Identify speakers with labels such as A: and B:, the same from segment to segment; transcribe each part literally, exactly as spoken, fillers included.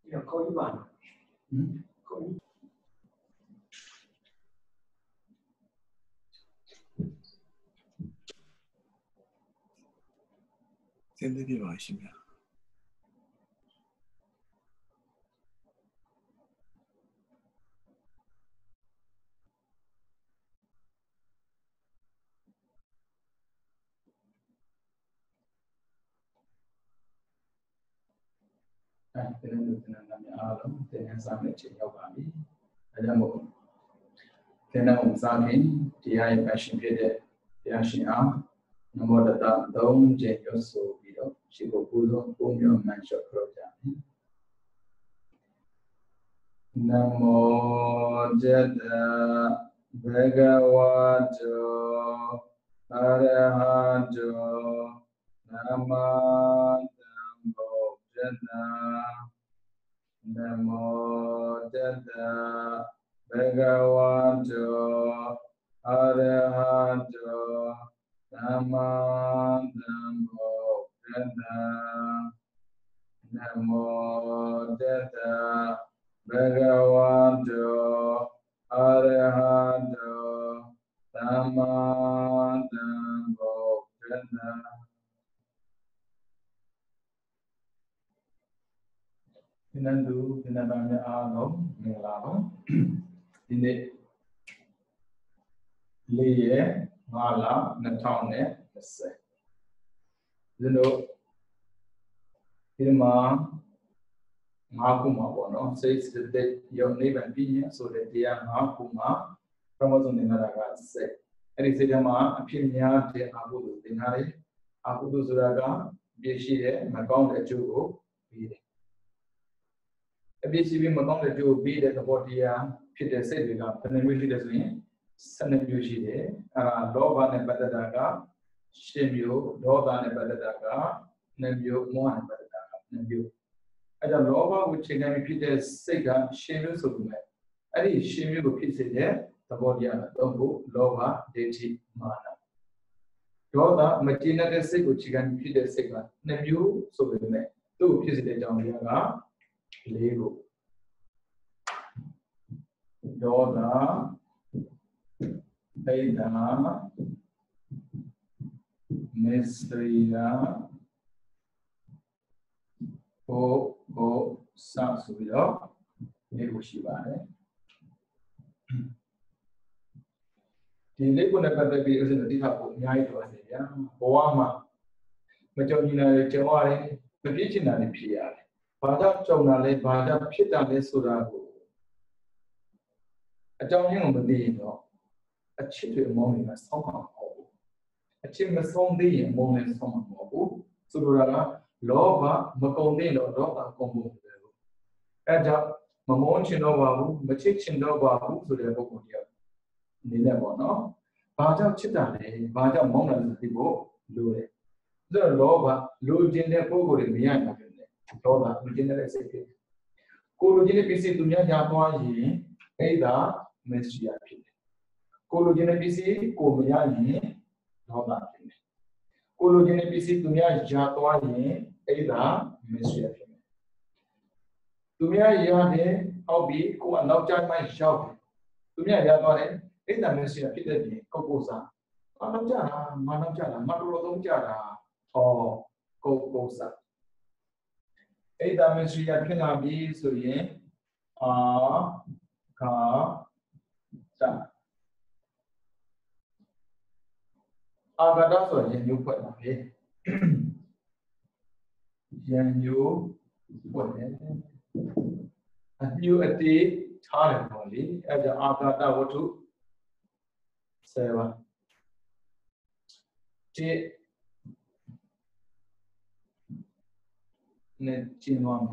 A: Io con Ivano. Con...
B: Senti di vai, mia.
A: Tenendo tenendo la mia aula, tenendo esame ci giocami. Vediamo. Tenendo esame, ti hai passion piede, ti hai a namo data daun genio so video, ci può pugno mancio progetti. Namo Jada Bhagavato Arahato Nama Namo Jada Namo Jada Bhagavato Arahato Nama Namo Jada Namo Jada Bhagavato Arahato Sama Namo Jada. Dinandu dinabanya alom mengalamo dine liye ngala natone nase. Dino ilma Makuma bono says that your neighbor opinion so that they are Makuma Ramazon in Araga say. And he said, Yama, opinion de Abu Dinari, Abu Zuraga, Bishide, Macon at Jugo, be a B C B Macon at Jugo be that the body Peter said, we got the music as we send a music, Ara Loban and Badadaga, Shemio, Loban and Badadaga, Nebio, Mon and Badadaga, Nebio. As a lover which can repeat the Sega, Shemus of me. Any Shemu will piece it there, the body and the Dombo, lover, deity, mana. Daughter, Matina the Sig, which can repeat the Sega, Nebu, so with me. Two pieces the down Yaga, Lego. Daughter, Aida, Mestria. Go, go, sa, subito, e uscivare. Di lei con la parte di cosa ti fa un aiuto a te, Boama, ma c'è una chiamare, ma dici non è piare. Vada c'è una lei, vada pietà le surago. A già un bambino, a cito il mondo, a somma, a cima sondi il mondo, insomma, surura. Lova, Macondino, Rota, Combo. Ada, Mamonchino Babu, Machichin Babu, to the Bokudia. Nilevo, no? Bada Chitane, Bada Mona Tibo, Lure. The Lova, Lugin the Bogo in the Yana, Lola, Lugin Secret. Colugine Pisi to Yanayi, Ada, Messia. Colugine Pisi, Comiani, Lola. Colugine Pisi to Yatoani. Ada, Messia. To me, I had a be go and now judge my shop. To me, I have Ada Messia, Peter, Cocosa. Manamjana, Manamjana, Marodonjana, or Cocosa. Ada Messia can be so ye. Ah, Ka, Sa. Agadaso, and you put up here. Yan you what a new a day talent only as the Agata what to seven. J Net Chinwam.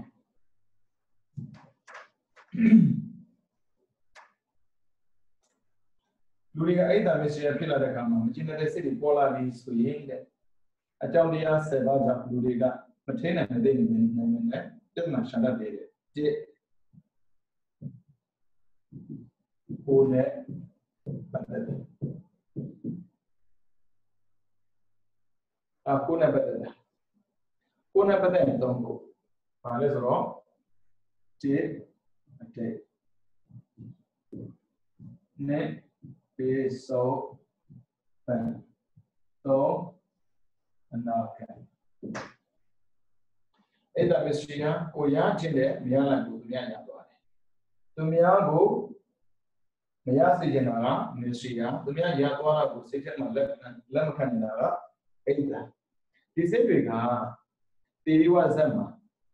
A: During Ada Messia Pillar the Kama, General City Polar is to yield a Jaudia Sevaja Duriga. Matina and then doesn't much under the Pune Battle. A Puna Battle. Puna Battle, don't go. Palace raw. did a day. Ne be so ben so anakan. Eda mystery ko ya chin de mya lan ko tu nya nya twa de. Tu mya ko mya si chin da ga mystery tu mya ya twa la ko sei thet ma let let ma khan nina ga eda. Di sei twe ga theory wa zat ma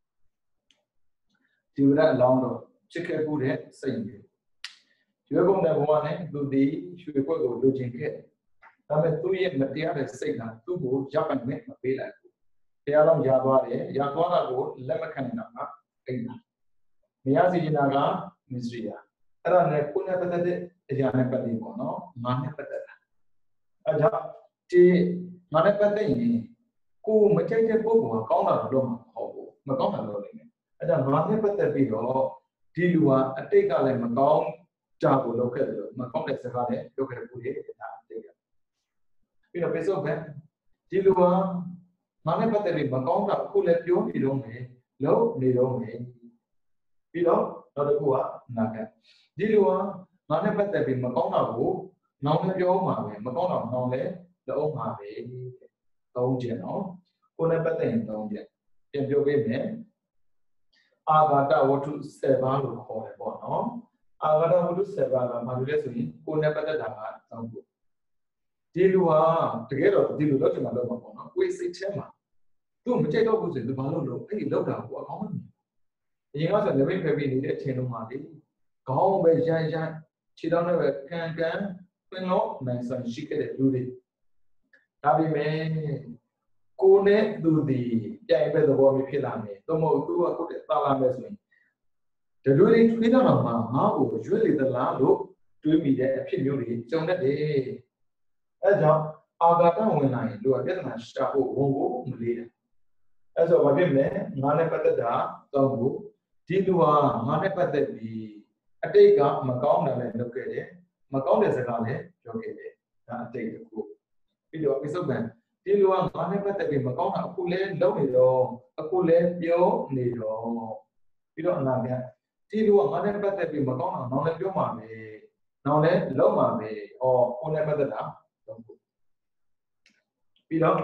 A: di wara long do chit khet pu de sai de. ရွေးကုန်တဲ့ဘဝနဲ့သူဒီရွှေကွက်ကိုလိုချင်ခဲ့ဒါပေမဲ့သူ့ရဲ့မတရားတဲ့စိတ်ကသူ့ကိုရပ်ပိုင်မဲ့မပေးလိုက်ဘူးတရားတော်ရသွားတယ်ရသွားတာကိုလက်မခံနိုင်တာကအိမ်သာမရစီချင်တာကမစ္စရိယာအဲ့ဒါနဲ့ကိုယ်နဲ့ပတ်သက်တဲ့အရာနဲ့ပတ်သက်ပေါ့နော်ငါနဲ့ပတ်သက်တာအဲ့ဒါဒီငါနဲ့ပတ်သက်ရင်ကိုမကြိုက်တဲ့ပုဂ္ဂိုလ်ကကောင်းတာတော့မဟုတ်ဘူးမကောင်းတာတော့လည်းအဲ့ဒါငါနဲ့ပတ်သက်ပြီးတော့ဒီလူကအတိတ်ကလည်းမကောင်းကြာကိုလောက်ခဲ့တယ်လို့မကောင်းတဲ့စကားနဲ့ပြောခဲ့တဲ့ပုဂ္ဂိုလ်တွေဒါအတိတ်ကပြီးတော့ပြေဆုံးပဲဒီလူကငါနဲ့ပတ်သက်ပြီးမကောင်းတာအခုလည်းပြောနေတော့မယ်လို့နေတော့မယ်ပြီးတော့နောက်တစ်ခုကနာကဒီလူကငါနဲ့ပတ်သက်ပြီးမကောင်းတာကိုနောင်လည်းပြောမှာပဲမကောင်းတာနောင်လည်းလုံးမှာပဲသုံးချက်နော်ကိုယ်နဲ့ပတ်သက်ရင်သုံးချက်ပြန်ပြောပေးမယ်အာဂါတဝတ္ထုဆယ်ပါးလို့ခေါ်တယ်ပေါ့နော်အာဂါတဝတ္ထုဆယ်ပါးကဘာလို့လဲဆိုရင်ကိုယ်နဲ့ပတ်သက်တာကသုံးခုဒီလူဟာတကယ်တော့ဒီလူလောက်ချင်မှလောက်မှာပေါ့နော်ကိုယ်စိတ်ထဲမှာသူ့မကြိုက်တော့ဘူးဆိုရင်သူဘာလို့လုပ်အဲ့ဒီလောက်တာကိုအကောင်းမမြင်အရင်ကဆိုလည်းဖိဖိနေတဲ့အချိန်လုံးမှာလေခေါင်းပဲရမ်းရမ်းခြေထောက်နဲ့ပဲကန်ကန်ပင်လို့နိုင်ဆိုင်ရှိခဲ့တဲ့လူတွေဒါပေမဲ့ကိုယ်နဲ့သူဒီပြိုင်ပဲသဘောမျိုးဖြစ်လာမယ်သို့မဟုတ်သူကကိုယ်တဲ့တာလာမယ်ဆိုရင်ဒီလူတွေထွေးတော့မှငါ့ကိုရွေ့လေသလားလို့တွေးမိတဲ့အဖြစ်မျိုးတွေကြုံတတ်တယ်အဲကြောင့်အာဂါတဝင်လာရင်လူကပြဿနာရှာဖို့ဝန်ကိုမလေးတယ်အဲဆိုဘာဖြစ်မလဲငါနဲ့ပတ်သက်တာတော့ဘူးဒီလူဟာငါနဲ့ပတ်သက်ပြီးအတိတ်ကမကောင်းတာလည်းလုပ်ခဲ့တယ်မကောင်းတဲ့စကားလည်းပြောခဲ့တယ်ဒါအတိတ်တစ်ခုပြီးတော့ပိစုတ်ပံဒီလူကငါနဲ့ပတ်သက်ပြီးမကောင်းတာအခုလည်းလုပ်နေတော့အခုလည်းပြောနေတော့ပြီးတော့အနာဂတ်ဒီလူကငါနဲ့ပတ်သက်ပြီးမကောင်းတာနောက်လည်းပြောမှာပဲနောက်လည်းလုပ်မှာပဲအော်ကိုနဲ့ပတ်သက်တာတော့ပြီးတော့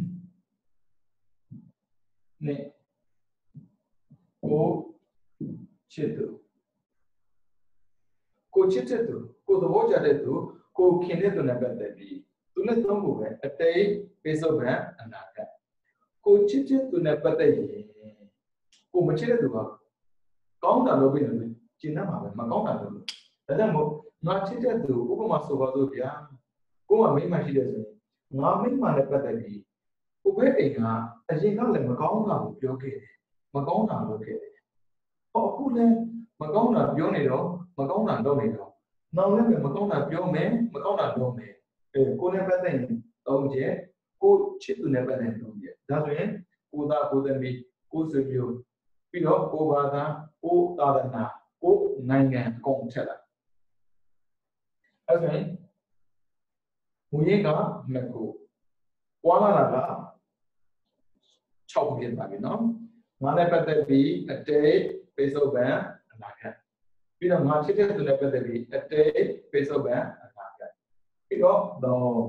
A: နေကိုချစ်သူကိုချစ်တဲ့သူကိုသဘောကျတဲ့သူကိုခင်တဲ့သူနဲ့ပတ်သက်ပြီးသူနဲ့သုံးဖို့ပဲအတိတ်ပိစုတ်ပံအနာဂတ်ကိုချစ်တဲ့သူနဲ့ပတ်သက်ရင်ကိုမချစ်တဲ့သူကကောင်းတာလုပ်ပြီးတယ်ကျင်တတ်မှာပဲမကောင်းတာလုပ်လို့ဒါကြောင့်မို့ငါချစ်တဲ့သူဥပမာဆိုပါစို့ဗျာကိုကမိန်းမရှိတဲ့ဆိုရင်ငါမိန်းမနဲ့ပတ်သက်ပြီးကိုဘဲအိမ်ကအရင်ကလည်းမကောင်းတာကိုပြောခဲ့တယ်မကောင်းတာလုပ်ခဲ့တယ်ဟောအခုလည်းမကောင်းတာပြောနေတော့မကောင်းတာလုပ်နေတော့နောက်လည်းမကောင်းတာပြောမယ်မကောင်းတာလုပ်မယ်အဲကိုနဲ့ပတ်သက်ရင်သုံးချက်ကိုချစ်သူနဲ့ပတ်သက်ရင်သုံးချက်ဒါဆိုရင်ကိုသားကိုသမီးကိုဆွေမျိုးပြီးတော့ကိုဘာသာကိုသာသနာကိုနိုင်ငံအကုန်ထက်လာအဲဆိုရင်မူရင်းကနှစ်ခုပွားလာတာက၆ခုဖြစ်ပါပြီနော်ငါနဲ့ပတ်သက်ပြီးအတိတ်ပိစုတ်ပံအနာဂတ်ပြီးတော့ငါချစ်တဲ့သူနဲ့ပတ်သက်ပြီးအတိတ်ပိစုတ်ပံအနာဂတ်ပြီးတော့တော့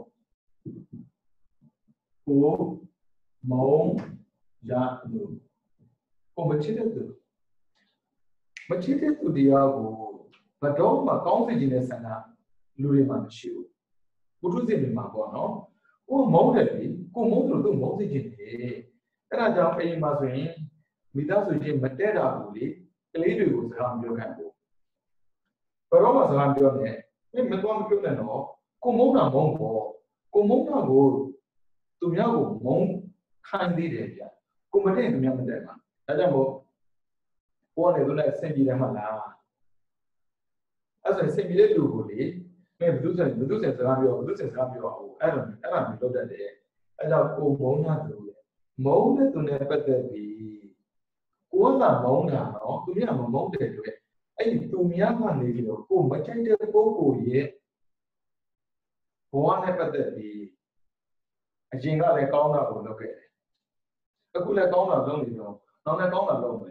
A: ကိုမုံရသူကိုမချစ်တဲ့သူမချစ်တဲ့သူတရားကိုဘတော်မှကောင်းစေခြင်းနဲ့ဆန္ဒလူတွေမှမရှိဘူးဘုထုစဉ်တွေမှာပေါ့နော်ကိုမုန်းတယ်လေကိုမုန်းတယ်လို့သူမုန်းစေခြင်းတယ်အဲ့ဒါကြောင့်အိမ်မှာဆိုရင်မိသားစုချင်းမတည့်တာဘူးလေကလေးတွေကိုစကားမပြောခိုင်းဘူးဘတော်မှစကားပြောနေမင်းမတော်မပြောနဲ့တော့ကိုမုန်းတာမုန်းပေါ့ကိုမုန်းတာကိုသူများကိုမုန်းခိုင်းသေးတယ်ဗျကိုမတည့်သူများမတည့်ပါဒါကြောင့်မို့ကိုကနေသူနဲ့ဆင်ပြေတယ်မှလားအဲ့ဆိုဆင်ပြေတဲ့လူကိုလေမင်းဘုသူဆက်ဘုသူဆက်စကားပြောဘုသူဆက်စကားပြောအောင်အဲ့ဒါအဲ့ဒါမျိုးလုပ်တတ်တယ်အဲ့ကြောင့်ကိုမုန်းတာသူလေမုန်းတဲ့သူနဲ့ပတ်သက်ပြီးကိုကမုန်းတာနော်သူများမမုန်းတဲ့တွေ့အဲ့ဒီသူများကနေပြီးတော့ကိုမချိုက်တဲ့ပုဂ္ဂိုလ်ရဲ့ဘဝနဲ့ပတ်သက်ပြီးအရင်ကလည်းကောင်းတာကိုလုပ်ခဲ့တယ်အခုလည်းကောင်းတာလုပ်နေတော့နောက်လည်းကောင်းတာလုပ်မယ်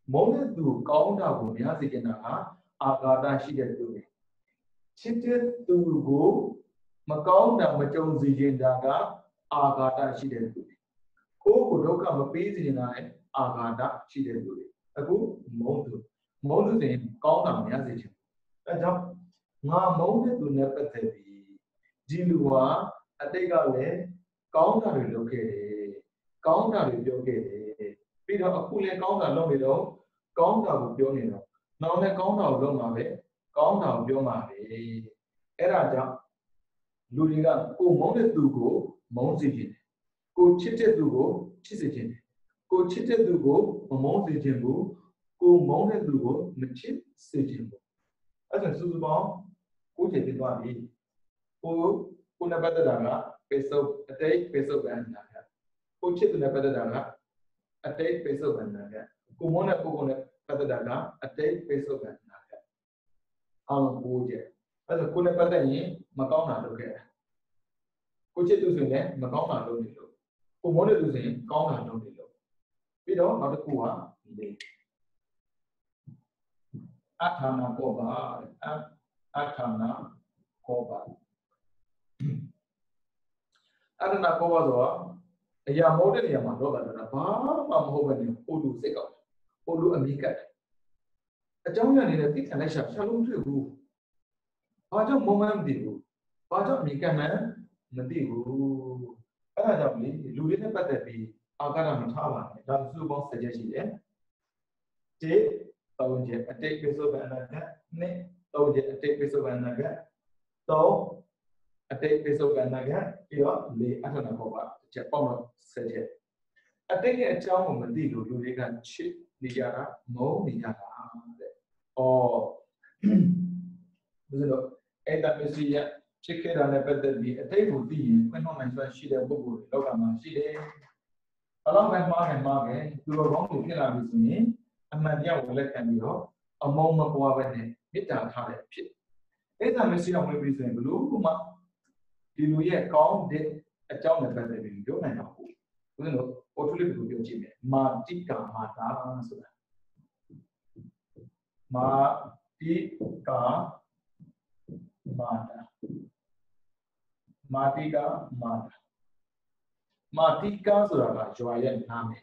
A: မုန်းတဲ့သူကောင်းတာကိုများစေချင်တာကအာဃာတရှိတဲ့သူတွေချစ်တဲ့သူကိုမကောင်းတာမကြုံစေချင်တာကအာဃာတရှိတဲ့သူတွေကိုကိုဒုက္ခမပေးစေချင်တာလည်းအာဃာတရှိတဲ့သူတွေအခုမုန်းသူမုန်းသူဆိုရင်ကောင်းတာများစေချင်အဲကြောင့်ငါမုန်းတဲ့သူနဲ့ပတ်သက်ပြီးဒီလူဟာအတိတ်ကလည်းကောင်းတာတွေလုပ်ခဲ့တယ်ကောင်းတာတွေပြောခဲ့တယ်ပြီးတော့အခုလည်းကောင်းတာလုပ်နေတော့ကောင်းတာကိုပြောနေတော့နောက်လည်းကောင်းတာကိုလုပ်မှာပဲကောင်းတာကိုပြောမှာပဲအဲ့ဒါကြောင့်လူတွေကကိုမုန်းတဲ့သူကိုမုန်းစေခြင်းကိုချစ်တဲ့သူကိုချစ်စေခြင်းကိုချစ်တဲ့သူကိုမမုန်းစေခြင်းဘူးကိုမုန်းတဲ့သူကိုမချစ်စေခြင်းဘူးအဲ့ဒါစုစုပေါင်းကိုချစ်ပြီးသွားပြီကိုကိုနဲ့ပတ်သက်တာကပေစုပ်အတိတ်ပေစုပ်ဗန္နာကကိုချစ်တဲ့ပတ်သက်တာကအတိတ်ပေစုပ်ဗန္နာကကိုမုန်းတဲ့ပုဂ္ဂိုလ်နဲ့ပတ်သက်တာကအတိတ်ပေစုပ်ဗန္နာကအောင်ကိုကျအဲ့ဒါကိုနဲ့ပတ်သက်ရင်မကောင်းတာလုပ်ခဲ့ကိုချစ်သူဆိုရင်လည်းမကောင်းတာလုပ်နေလို့ကိုမုန်းတဲ့သူဆိုရင်ကောင်းတာလုပ်နေလို့ပြီးတော့နောက်တစ်ခုကနေအထာနာကောပါအထာနာကောပါအထာနာကောပါဆိုတော့အရာမဟုတ်တဲ့နေရာမှာတော့တာဘာမှမဟုတ်ဘဲနဲ့ဟိုလူစိတ်ကောက်ဟိုလူအမိကတ်အကြောင်းရနေတဲ့သိခံလိုက်ရှာရှာလို့မတွေ့ဘူးဘာကြောင့်မုံမှန်းမသိဘူးဘာကြောင့်အမိကတ်မှန်းမသိဘူးအဲ့ဒါကြောင့်လေလူတွေနဲ့ပတ်သက်ပြီးအာဃာတမထားပါနဲ့ဒါစုပေါင်းစကြက်ရှိတယ်တိသုံးချက်အတိတ်ပိစုဘန္နာကနှစ်သုံးချက်အတိတ်ပိစုဘန္နာကသုံးအတိတ်ပိစုဘန္နာကပြီးတော့လေးအထနာဘောပါတစ်ချက်ပေါင်းတော့စကြက်အတိတ်ရဲ့အကြောင်းကိုမသိလို့လူတွေကချစ်နေကြတာမုန်းနေကြတာတဲ့။အော်ဘယ်လိုအဲ့ဒါမျိုးစီရချစ်ခဲ့တာနဲ့ပတ်သက်ပြီးအတိတ်ကိုသိရင်ခွင့်ထုတ်နိုင်စွမ်းရှိတဲ့ပုဂ္ဂိုလ်တွေလောကမှာရှိတယ်။ဘလောက်ပဲမှားတယ်မှားတယ်သူတော်ကောင်းကိုဖြစ်လာပြီဆိုရင်အမှန်တရားကိုလက်ခံပြီးတော့အမုန်းမပွားပဲနဲ့မေတ္တာထားတဲ့ဖြစ်။အဲ့ဒါမျိုးစီအောင်ဝင်ပြီးဆိုရင်ဘလို့မှဒီလူရဲ့ကောင်းတဲ့အကြောင်းနဲ့ပတ်သက်ပြီးပြောနိုင်တော့ဘူး။ဘယ်လိုဟိုထုလေးကိုပြောကြည့်မယ်။မာတိကာမာတာဆိုတာမာတိကာမာတာမာတိကာမာတာမာတိကာဆိုတာကရွာရဲ့နာမည်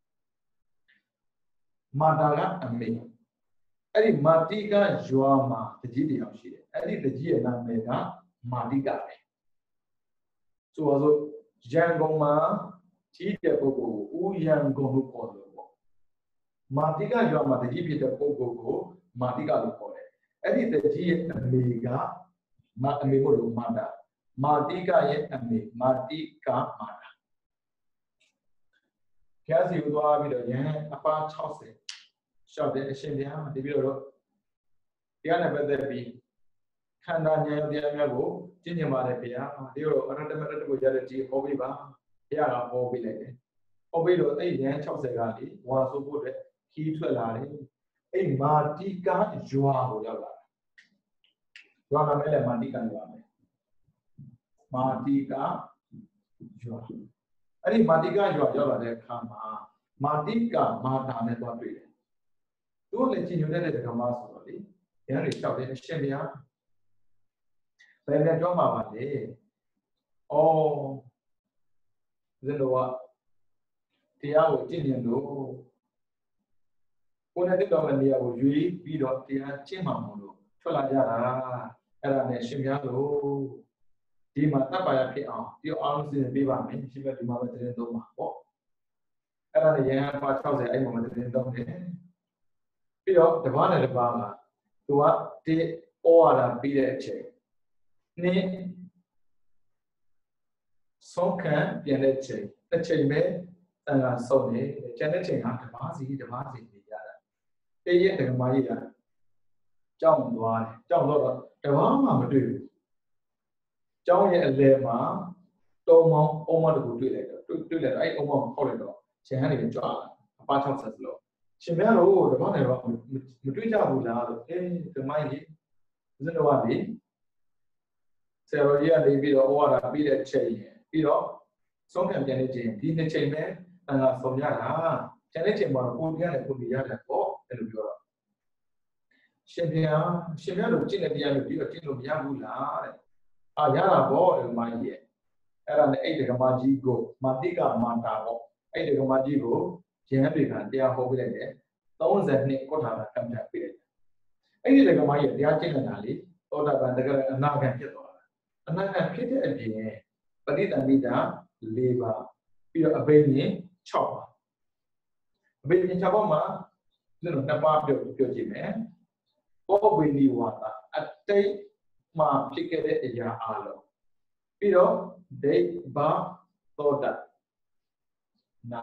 A: မာတာကအမေအဲ့ဒီမာတိကာရွာမှာတကြီးတယောက်ရှိတယ်အဲ့ဒီတကြီးရဲ့နာမည်ကမာတိကာပဲဆိုတော့ရန်ကုန်မှာကြီးတဲ့ပုဂ္ဂိုလ်ကိုဦးရန်ကုန်လို့ခေါ်တယ်ပေါ့မာတိကာရွာမှာတကြီးဖြစ်တဲ့ပုဂ္ဂိုလ်ကိုမာတိကာလို့ခေါ်တယ်အဲ့ဒီတကြီးရဲ့အမေကမာအမေမို့လို့မာတာမာတိကာရဲ့အမေမာတိကာမာတာဘုရားစီကိုသွားပြီးတော့ယဟန်အပါ၆၀ရှောက်တဲ့အရှင်ဘုရားဒီပြီးတော့တရားနဲ့ပတ်သက်ပြီးခန္ဓာဉာဏ်တရားများကိုကျင့်ကြံပါတယ်ဘုရားဒီတော့အရတမရတကိုရတဲ့ဒီဟောပေးပါဘုရားကဟောပေးလိုက်တယ်ဟောပေးတော့အဲ့ယဟန်၆၀ကလေဝါဆိုဖို့အတွက်ခီးထွက်လာတယ်အဲ့မာတိကာရွာကိုရောက်လာရွာနာမည်လည်းမာတိကာရွာမယ်မာတိကာရွာအဲ့ဒီမာတိကာရွာရောက်လာတဲ့အခါမှာမာတိကာမာတာနဲ့သွားတွေ့တယ်သူကလည်းကြည်ညိုတဲ့တက္ကမဆိုတော့လေရဟန်းတွေလျှောက်တယ်အရှင်ဘုရားဘယ်နဲ့ပြောမှာပါလဲအော်ဇင်းတော်ကတရားကိုကျင့်ကြံလို့ကိုယ်နဲ့တက်တော်မယ့်နေရာကိုရွေးပြီးတော့တရားကျင့်မှမို့လို့ထွက်လာကြတာအဲ့ဒါနဲ့ရှင်ဘုရားတို့ဒီမှာတပ်ပါရဖြစ်အောင်ဒီအောင်လုံးစီစဉ်ပေးပါမယ်ရှင်ဘုရားဒီမှာပဲတရင်သုံးပါပေါ့အဲ့ဒါနဲ့ရဟန်းပါ၆၀အဲ့မှာတရင်သုံးတယ်ပြီးတော့တပါးနဲ့တပါးမှာသူကဒီဩဝါဒပြီးတဲ့အချိန်နေ့ဆုံးခံပြန်တဲ့ချိန်တစ်ချိန်ပဲတန်ခါဆုံးနေကျန်တဲ့ချိန်ဟာတပါးစီတပါးစီနေရတာတည့်ရဲ့ဓမ္မကြီးကကြောက်သွားတယ်ကြောက်တော့တပါးမှမတွေ့ဘူးကျောင်းရဲ့အလယ်မှာတုံးမောင်းအုံးမတကူတွေ့လိုက်တော့တွေ့လိုက်တော့အဲ့အုံးမောင်းဟောက်လိုက်တော့ရှင်ဟန်တွေကြွားအပါ၆၀စလို့ရှင်မတို့တပါးနဲ့တော့မတွေ့ကြဘူးလားလို့အေးဒီမိုင်းကြီးဦးဇင်းတော်ကလေဆရာတော်ကြီးကနေပြီးတော့ဩဝါဒပြီးတဲ့ချိန်ပြီးတော့ဆုံးခံပြန်တဲ့ချိန်ဒီနှစ်ချိန်ပဲအင်္ဂါဆုံးရတာကျန်တဲ့ချိန်မှာကိုယ်ပြန်နဲ့ကိုယ်ပြရတယ်ပေါ့အဲ့လိုပြောတော့ရှင်ဘုရားရှင်ဘုရားတို့ကျင့်တဲ့တရားမျိုးပြီးတော့ကျင့်လို့မရဘူးလားတဲ့အာရတာပေါ့ဒီမကြီးရဲ့အဲ့ဒါနဲ့အဲ့ဒီကမကြီးကိုမာတိကမာတာပေါ့အဲ့ဒီကမကြီးကိုရဟန်းတွေကတရားဟောပြလိုက်တယ်သုံးဆယ်နှစ်ကုဋ္ဌာကကံပြပေးလိုက်တယ်အဲ့ဒီကမကြီးရဲ့တရားကျင့်နေတာလေသောတာပန်တကယ်အနာဂတ်ဖြစ်သွားတာအနာဂတ်ဖြစ်တဲ့အပြင်ပဋိသန္ဓိတာ၄ပါးပြီးတော့အဘိညာဉ်၆ပါးအဘိညာဉ်၆ပါးမှာကျွန်တော်နှစ်ပါးပြောပြောကြည့်မယ်ဘောဝိနိဝါဒအတိတ်မှာဖြစ်ခဲ့တဲ့အရာအလုံးပြီးတော့ဒိဋ္ဌဘာသောတာနာ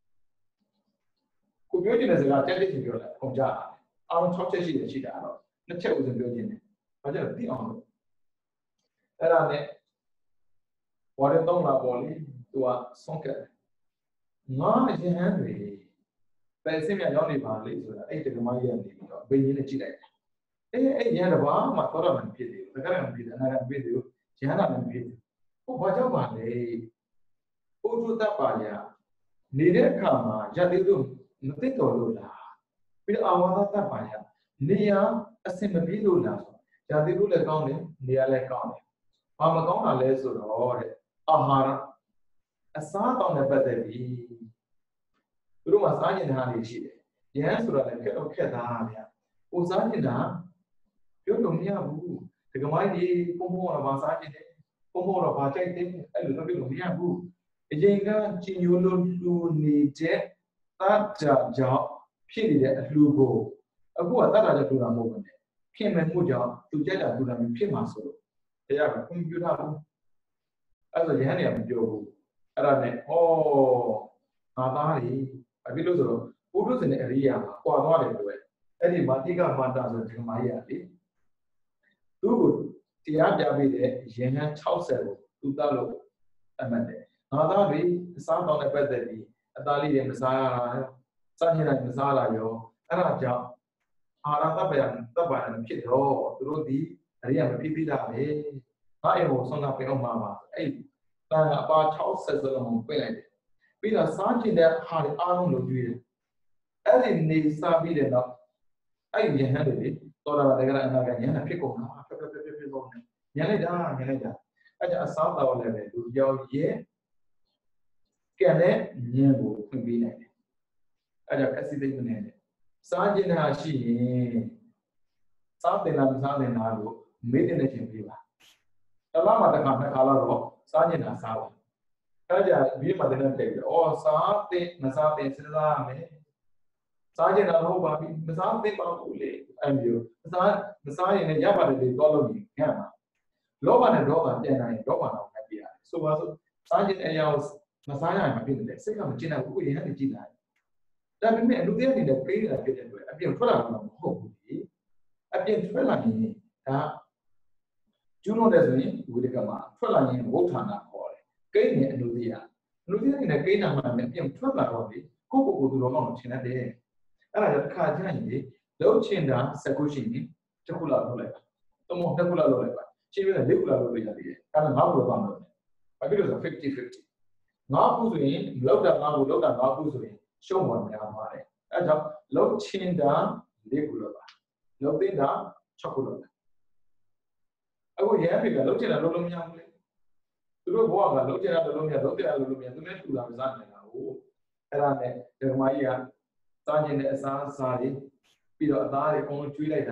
A: ကိုပြောချင်တဲ့စကားတက်တက်ပြောလိုက်ပုံကြအောင်၆ချက်ရှိတယ်ရှိတာတော့နှစ်ချက်ဦးစံပြောခြင်းတယ်ဘာကြောင့်သိအောင်လို့အဲ့ဒါနဲ့ဝါရတော့လာပေါ်လေသူကဆုံးကငါအရင်ဟန်တွေပဲအစင်းမြရောက်နေပါလေဆိုတာအဲ့တက္ကမကြီးကနေပြီးတော့ဘိန်းကြီးနဲ့ကြည့်လိုက်အေးအဲ့ရဟန်းတစ်ပါးမှသောတာပန်ဖြစ်တယ်တက္ကရာမဖြစ်တယ်အနာဂတ်ဖြစ်တယ်ရဟန္တာမဖြစ်တယ်ဟိုဘာကြောင့်ပါလဲပုထုတ္တပါယနေတဲ့အခါမှာယတိတို့မသိတော်လို့လားပြီးတော့အာဝါဒတ္တပါယနေရာအစင်မပြေလို့လားယတိတို့လည်းကောင်းတယ်နေရာလည်းကောင်းတယ်ဘာမကောင်းတာလဲဆိုတော့တဲ့အာဟာရအစားတောင်းတဲ့ပတ်သက်ပြီးသူတို့မှာစားကျင်တာတွေရှိတယ်ယဟန်ဆိုတာလည်းခက်တော့ခက်သားဗျာဟိုစားကျင်တာပြောလို့မရဘူးဒီကမိုင်းကြီးပုံပုံတော့ဘာစားကျင်တယ်ပုံပုံတော့ဘာကြိုက်တယ်အဲ့လိုတော့ပြောလို့မရဘူးအရင်ကကျင်ညိုလို့လူနေတဲ့တတ်ကြကြောင့်ဖြစ်နေတဲ့အလှကိုအခုကတတ်တာကြောင့်လူတာမဟုတ်ဘူးနဲ့ဖြစ်မဲ့မှုကြောင့်သူကြိုက်တာလူတာမျိုးဖြစ်မှာဆိုလို့တရားကကွန်ပျူတာဘူးအဲ့ဒါရဟန်းတွေကမပြောဘူးအဲ့ဒါနဲ့ဩငါသားတွေဘာဖြစ်လို့ဆိုတော့ဘုဒ္ဓဇင်ရဲ့အရိယာမှာကွာသွားတယ်လို့ပဲအဲ့ဒီမာတိကမာတာဆိုဒီမာကြီးကလေသူ့ကိုတရားပြပေးတဲ့ရဟန်း၆၀ကိုသူတတ်လို့အမှတ်တယ်ငါသားတွေအစားတောင်းတဲ့ပတ်သက်ပြီးအသားလေးတွေမစားရတာစားနေလိုက်မစားလာရောအဲ့ဒါကြောင့်အာရတပယတပ်ပါရဖြစ်တော့သူတို့ဒီအရိယာမဖြစ်ပြီးတာပဲငါအိမ်ကိုဆုံးတာပြောမှာပါအဲ့တန်အပါ၆၀စလုံးကိုပြလိုက်တယ်ပြီးတော့စားကျင်တဲ့ဟာတွေအားလုံးလုံးကျွေးတယ်အဲ့ဒီနေစားပြီးတဲ့နောက်အဲ့ဒီယဟန်တွေတော်တာတကယ်အနာဂတ်ယဟန်ဖြစ်ကုန်တာဖြစ်ဖြစ်ဖြစ်ဖြစ်ကုန်တယ်ညလိုက်တာညလိုက်တာအဲ့ဒါအစားတော်လည်းပဲလူကြောက်ရဲ့ကံနဲ့ဉာဏ်ကိုဖွင့်ပေးနိုင်တယ်အဲ့ဒါအစိသိမနေနဲ့စားကျင်တာရှိရင်စားတင်လားမစားတင်လားလို့မေးတဲ့ချင်းပြပါတလားမှာတစ်ခါနှစ်ခါတော့စားကျင်တာစားပါအဲ့ဒါဒီမှာတင်တဲ့တက်ပြီးအော်စားတင်မစားတင်စဉ်းစားရမယ်စားကျင်တာတော့ပါပြီမစားတင်ပါဘူးလေအဲ့မျိုးမစားမစားရင်လည်းရပါတယ်လေတော့လို့ညံ့မှာလောဘနဲ့ဒေါသပြန်နိုင်ဒေါသတော့မပြရတယ်ဆိုပါစို့စားကျင်တဲ့အရာမစားရရင်မဖြစ်တယ်စိတ်ကမကျင်တဲ့ကိုယ်ရဟန်းနေကြည့်တာဒါပေမဲ့လူတွေအနေနဲ့ပေးနေတာဖြစ်တဲ့အတွက်အပြင်ထွက်လာမှာမဟုတ်ဘူးလေအပြင်ထွက်လာရင်ဒါကျူးလွန်တဲ့ဆိုရင်ဝိဒကမှာထွက်လာရင်ဝုဋ္ဌာနာခေါ်တယ်ကိန်းနဲ့အနုတ္တိယအနုတ္တိယနဲ့ကိန်းနာမှာအပြင်ထွက်လာတော့လေကိုယ့်ကိုယ်ကိုယ်သူတော်ကောင်းကိုထင်တတ်တယ်အဲ့ဒါကြောင့်တစ်ခါကျရင်လေလုံးချင်တာစက်ခုရှိရင်တစ်ခုလောက်လုပ်လိုက်ပါသုံးခုတစ်ခုလောက်လုပ်လိုက်ပါရှင်းပြတယ်လေးခုလောက်လုပ်လိုက်ရသေးတယ်အဲ့ဒါငါ့ဘယ်လိုသွားမလို့လဲဘာဖြစ်လို့ဆိုfifty fiftyငါ့ခုဆိုရင်လောက်တာငါ့ခုလောက်တာငါ့ခုဆိုရင်ရှုံးပေါ်များပါတယ်အဲကြောင့်လောက်ချင်တာလေးခုလောက်ပါလောက်သိတာ၆ခုလောက်ပါအခုရဟန်းတွေကလောက်ချင်တာလောက်လို့မရဘူးလေသူတို့ဘဝကလောက်ချင်တာလောက်လို့မရလောက်ချင်တာလောက်လို့မရသူလည်းထူတာမစားနိုင်တာဟုတ်အဲ့ဒါနဲ့ဓမ္မကြီးကစားကျင်တဲ့အစားအစာတွေပြီးတော့အသားတွေအကုန်လုံးကျွေးလိုက်တာ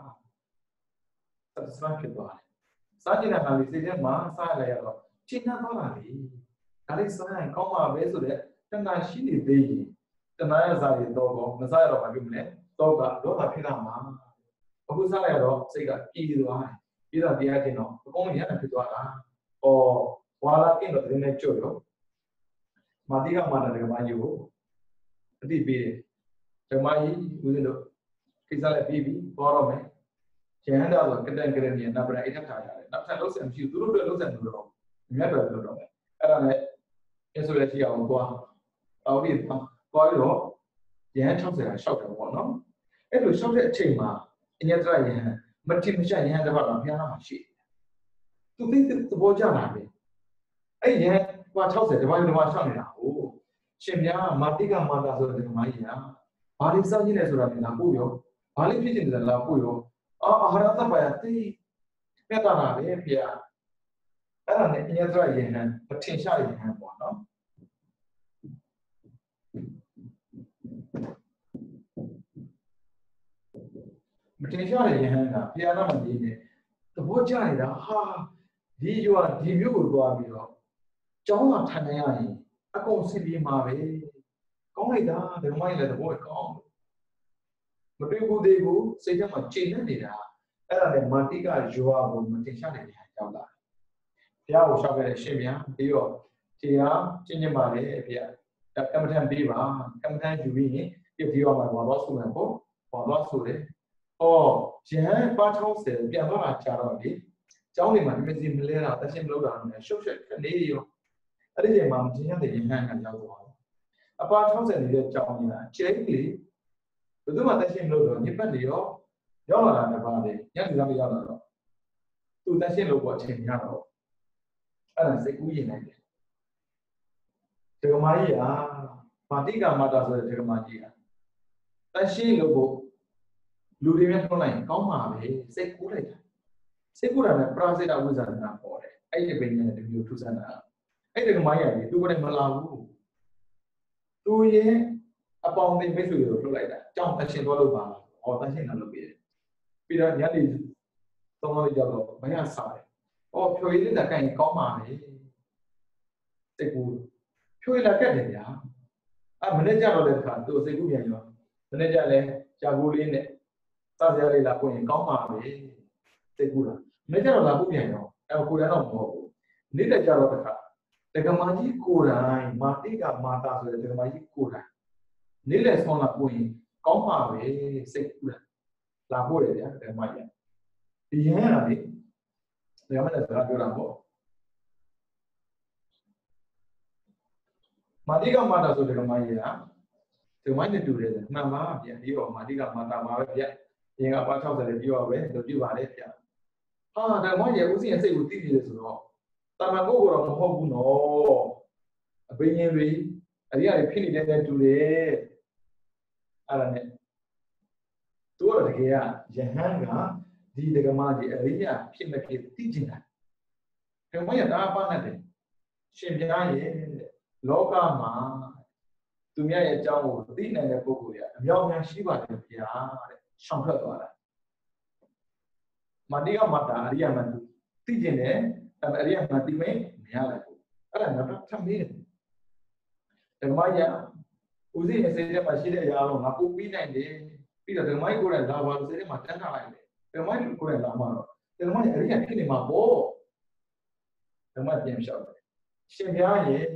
A: satisfaction ဖြစ်သွားတယ်စားကျင်တဲ့ခါလေးစိတ်ထဲမှာစားလိုက်ရတော့ကျဉ်းသွားတာလေဒါလေးစားရင်ကောင်းပါပဲဆိုတဲ့တဏှာရှိနေသေးရင်တဏှာရဲ့စားရတော့ကောမစားရတော့ဘာဖြစ်မလဲတော့ကဒေါသဖြစ်တာမှာအခုစားလိုက်ရတော့စိတ်ကပြည်သွားတယ်ပြည်တော့တရားကျင်တော့အကုန်ရဟန်းဖြစ်သွားတာဩဝါလာကင်းတော့တင်းနဲ့ကြွရောမာတိကမာတာဓမ္မကြီးကိုအတိပေးတယ်ဓမ္မကြီးဦးဇင်းတို့ကိစ္စလည်းပြီးပြီပေါ်တော့မယ်ကျန်တာဆိုကတန်ကရဏီနဗရအိဋ္ဌထားရတယ်နောက်ထပ်လုံးစံမရှိဘူးသူတို့တွေလုံးစံလို့တော့မြတ်တော်လို့တော့မယ်အဲ့ဒါနဲ့အဆိုလည်းရှိအောင်သွားတော်ပြီသွားပြီးတော့ရဟန်း၆၀ရာရှောက်တယ်ပေါ့နော်အဲ့လိုရှောက်တဲ့အချိန်မှာအညတရယဟန်မတိမကျယဟန်တစ်ပါးတော့ဘုရားနာမှာရှိသူသိတဲ့သဘောကျလာပြီအဲ့ရဟန်းဟို၆၀ဒီပိုင်းဒီမှာရှောက်နေတာဟိုရှင်များမာတိကမာတာဆိုတဲ့ဒီမိုင်းကြီးဟာဘာလို့စောင့်နေလဲဆိုတာလည်းလာပို့ရောဘာလို့ဖြစ်နေတယ်လာပို့ရောအာအာဟာရသဘာဝတိမြတ်တာပါပဲဖေအဲ့ဒါနဲ့အင်းရရရင်ဟန်မထင်ရှားရင်ဟန်ပေါ့နော်မထင်ရှားရင်ဟန်ကဖေနာမနေနေသဘောကျနေတာဟာဒီရွာဒီမျိုးကိုသွားပြီးတော့ကျောင်းလာထိုင်နေရရင်အကုန်စီပြီးမှာပဲကောင်းလိုက်တာဒီမိုင်းလည်းသဘောကောင်းမတွေ့ဘူးသေးဘူးစိတ်ထဲမှာချိန်နေနေတာအဲ့ဒါနဲ့မာတိကရွာကိုမတင်ရှားနေတဲ့ကြောင်းလာဘုရားကိုရှောက်ခဲ့တဲ့ရှင်ဗျာပြီးတော့တရားကျင့်ကြပါလေအဖေကမ္မထံပေးပါကမ္မထံယူပြီးရင်ပြည့်ပြောမှာဘာလို့ဆိုမှာပေါ့ဘာလို့ဆိုလဲဩရဟန်းပါချောင်းဆယ်ပြန်သွားတာကြာတော့ဒီကျောင်းတွေမှာဒီမစီမလဲတာတရှင်းမလုပ်တာနဲ့ရှုပ်ရှက်နေရောအဲ့ဒီချိန်မှာမတင်ရတဲ့ရဟန်းကရောက်သွားတယ်အပါချောင်းဆယ်နေတဲ့ကျောင်းကြီးကကျဲကလေးဘယ်သူမှတရှင်းမလုပ်တော့ညပတ်နေရောရောက်လာတာပါလေညနေသားမရောက်လာတော့သူတရှင်းလို့ပေါ့အချိန်ရတော့အဲ့ဒါစိတ်ကူးရင်နိုင်တယ်ဒီကမာကြီးကမာတိကမာတာဆိုတဲ့ဒီကမာကြီးကတရှင်းလို့ပေါ့လူတွေများထုတ်လိုက်ရင်ကောင်းပါပဲစိတ်ကူးလိုက်တာစိတ်ကူးတာနဲ့ပရာစိတဝိဇာနာပေါ်တယ်အဲ့ဒီပင်နဲ့တမျိုးထူးဆန်းတာအဲ့ဒီကမာကြီးကသူကလည်းမလာဘူးသူရဲ့အပေါင်းအသင်းမိတ်ဆွေတွေကိုထုတ်လိုက်တာကြောင်းတရှင်းသွားလို့ပါဟောတရှင်းလာလို့ပြည့်ပြီးတော့ညနေသုံးနာရီကြောက်တော့မရစားတယ်။အော်ဖြိုရည်လက်ကန်ကောင်းပါလေ။စိတ်ကူဖြိုရည်လက်ကက်တယ်ဗျာ။အဲမနေ့ကျတော့လည်းခါသူစိတ်ကူပြန်ရော။မနေ့ကျလည်းကြာကူလေးနဲ့စစရာလေးလာပွင့်ရင်ကောင်းပါပဲ။စိတ်ကူလား။မနေ့ကျတော့လာပွင့်ပြန်ရော။အဲကိုယ်တိုင်တော့မဟုတ်ဘူး။နေ့တက်ကျတော့တခါတက္ကမကြီးကိုယ်တိုင်မာတိကမာတာဆိုတဲ့တက္ကမကြီးကိုယ်တိုင်နေ့လက်ဆောင်လာပွင့်ရင်ကောင်းပါပဲစိတ်ကူလား။လာပို့တယ်ဗျာတက္ကမကြီး။ဒီရဟန်းကလေဒါမှလည်းစကားပြောတာပေါ့မာတိကမာတာဆိုတဲ့ကမိုင်းကြီးကဒီမိုင်းနဲ့တူတယ်မှန်ပါဗျာဒီတော့မာတိကမာတာပါပဲဗျာရင်ကပါ၆၀လည်းပြောရပဲလို့ပြောပါလေဗျာဟာဒါမိုင်းရဲ့ဦးစင်းရဲ့စိတ်ကိုသိနေတယ်ဆိုတော့တာမန်ကိုကတော့မဟုတ်ဘူးနော်အပင်ရင်တွေအရိယာတွေဖြစ်နေတဲ့တူတယ်အဲ့ဒါနဲ့သူကတော့တကယ်ကယဟန်ကဒီဒကမာကြီးအရိယာဖြစ်မဲ့ဖြစ်သိကျင်တာဒကမာရတာပါနဲ့တယ်ရှင်ပြားရဲ့လောကမှာသူများရဲ့အကြောင်းကိုသိနိုင်တဲ့ပုဂ္ဂိုလ်ရအများများရှိပါတယ်ဗျာတဲ့ရှောင်ထွက်သွားတာမာတိကမတာအရိယာမသိကျင်တယ်အရိယာမသိမမရလိုက်ဘူးအဲ့ဒါတော့ထမင်းဒကမာရဦးစီးရဲ့စိတ်ထဲမှာရှိတဲ့အရာတော့ငါကိုပြီးနိုင်တယ်ပြီးတော့ဒကမာကြီးကိုယ်တိုင်လာပါလို့စိတ်ထဲမှာတန်းထားလိုက်တယ်ဓမ္မကြီးကိုယ်တိုင်လာမှာတော့ဓမ္မကြီးအရိယာဖြစ်နေမှာပေါ့ဓမ္မပြန်လျှောက်တယ်ရှင်ဘုရားရဲ့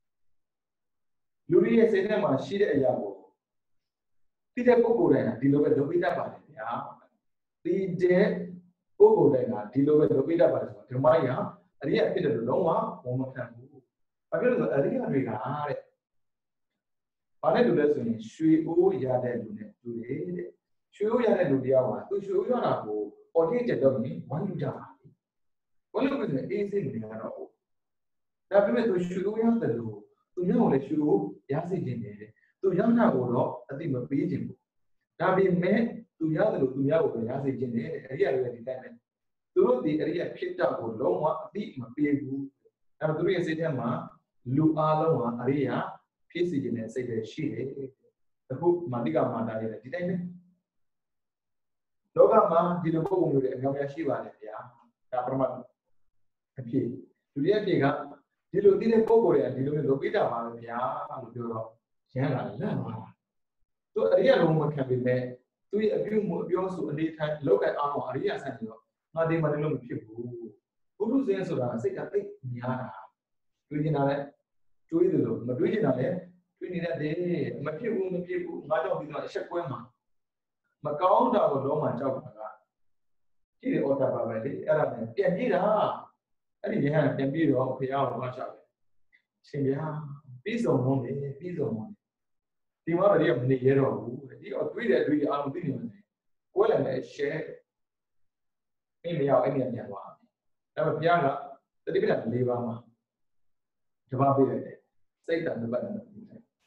A: လူတွေရဲ့စိတ်ထဲမှာရှိတဲ့အရာကိုသိတဲ့ပုဂ္ဂိုလ်တိုင်းကဒီလိုပဲလုပ်ပေးတတ်ပါတယ်ဗျာသိတဲ့ပုဂ္ဂိုလ်တိုင်းကဒီလိုပဲလုပ်ပေးတတ်ပါတယ်ဆိုတော့ဓမ္မကြီးကအရိယာဖြစ်တယ်လို့လုံးဝဝန်မခံဘူးဘာဖြစ်လို့လဲဆိုအရိယာတွေကတဲ့ဘာနဲ့တူလဲဆိုရင်ရွှေအိုးရတဲ့လူနဲ့တူတယ်တဲ့ရွှေအိုးရတဲ့လူတရားကသူရွှေအိုးရတာကိုအော်ဒီတက်တော့ရင်ဝိုင်းလူကြတာဝိုင်းလူကလည်းအေးစိတ်နေရတော့ဒါပေမဲ့သူရွှေအိုးရတယ်လို့သူမျိုးကိုလည်းရွှေအိုးရစေခြင်းတယ်သူရောက်တာကိုတော့အတိမပေးခြင်းဘူးဒါပေမဲ့သူရတယ်လို့သူများကိုလည်းရစေခြင်းတယ်အရိယာတွေဒီတိုင်းပဲသူတို့ဒီအရိယာဖြစ်တာကိုလုံးဝအတိမပေးဘူးအဲတော့သူတို့ရဲ့စိတ်ထဲမှာလူအလုံးဟာအရိယာဖြစ်စီခြင်းနဲ့စိတ်တွေရှိတယ်အခုမာတိကမာတာရဲ့ဒီတိုင်းပဲလောကမှာဒီလိုပုဂ္ဂိုလ်မျိုးတွေအများကြီးရှိပါတယ်ဗျာဒါပရမတ်အဖြစ်လူရဲ့အဖြစ်ကဒီလိုသိတဲ့ပုဂ္ဂိုလ်တွေကဒီလိုမျိုးလုပ်ပေးတာပါပဲဗျာလို့ပြောတော့ရဟန်းလာလန့်သွားတာသူအရိယာလုံးမခံပေမဲ့သူရဲ့အပြုမှုအပြောဆိုအနေထိုင်လောက်ကအားလုံးအရိယာဆန်ပြီးတော့ငါဒီမှာလည်းမဖြစ်ဘူးဘုရုဇင်းဆိုတာစိတ်ကသိများတာတွေးနေတာလည်းတွေးတယ်လို့မတွေးနေတာလည်းတွေးနေတတ်တယ်မဖြစ်ဘူးမဖြစ်ဘူးငါကြောင့်ဒီတော့အချက်ကွဲမှာမကောင်းတာကိုလုံးဝကြောက်တာကကြည့်ရအော်တာပါပဲလေအဲ့ဒါနဲ့ပြန်ပြေးတာအဲ့ဒီရဟန်းပြန်ပြေးတော့ဖရာကိုသွားချတယ်ရှင်ဗျာပြီးဆုံးလုံးလေပြီးဆုံးလုံးဒီမှာတော့ဒီကမနေရတော့ဘူးဒီတော့တွေးတယ်တွေးတယ်အားလုံးသိနေတယ်ကိုယ်လည်းလည်း share အိမ်မရောက်အဲ့ဒီညသွားတယ်ဒါပေမဲ့ဘုရားကတတိပဋ္ဌာန်၄ပါးမှာတပါးပေးလိုက်တယ်စိတ်တန်တပတ်နဲ့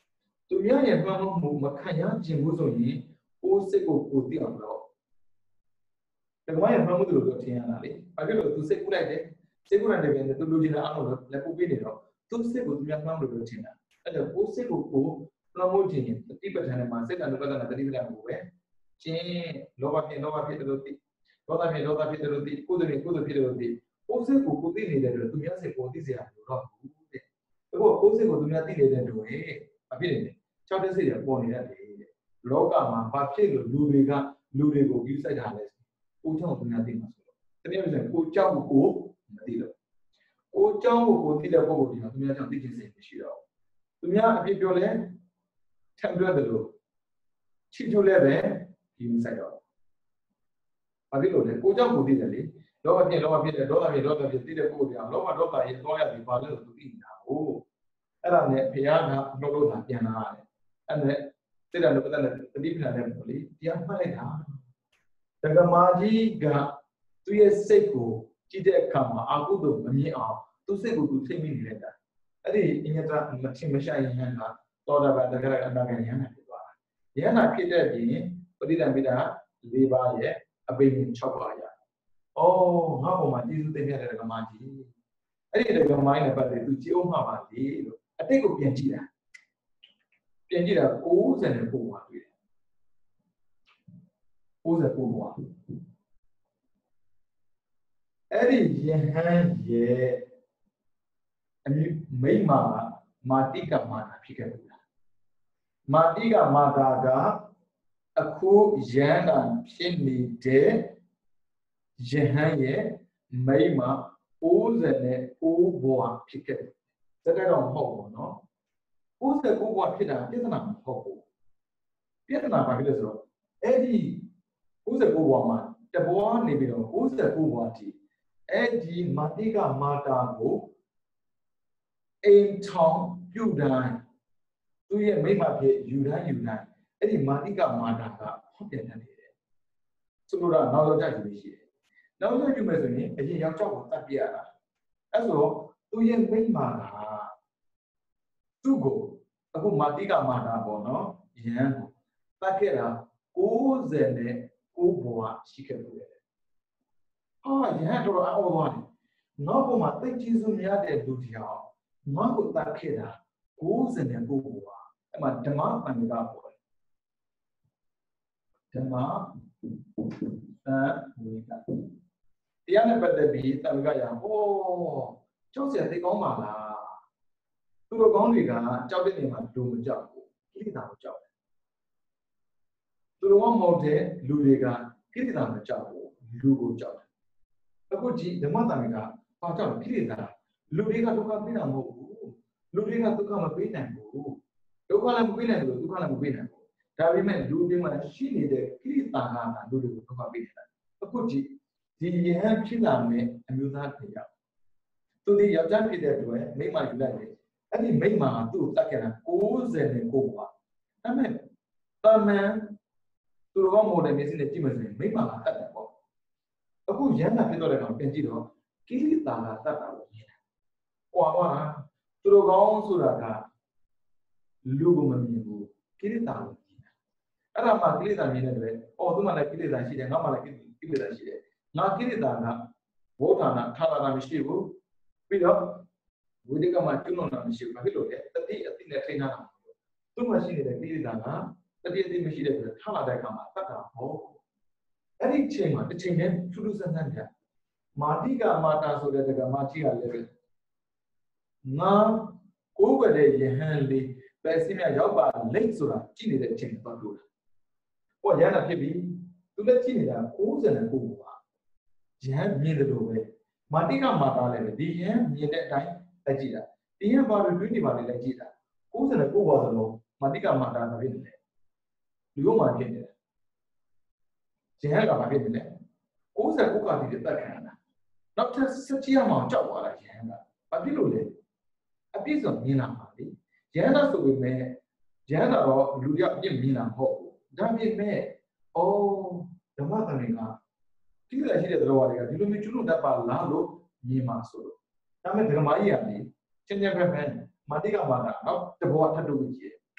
A: သူများရဲ့မှန်မှုမခံရခြင်းဘူးဆိုရင်ကိုယ်စိတ်ကိုကိုသိအောင်တော့ဒါကမှရဲ့မှန်မှုတို့လို့ထင်ရတာလေဘာဖြစ်လို့သူစိတ်ကူးလိုက်တယ်စိတ်ကူးလိုက်တယ်ပြန်သူလူချင်းတာအောင်လို့လက်ပို့ပေးနေတော့သူစိတ်ကိုသူများမှန်လို့လို့ထင်တာအဲ့တော့ကိုယ်စိတ်ကိုကိုလွှမ်းမိုးခြင်းတတိပဋ္ဌာန်မှာစိတ်တန်လို့ပဋ္ဌာန်တတိပဋ္ဌာန်ကိုပဲကျင်းလောဘဖြစ်လောဘဖြစ်တယ်လို့သိဒေါသဖြစ်ဒေါသဖြစ်တယ်လို့သိကုသိုလ်ဖြစ်ကုသိုလ်ဖြစ်တယ်လို့သိကိုယ်စိတ်ကိုကိုသိနေတဲ့အတွက်သူများစိတ်ကိုသိစေရလို့တော့ဘူးတဲ့အခုကိုယ်စိတ်ကိုသူများသိနေတဲ့တို့ဟဲ့ဘာဖြစ်နေလဲ၆တက်စိတ်တွေပေါ်နေရတယ်တဲ့လောကမှာဘာဖြစ်လို့လူတွေကလူတွေကိုယူဆိုင်တာလဲကိုเจ้าကိုသူများသိမှာဆိုတော့တကယ်လို့ကိုเจ้าကိုကိုမသိလို့ကိုเจ้าကိုကိုသိတဲ့ပုံကိုဒီမှာသူများကြောင့်သိခြင်းစိတ်မရှိတော့သူများအပြစ်ပြောလဲထံပြောတယ်လို့ချစ်ကျိုးလဲပဲဒီမဆိုင်တော့ဘာဖြစ်လို့လဲကိုเจ้าကိုသိတယ်လေလောဘဖြစ်လောဘဖြစ်တယ်ဒေါသဖြစ်ဒေါသဖြစ်သိတဲ့ပုံကိုဒီအောင်လောဘဒေါသရဲ့သွားရပြီဘာလို့သူသိနေတာဟုတ်အဲ့ဒါနဲ့ဘုရားကနှုတ်လို့သာပြန်လာရတယ်အဲ့နဲ့စိတ်ဓာတ်နဲ့ပတ်သက်တဲ့တတိပဌာန်နဲ့ပေါ့လေတရားမှတ်လိုက်တာဒကမာကြီးကသူ့ရဲ့စိတ်ကိုကြည့်တဲ့အခါမှာအာဟုတုမမြင်အောင်သူ့စိတ်ကိုသူထိမ့်မိနေလိုက်တာအဲ့ဒီအညတမထင်မရှာရင်ဟန်ကသောတာပန်တခါအနာဂတ်ယန္တာဖြစ်သွားတာယန္တာဖြစ်တဲ့ပြင်ပဋိသင်္ပိတာ၄ပါးရဲ့အပိညာ၆ပါးရအော်ငါ့ဘုံမှာကျေးဇူးတင်ပြတဲ့ဒကမာကြီးအဲ့ဒီဒကမာကြီးနဲ့ပတ်သက်သူကြည့်အောင်မှာပါလေလို့အတိတ်ကိုပြန်ကြည့်တာပြန်ကြည့်တာ၉၉ပါတွေ့တယ်၉၉ပါအဲ့ဒီယဟန်ရဲ့အမိမမာတိကမာတာဖြစ်ခဲ့ဘူးလားမာတိကမာတာကအခုယဟန်ကဖြစ်နေတဲ့ယဟန်ရဲ့မိမ၉၉ဘဝဖြစ်ခဲ့တယ်တကယ်တော့မဟုတ်ဘူးနော်၉၉ဘဝဖြစ်တာပြဿနာမဟုတ်ဘူးပြဿနာဘာဖြစ်လဲဆိုတော့အဲ့ဒီ၉၉ဘဝမှာတဘဝနေပြီးတော့၉၉ဘဝထိအဲ့ဒီမာတိကမာတာကိုအိမ်ထောင်ပြုတိုင်းသူရဲ့မိမဖြစ်ယူတိုင်းယူတိုင်းအဲ့ဒီမာတိကမာတာကဟောပြန်နေတယ်ဆိုလိုတာနောက်တော့ကြည့်လို့ရှိတယ်နောက်တော့ကြည့်မယ်ဆိုရင်အရင်ယောက်ျောက်ကိုတတ်ပြရတာအဲ့ဆိုတော့သူရဲ့မိမကသူ့ကိုအခုမာတိကမာတာပေါ့နော်ယဟန်ကိုတတ်ခဲ့တာ၉၉ဘဝရှိခဲ့လို့ရတယ်အာယဟန်တော့အော်သွားတယ်နောက်ဘုံမှာသိကျေးဇူးများတဲ့လူတရားငါ့ကိုတတ်ခဲ့တာ၉၉ဘဝအဲ့မှာဓမ္မပန္နကပေါ်တယ်ဓမ္မသံဝေကတရားနဲ့ပတ်သက်ပြီးသံဃာရဟောကြောက်စရာသိကောင်းပါလားသူတို့ကောင်းတွေကကြောက်တဲ့နေမှာလူမကြောက်ဘူးကိလေသာကိုကြောက်တယ်သူတို့ကမဟုတ်တဲ့လူတွေကကိလေသာမကြောက်ဘူးလူကိုကြောက်တယ်အခုဒီဓမ္မသံဃာဘာကြောက်ကိလေသာလူတွေကဒုက္ခပေးတာမဟုတ်ဘူးလူတွေကဒုက္ခမပေးနိုင်ဘူးဒုက္ခလည်းမပေးနိုင်ဘူးဒုက္ခလည်းမပေးနိုင်ဘူးဒါပေမဲ့လူတွေမှာရှိနေတဲ့ကိလေသာကလူတွေကိုဒုက္ခပေးနေတာအခုဒီဒီယဟန်ဖြစ်လာမယ့်အမျိုးသားတွေရောက်သူဒီယောက်ျားဖြစ်တဲ့အတွက်မိမယူလိုက်တယ်အဲ့ဒီမိမကသူ့ကိုတတ်ခဲ့တာ၉၉ဘဝအဲ့မဲ့တမန်သူတို့ကမိုးတယ်မျက်စိနဲ့ကြည့်မှဆိုရင်မိမကတတ်တယ်ပေါ့အခုယဟန်ဖြစ်တော့တဲ့ကောင်ပြန်ကြည့်တော့ကိလေသာကတတ်တာကိုမြင်တယ်။ဟွာပါသူတို့ကောင်းဆိုတာကလူကိုမမြင်ဘူးကိလေသာကိုမြင်တယ်။အဲ့ဒါမှကိလေသာမြင်တဲ့အတွက်အော်သူမှလည်းကိလေသာရှိတယ်ငါမှလည်းကိလေသာရှိတယ်။ငါကိလေသာကဘုဒ္ဓနာထာတာမရှိဘူး။ပြီးတော့ဝိဒကမှာကျွလွန်တာမရှိဘူး။ဘာဖြစ်လို့လဲ။တတိအတိနဲ့ထိန်းထားတာ။သူ့မှာရှိနေတဲ့ကိလေသာကတတိအတိမရှိတဲ့အတွက်ထားလာတဲ့အခါမှာတတ်တာဟော။အဲ့ဒီချိန်မှာတစ်ချိန်တည်းထူးထူးဆန်းဆန်းကြမာတိကမာတာဆိုတဲ့ကမာတိကလည်းပဲငါကိုယ်ပဲတဲ့ယဟန်လေးပဲစင်းမြရောက်ပါလိမ့်ဆိုတာကြည့်နေတဲ့အချိန်တော့လို့ဟောယဟန်ဖြစ်ပြီးသူလည်းကြည့်နေတာ၉၉ပါယဟန်မြင်တယ်လို့ပဲမာတိကမာတာလည်းဒီယဟန်မြင်တဲ့အတိုင်းလက်ကြည့်တာဒီယဟန်ဘာလို့တွေးနေပါလဲလက်ကြည့်တာ၉၉ပါဆိုတော့မာတိကမာတာမဖြစ်နေတယ်လူ့မှာဖြစ်နေတယ်ယဟန်ကဘာဖြစ်နေလဲ၉၉ကတည်းကတတ်ခံတာနောက်ထပ်စက်ကြီးအောင်ကြောက်သွားတာယဟန်ကဘာဖြစ်လို့လဲအပြည့်စုံမြင်လာပါလေယဟန်ကဆိုပေမဲ့ယဟန်ကတော့လူရအပြည့်မြင်လာမဟုတ်ဘူးဒါပေမဲ့အော်ဓမ္မသံဃာတိကျရှိတဲ့သဘောတွေကဒီလိုမျိုးကျွလွန်တတ်ပါလားလို့မြင်မှာဆိုလို့ဒါပေမဲ့ဓမ္မကြီးကလေချင်းချင်းပဲပဲမာတိကမာတာနော်တဘောထပ်တူကြည့်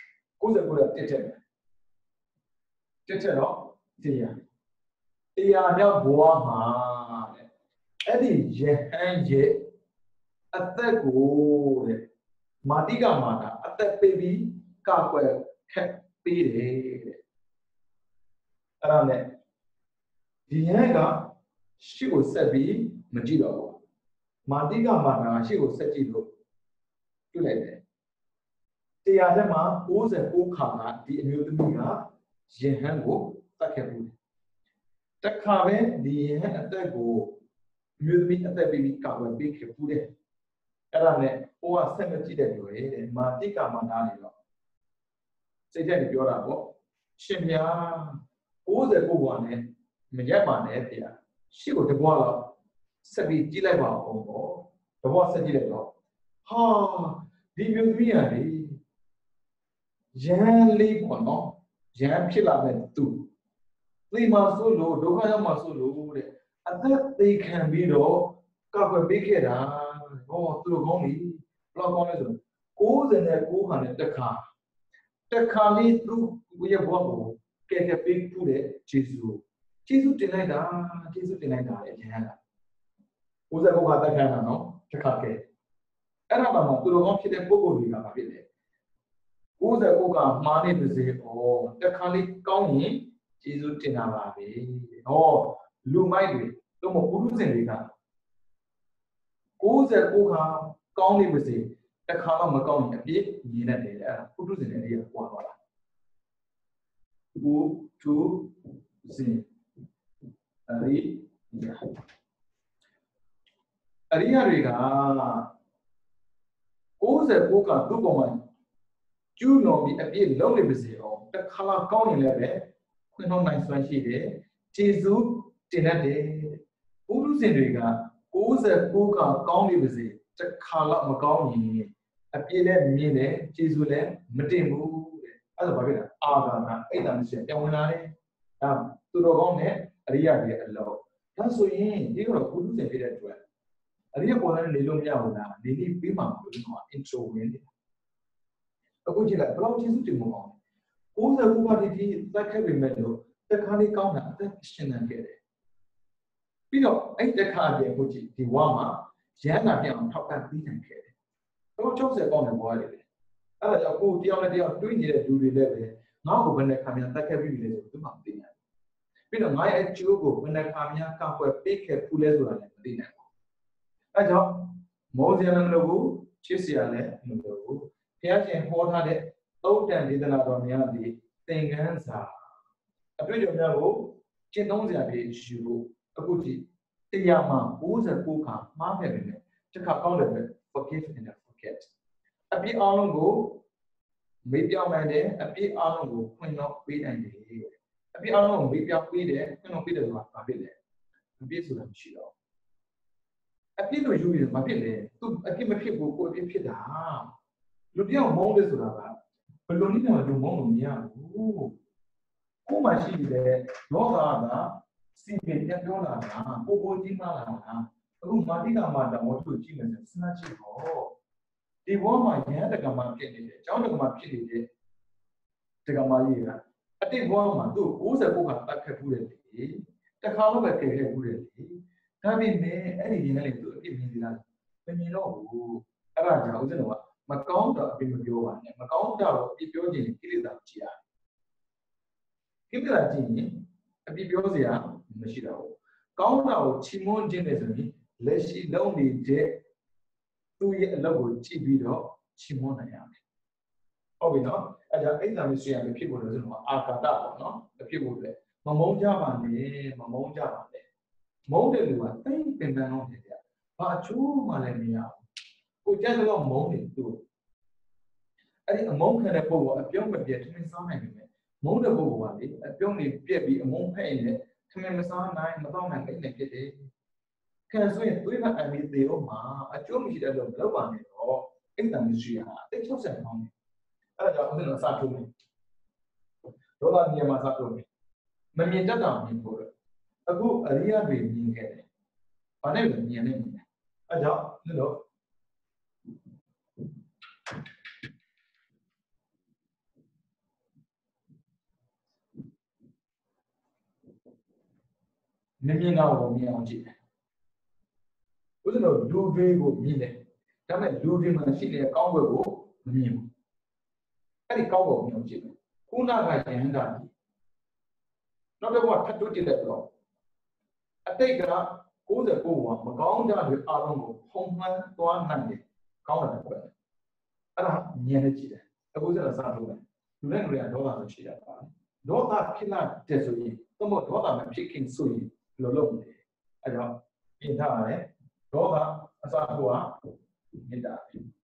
A: 九十九的这这这这咯，这样，这样要我嘛？哎，你也很也，啊，这个的，马蒂干嘛的？啊，这 baby 搞怪开背的，啊呢，第二个是我设备没记到，马蒂干嘛的？是我设计的，对不对？တရားထဲမှာ၉၉ခါကဒီအမျိုးသမီးကယဟန်ကိုတတ်ခဲ့ဘူးတခါပဲဒီယဟန်အသက်ကိုအမျိုးသမီးအသက်ပြီးပြီးကာဝယ်ပေးခဲ့ဘူးတဲ့အဲ့ဒါနဲ့ဟိုကဆက်မကြည့်တဲ့ပြောရဲတဲ့မာတိကာမနာနေတော့စိတ်ထဲနေပြောတာပေါ့ရှင်ဗျာ၉၉ဘွားနဲ့မရက်ပါနဲ့ဗျာရှေ့ကိုတဘွားတော့ဆက်ပြီးကြည့်လိုက်ပါအောင်ပေါ့တဘွားဆက်ကြည့်လိုက်တော့ဟာဒီမျိုးသမီးကလေရန်လေးပေါ့နော်ရန်ဖြစ်လာမဲ့သူသေမှာဆိုလို့ဒုက္ခရောက်မှာဆိုလို့တဲ့အသက်သေခံပြီးတော့ကောက်ွယ်ပေးခဲ့တာဟောသူတို့ကောင်းပြီဘလောက်ကောင်းလဲဆို၉၉ခါနဲ့တစ်ခါတစ်ခါလေးသူ့ရဲ့ဘဝကိုကဲကဲပေးဖို့တဲ့ဂျေဇုဂျေဇုတင်လိုက်တာဂျေဇုတင်လိုက်တာလေရန်က၉၉ခါတက်ခံတာနော်တစ်ခါကဲအဲ့ဒါမှသူတို့ကောင်းဖြစ်တဲ့ပုံကိုယ်တွေကပါဖြစ်တယ်၉၉ကမှားနေပါစေ။ဩတခါလေးကောင်းရင်ကျေးဇူးတင်တာပါပဲ။ဟောလူမိုက်တွေတို့မပုရုဇဉ်တွေက၉၉ခါကောင်းနေပါစေတခါတော့မကောင်းရင်အပြစ်မြင်တတ်တယ်အဲ့ဒါပုရုဇဉ်တွေကပွားသွားတာ။ပုထုဇဉ်အရိယာအရိယာတွေက၉၉ကသူ့ပေါ်မှာကျူးလွန်ပြီးအပြည့်လုံးနေပါစေတော့တခါကောင်းရင်လည်းပဲခွင့်ထုတ်နိုင်စွမ်းရှိတယ်ကျေးဇူးတင်တတ်တယ်ပုရုဇဉ်တွေက၉၉ကကောင်းနေပါစေတခါတော့မကောင်းရင်အပြည့်လည်းမြင်တယ်ကျေးဇူးလည်းမတင်ဘူးတဲ့အဲ့ဒါဘာဖြစ်လဲအာဂါနာအိတ်တန်ရှိပြောင်းဝင်လာတယ်ဒါသူတော်ကောင်းနဲ့အရိယာတွေအလောဒါဆိုရင်ဒီကတော့ပုရုဇဉ်ဖြစ်တဲ့အတွက်အရိယာပေါ်လာနေလို့မရဘူးလားနေနေပြီးမှလို့ကျွန်တော် intro ဝင်တယ်အခုကြည့်လိုက်ဘယ်လောက်ကျေးဇူးတင်မအောင်၉၉ပါးဒီဒီသက်ခဲ့ပေမဲ့လို့တခါလေးကောင်းတာအသက်ရှင်နေခဲ့တယ်ပြီးတော့အဲ့တခါတည်းကိုကြည့်ဒီဝါမှာရဟန္တာပြောင်းထောက်ပံ့ပြီးနိုင်ခဲ့တယ်ဘယ်လောက်၆၀ကောင်းတယ်ဘွားလေးလေအဲ့ဒါကြောင့်ကိုတယောက်နဲ့တယောက်တွေးနေတဲ့လူတွေလည်းပဲငါ့ကိုဘယ်နဲ့ခါများသက်ခဲ့ပြီလဲဆိုသူမှမသိနိုင်ဘူးပြီးတော့ငါရဲ့အကျိုးကိုဘယ်နဲ့ခါများကောက်ွယ်ပေးခဲ့ဘူးလဲဆိုတာလည်းမသိနိုင်ဘူးအဲ့ကြောင့်မောဇေနမလို့ဘူးချစ်စရာလည်းမလိုဘူးဘုရားရှင်ဟောထားတဲ့သုတ်တန်ဒေသနာတော်များသည်သင်ခန်းစာအတွေ့အကြုံများကိုကျင့်သုံးစရာတွေယူဖို့အခုကြည့်တရားမှာ၉၉ခါမှားခဲ့တယ်နဲ့တစ်ခါကောင်းတယ်ပဲ forgive and forget အပြစ်အလုံးကိုမေ့ပြောင်းနိုင်တယ်အပြစ်အလုံးကိုခွင့်တော့ပေးနိုင်တယ်အပြစ်အလုံးကိုမေ့ပြောင်းပေးတယ်ခွင့်တော့ပေးတယ်ဆိုတာဘာဖြစ်လဲအပြစ်ဆိုတာမရှိတော့အပြစ်ကိုယူရင်ဘာဖြစ်လဲသူအပြစ်မဖြစ်ဘူးကိုအပြစ်ဖြစ်တာလူပြောင်းမုန်းတယ်ဆိုတာကဘယ်လိုနည်းနဲ့လူမုန်းလို့မရဘူးကိုမှရှိတယ်လောကကစီပင်ပြပြောလာတာပိုပိုကြီးမားလာတာအခုမာတိကမာတမောတို့ကြည့်မယ်ဆိုစဉ်းစားကြည့်တော့ဒီဘောမှာရဟန်းတက္ကမဖြစ်နေတယ်ကျောင်းတက္ကမဖြစ်နေတဲ့တက္ကမကြီးကအတိတ်ဘောမှာသူ့၉၉ခါတတ်ခတ်ဘူးတယ်လေတခါတော့ပဲကယ်ခဲ့ဘူးတယ်လေဒါပေမဲ့အဲ့ဒီရင်လည်းသူအပြစ်မြင်နေတာမမြင်တော့ဘူးအဲ့ဒါကြောင့်ဦးဇင်းတော်ကမကောင်းတော့အပြစ်မပြောပါနဲ့မကောင်းတော့အပြစ်ပြောခြင်းကိလေသာကြည့်ရတယ်ကိလေသာကြည့်ရင်အပြစ်ပြောစရာမရှိတော့ဘူးကောင်းတာကိုချီးမွမ်းခြင်းနဲ့ဆိုရင်လက်ရှိလုံးနေတဲ့သူ့ရဲ့အလုပ်ကိုကြည့်ပြီးတော့ချီးမွမ်းနိုင်ရတယ်ဟုတ်ပြီနော်အဲ့ဒါအိမ်သာမရှိရမဖြစ်ဘူးလို့ဆိုတော့အာကာတပေါ့နော်မဖြစ်ဘူးလေမမုန်းကြပါနဲ့မမုန်းကြပါနဲ့မုန်းတဲ့လူကတိတ်ပင်ပန်းတော့တယ်ဗျဘာအချိုးမှလည်းမရဘူးကိုကြက်တော့မုန်းနေသူအဲ့ဒီအမုန်းခံတဲ့ပုဂ္ဂိုလ်အပြုံးမပြတ်ထမင်းစားနိုင်တယ်မုန်းတဲ့ပုဂ္ဂိုလ်ကလေအပြုံးနေပြက်ပြီးအမုန်းဖက်ရင်ထမင်းမစားနိုင်မတော့နိုင်နေဖြစ်တယ်ခံဆိုရင်တွေးမှအမိသေးတော့မှာအကျိုးမရှိတဲ့လို့မလုပ်ပါနဲ့တော့အိမ်တန်မရှိရတိတ်၆၀ပေါင်းတယ်အဲ့ဒါကြောင့်ဦးဇင်းတို့အစားထိုးမယ်ဒေါသနေရာမှာစားထိုးမယ်မမြင်တတ်တာမြင်ဖို့အခုအရိယတွေမြင်ခဲ့တယ်ဘာနဲ့လဲမြင်နေမြင်တယ်အဲ့ကြောင့်ဦးဇင်းတို့မမြင်တော့ဘူးမြင်အောင်ကြည့်တယ်ဥစ္စာတော့လူတွေကိုမြင်တယ်ဒါပေမဲ့လူတွေမှာရှိတဲ့ကောင်းဘက်ကိုမမြင်ဘူးအဲ့ဒီကောင်းဘက်ကိုမြင်အောင်ကြည့်တယ်ခုနကယဟန္တာကြီးနောက်တစ်ခါထပ်တိုးကြည့်လိုက်တော့အတိတ်က၉၉ဘဝမကောင်းကြတဲ့အာရုံကိုဖုံးမှန်းသွားနိုင်တယ်ကောင်းတယ်ပဲအဲ့ဒါမြင်နေကြည့်တယ်အခုကျတော့စားလို့တယ်လူနဲ့လူတွေကဒေါသဆိုရှိရပါဒေါသဖြစ်လာတဲ့ဆိုရင်တော့မဒေါသမဖြစ်ခင်ဆိုရင်ဘယ်လိုလုပ်မလဲအဲ့တော့ပြင်ထားရတယ်ဒေါသအစားထိုးဟာမေတ္တာ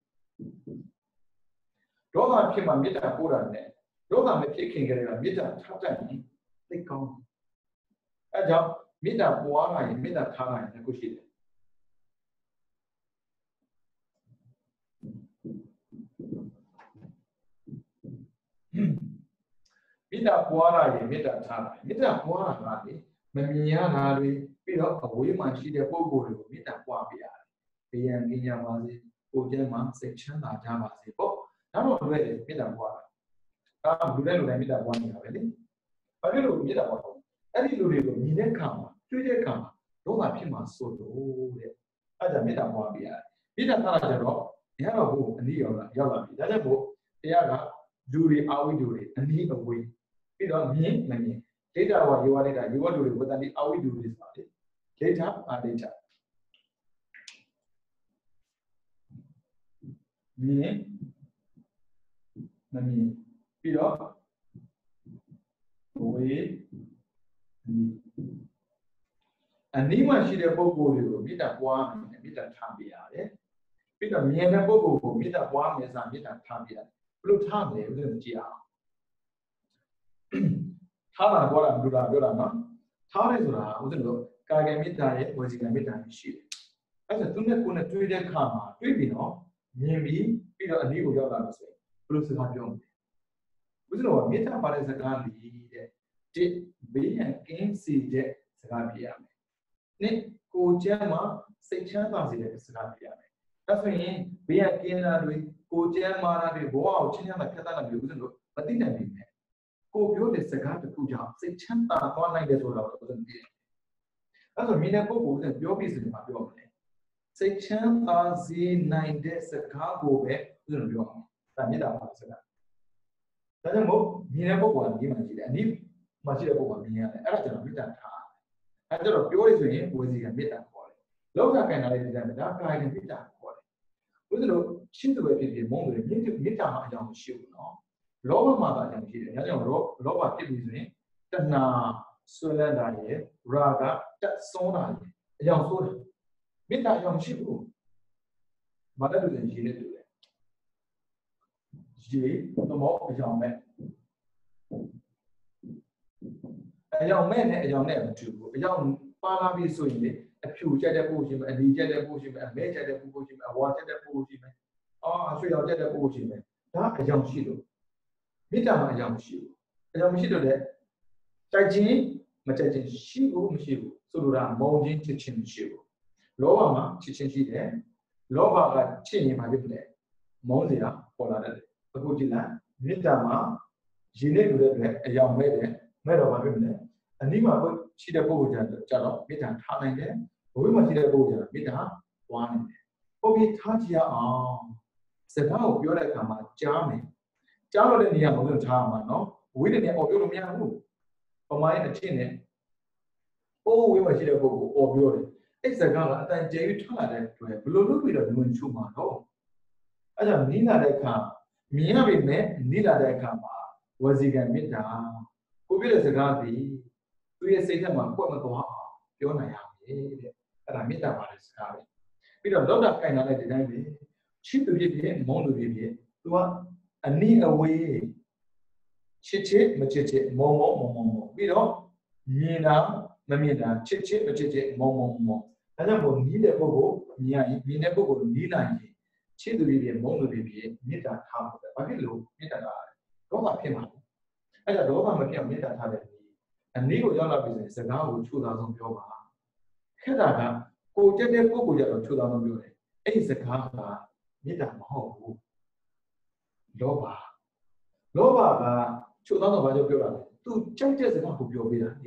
A: ဒေါသဖြစ်မှမေတ္တာပို့တာနဲ့ဒေါသမဖြစ်ခင်ကလေးကမေတ္တာထားတတ်ရင်သိကောင်းအဲကြောင့်မေတ္တာပွားလာရင်မေတ္တာထားလာရင်တစ်ခုရှိတယ်မေတ္တာပွားလာရင်မေတ္တာထားလာမေတ္တာပွားလာတာလေမမြင်ရတာတွေပြီးတော့အဝေးမှာရှိတဲ့ပုံကိုယ်တွေကိုမေတ္တာပွားပြရတယ်။ဘေးရန်ကင်းကြပါစေ၊ကိုယ်ကျမ်းမှာစိတ်ချမ်းသာကြပါစေပေါ့။ဒါတော့လွယ်တယ်မေတ္တာပွားတာ။ဒါလူတဲ့လူတိုင်းမေတ္တာပွားနေတာပဲလေ။ဘာဖြစ်လို့မေတ္တာပွားတော့အဲ့ဒီလူတွေကိုမြင်တဲ့အခါမှာတွေ့တဲ့အခါမှာဒေါသဖြစ်မှာစိုးလို့တဲ့။အဲ့ဒါမေတ္တာပွားပြရတယ်။မေတ္တာထားတာကြတော့ဘုရားတော်ဘုအနည်းရောက်လာရောက်လာပြီ။ဒါကြောင့်ဘုတရားကလူတွေအာဝိဒ္ဓတွေအနည်းအဝေးပြီးတော့မြင်မမြင်ဒေတာဝယောဒေတာယောဒုတွေဝတ္တတိအာဝိဒ္ဓတွေဆိုတာလေဒေတာအာဒေတာမြင်မမြင်ပြီးတော့ဝေအနည်းမှရှိတဲ့ပုဂ္ဂိုလ်တွေကိုမေတ္တာပွားမယ်မေတ္တာထားပြရတယ်ပြီးတော့မြင်တဲ့ပုဂ္ဂိုလ်ကိုမေတ္တာပွားမယ်ဆိုတာမေတ္တာထားပြရတယ်ဘယ်လိုထားမလဲဘယ်လိုကြည့်အောင်ထားတာပြောတာဘယ်လိုလာပြောတာနော်ထားတယ်ဆိုတာဥစဉ်လို့ကာယမေတ္တာရဲ့ဝစီကမေတ္တာရှိတယ်အဲ့ဒါသူနဲ့ကိုယ်နဲ့တွေ့တဲ့အခါမှာတွေ့ပြီနော်မြင်ပြီးပြီးတော့အနည်းကိုရောက်လာလို့ဆိုရင်ဘယ်လိုစကားပြောမလဲဥစဉ်လို့မေတ္တာပါတဲ့စကားလီတဲ့ဒီဘေးရန်ကင်းစီတဲ့စကားပြရမယ်နှစ်ကိုယ်ကျမ်းမှာစိတ်ချမ်းသာစေတဲ့စကားပြရမယ်ဒါဆိုရင်ဘေးရန်ကင်းတာတွေကိုယ်ကျမ်းမာတာတွေဘဝကိုချင်းချမ်းသာဖြတ်သန်းတာမျိုးဥစဉ်လို့မသိနိုင်ဘူးကိုပြောတဲ့စကားတစ်ခုကြောင့်စိတ်ချမ်းသာသွားနိုင်တယ်ဆိုတော့ဥစဉ်ပြည့်အဲ့ဆိုမြင်တဲ့ပုဂ္ဂိုလ်ကပြောပြီးဆိုရင်မပြောဘူးလေစိတ်ချမ်းသာစေနိုင်တဲ့စကားကိုပဲဥစဉ်ပြောအောင်ဒါမေတ္တာပါစကားဒါကြောင့်မို့မြင်တဲ့ပုဂ္ဂိုလ်ကမြင်မှရှိတယ်အနည်းမှရှိတဲ့ပုဂ္ဂိုလ်ကမြင်ရတယ်အဲ့ဒါကြောင့်မေတ္တာထားအဲ့ဒါတော့ပြောရဆိုရင်ဝေစီကမေတ္တာခေါ်တယ်လောကကံတာလေးမေတ္တာဒါကာယကမေတ္တာခေါ်တယ်ဥစဉ်လို့ရှင်းသူပဲဖြစ်ဖြစ်မုန်းတယ်မေတ္တာမေတ္တာမှာအကြောင်းရှိဘူးနော်လောဘမှာအကြောင်းရှိတယ်။ဒါကြောင့်လောလောဘဖြစ်ပြီးဆိုရင်တဏှာဆွဲလန်းတာရဲ့ရာဂတက်ဆုံးတာရဲ့အကြောင်းဆိုတယ်။မေတ္တာအကြောင်းရှိဘူး။ဘာလို့လဲရေနဲ့တူလဲ။ရေသမောအကြောင်းမဲ့အကြောင်းမဲ့နဲ့အကြောင်းနဲ့မတူဘူး။အကြောင်းပါလာပြီးဆိုရင်လေအဖြူကျက်တဲ့ပို့ရှိမယ်အနီကျက်တဲ့ပို့ရှိမယ်အမဲကျက်တဲ့ပို့ရှိမယ်အဝါကျက်တဲ့ပို့ရှိမယ်။အာဆွေရောင်ကျက်တဲ့ပို့ရှိမယ်။ဒါအကြောင်းရှိလို့မေတ္တာမှာအကြောင်းမရှိဘူးအကြောင်းမရှိတော့တဲ့တိုက်ချင်းမတိုက်ချင်းရှိဘူးမရှိဘူးဆိုလိုတာမုံချင်းချစ်ချင်းမရှိဘူးလောဘမှာချစ်ချင်းရှိတယ်လောဘကချစ်ရင်ဘာဖြစ်လဲမုံစရာပေါ်လာတယ်အခုကြည့်လိုက်မေတ္တာမှာရင်းနဲ့တူတဲ့အတွက်အကြောင်းမဲ့တယ်မဲ့တော့ဘာဖြစ်လဲအနည်းမှာရှိတဲ့ပုဂ္ဂိုလ်ကြတော့မေတ္တာထားနိုင်တယ်ဘဝမှာရှိတဲ့ပုဂ္ဂိုလ်ကြတော့မေတ္တာပွားနိုင်တယ်ပုံပြီးထားကြည့်အောင်စကားကိုပြောတဲ့အခါမှာကြားမယ်ကြားလို့တဲ့နေရာမှာလို့ထားမှာနော်ဝေးတဲ့နေရာပေါ်ပြောလို့မရဘူးပမာရဲ့အထင်နဲ့အိုးဝေးမှာရှိတဲ့ပုဂ္ဂိုလ်ပေါ်ပြောတယ်အဲ့စကားကအတန်ကျဲပြီးထွက်လာတဲ့တွေ့ဘယ်လိုလုပ်ပြီးတော့ဝင်ချုံမှာတော့အဲ့ကြောင့်နီးလာတဲ့အခါမြင်ရပေမဲ့နီးလာတဲ့အခါမှာဝစီကံမေတ္တာကိုပြောတဲ့စကားသည်သူရဲ့စိတ်ထဲမှာပွက်မသွားအောင်ပြောနိုင်ရမယ်တဲ့အဲ့ဒါမေတ္တာပါတဲ့စကားပဲပြီးတော့လောက်တာကြင်လာတဲ့ဒီတိုင်းပဲချစ်သူဖြစ်ဖြစ်မုန်းသူဖြစ်ဖြစ်သူကအနည်းအဝေးချစ်ချစ်မချစ်ချစ်မုံမုံမုံမုံပြီးတော့မြင်တာမမြင်တာချစ်ချစ်မချစ်ချစ်မုံမုံမုံဒါကြောင့်မို့နီးတဲ့ပုဂ္ဂိုလ်မြင်ရင်မြင်တဲ့ပုဂ္ဂိုလ်နီးနိုင်ရင်ချစ်သူဖြစ်ဖြစ်မုံသူဖြစ်ဖြစ်မေတ္တာထားဖို့ပဲဘာဖြစ်လို့မေတ္တာကဒေါသဖြစ်မှာအဲ့ဒါဒေါသမဖြစ်အောင်မေတ္တာထားတယ်အနည်းကိုရောက်လာပြီဆိုရင်စကားကိုချိုးသားဆုံးပြောပါခက်တာကကိုကြက်တဲ့ပုဂ္ဂိုလ်ကြတော့ချိုးသားဆုံးပြောတယ်အဲ့ဒီစကားကမေတ္တာမဟုတ်ဘူးလောဘလောဘကချို့သားတော့ဘာကြောင့်ပြောတာလဲသူကြိုက်တဲ့စကားကိုပြောပေးတာလေ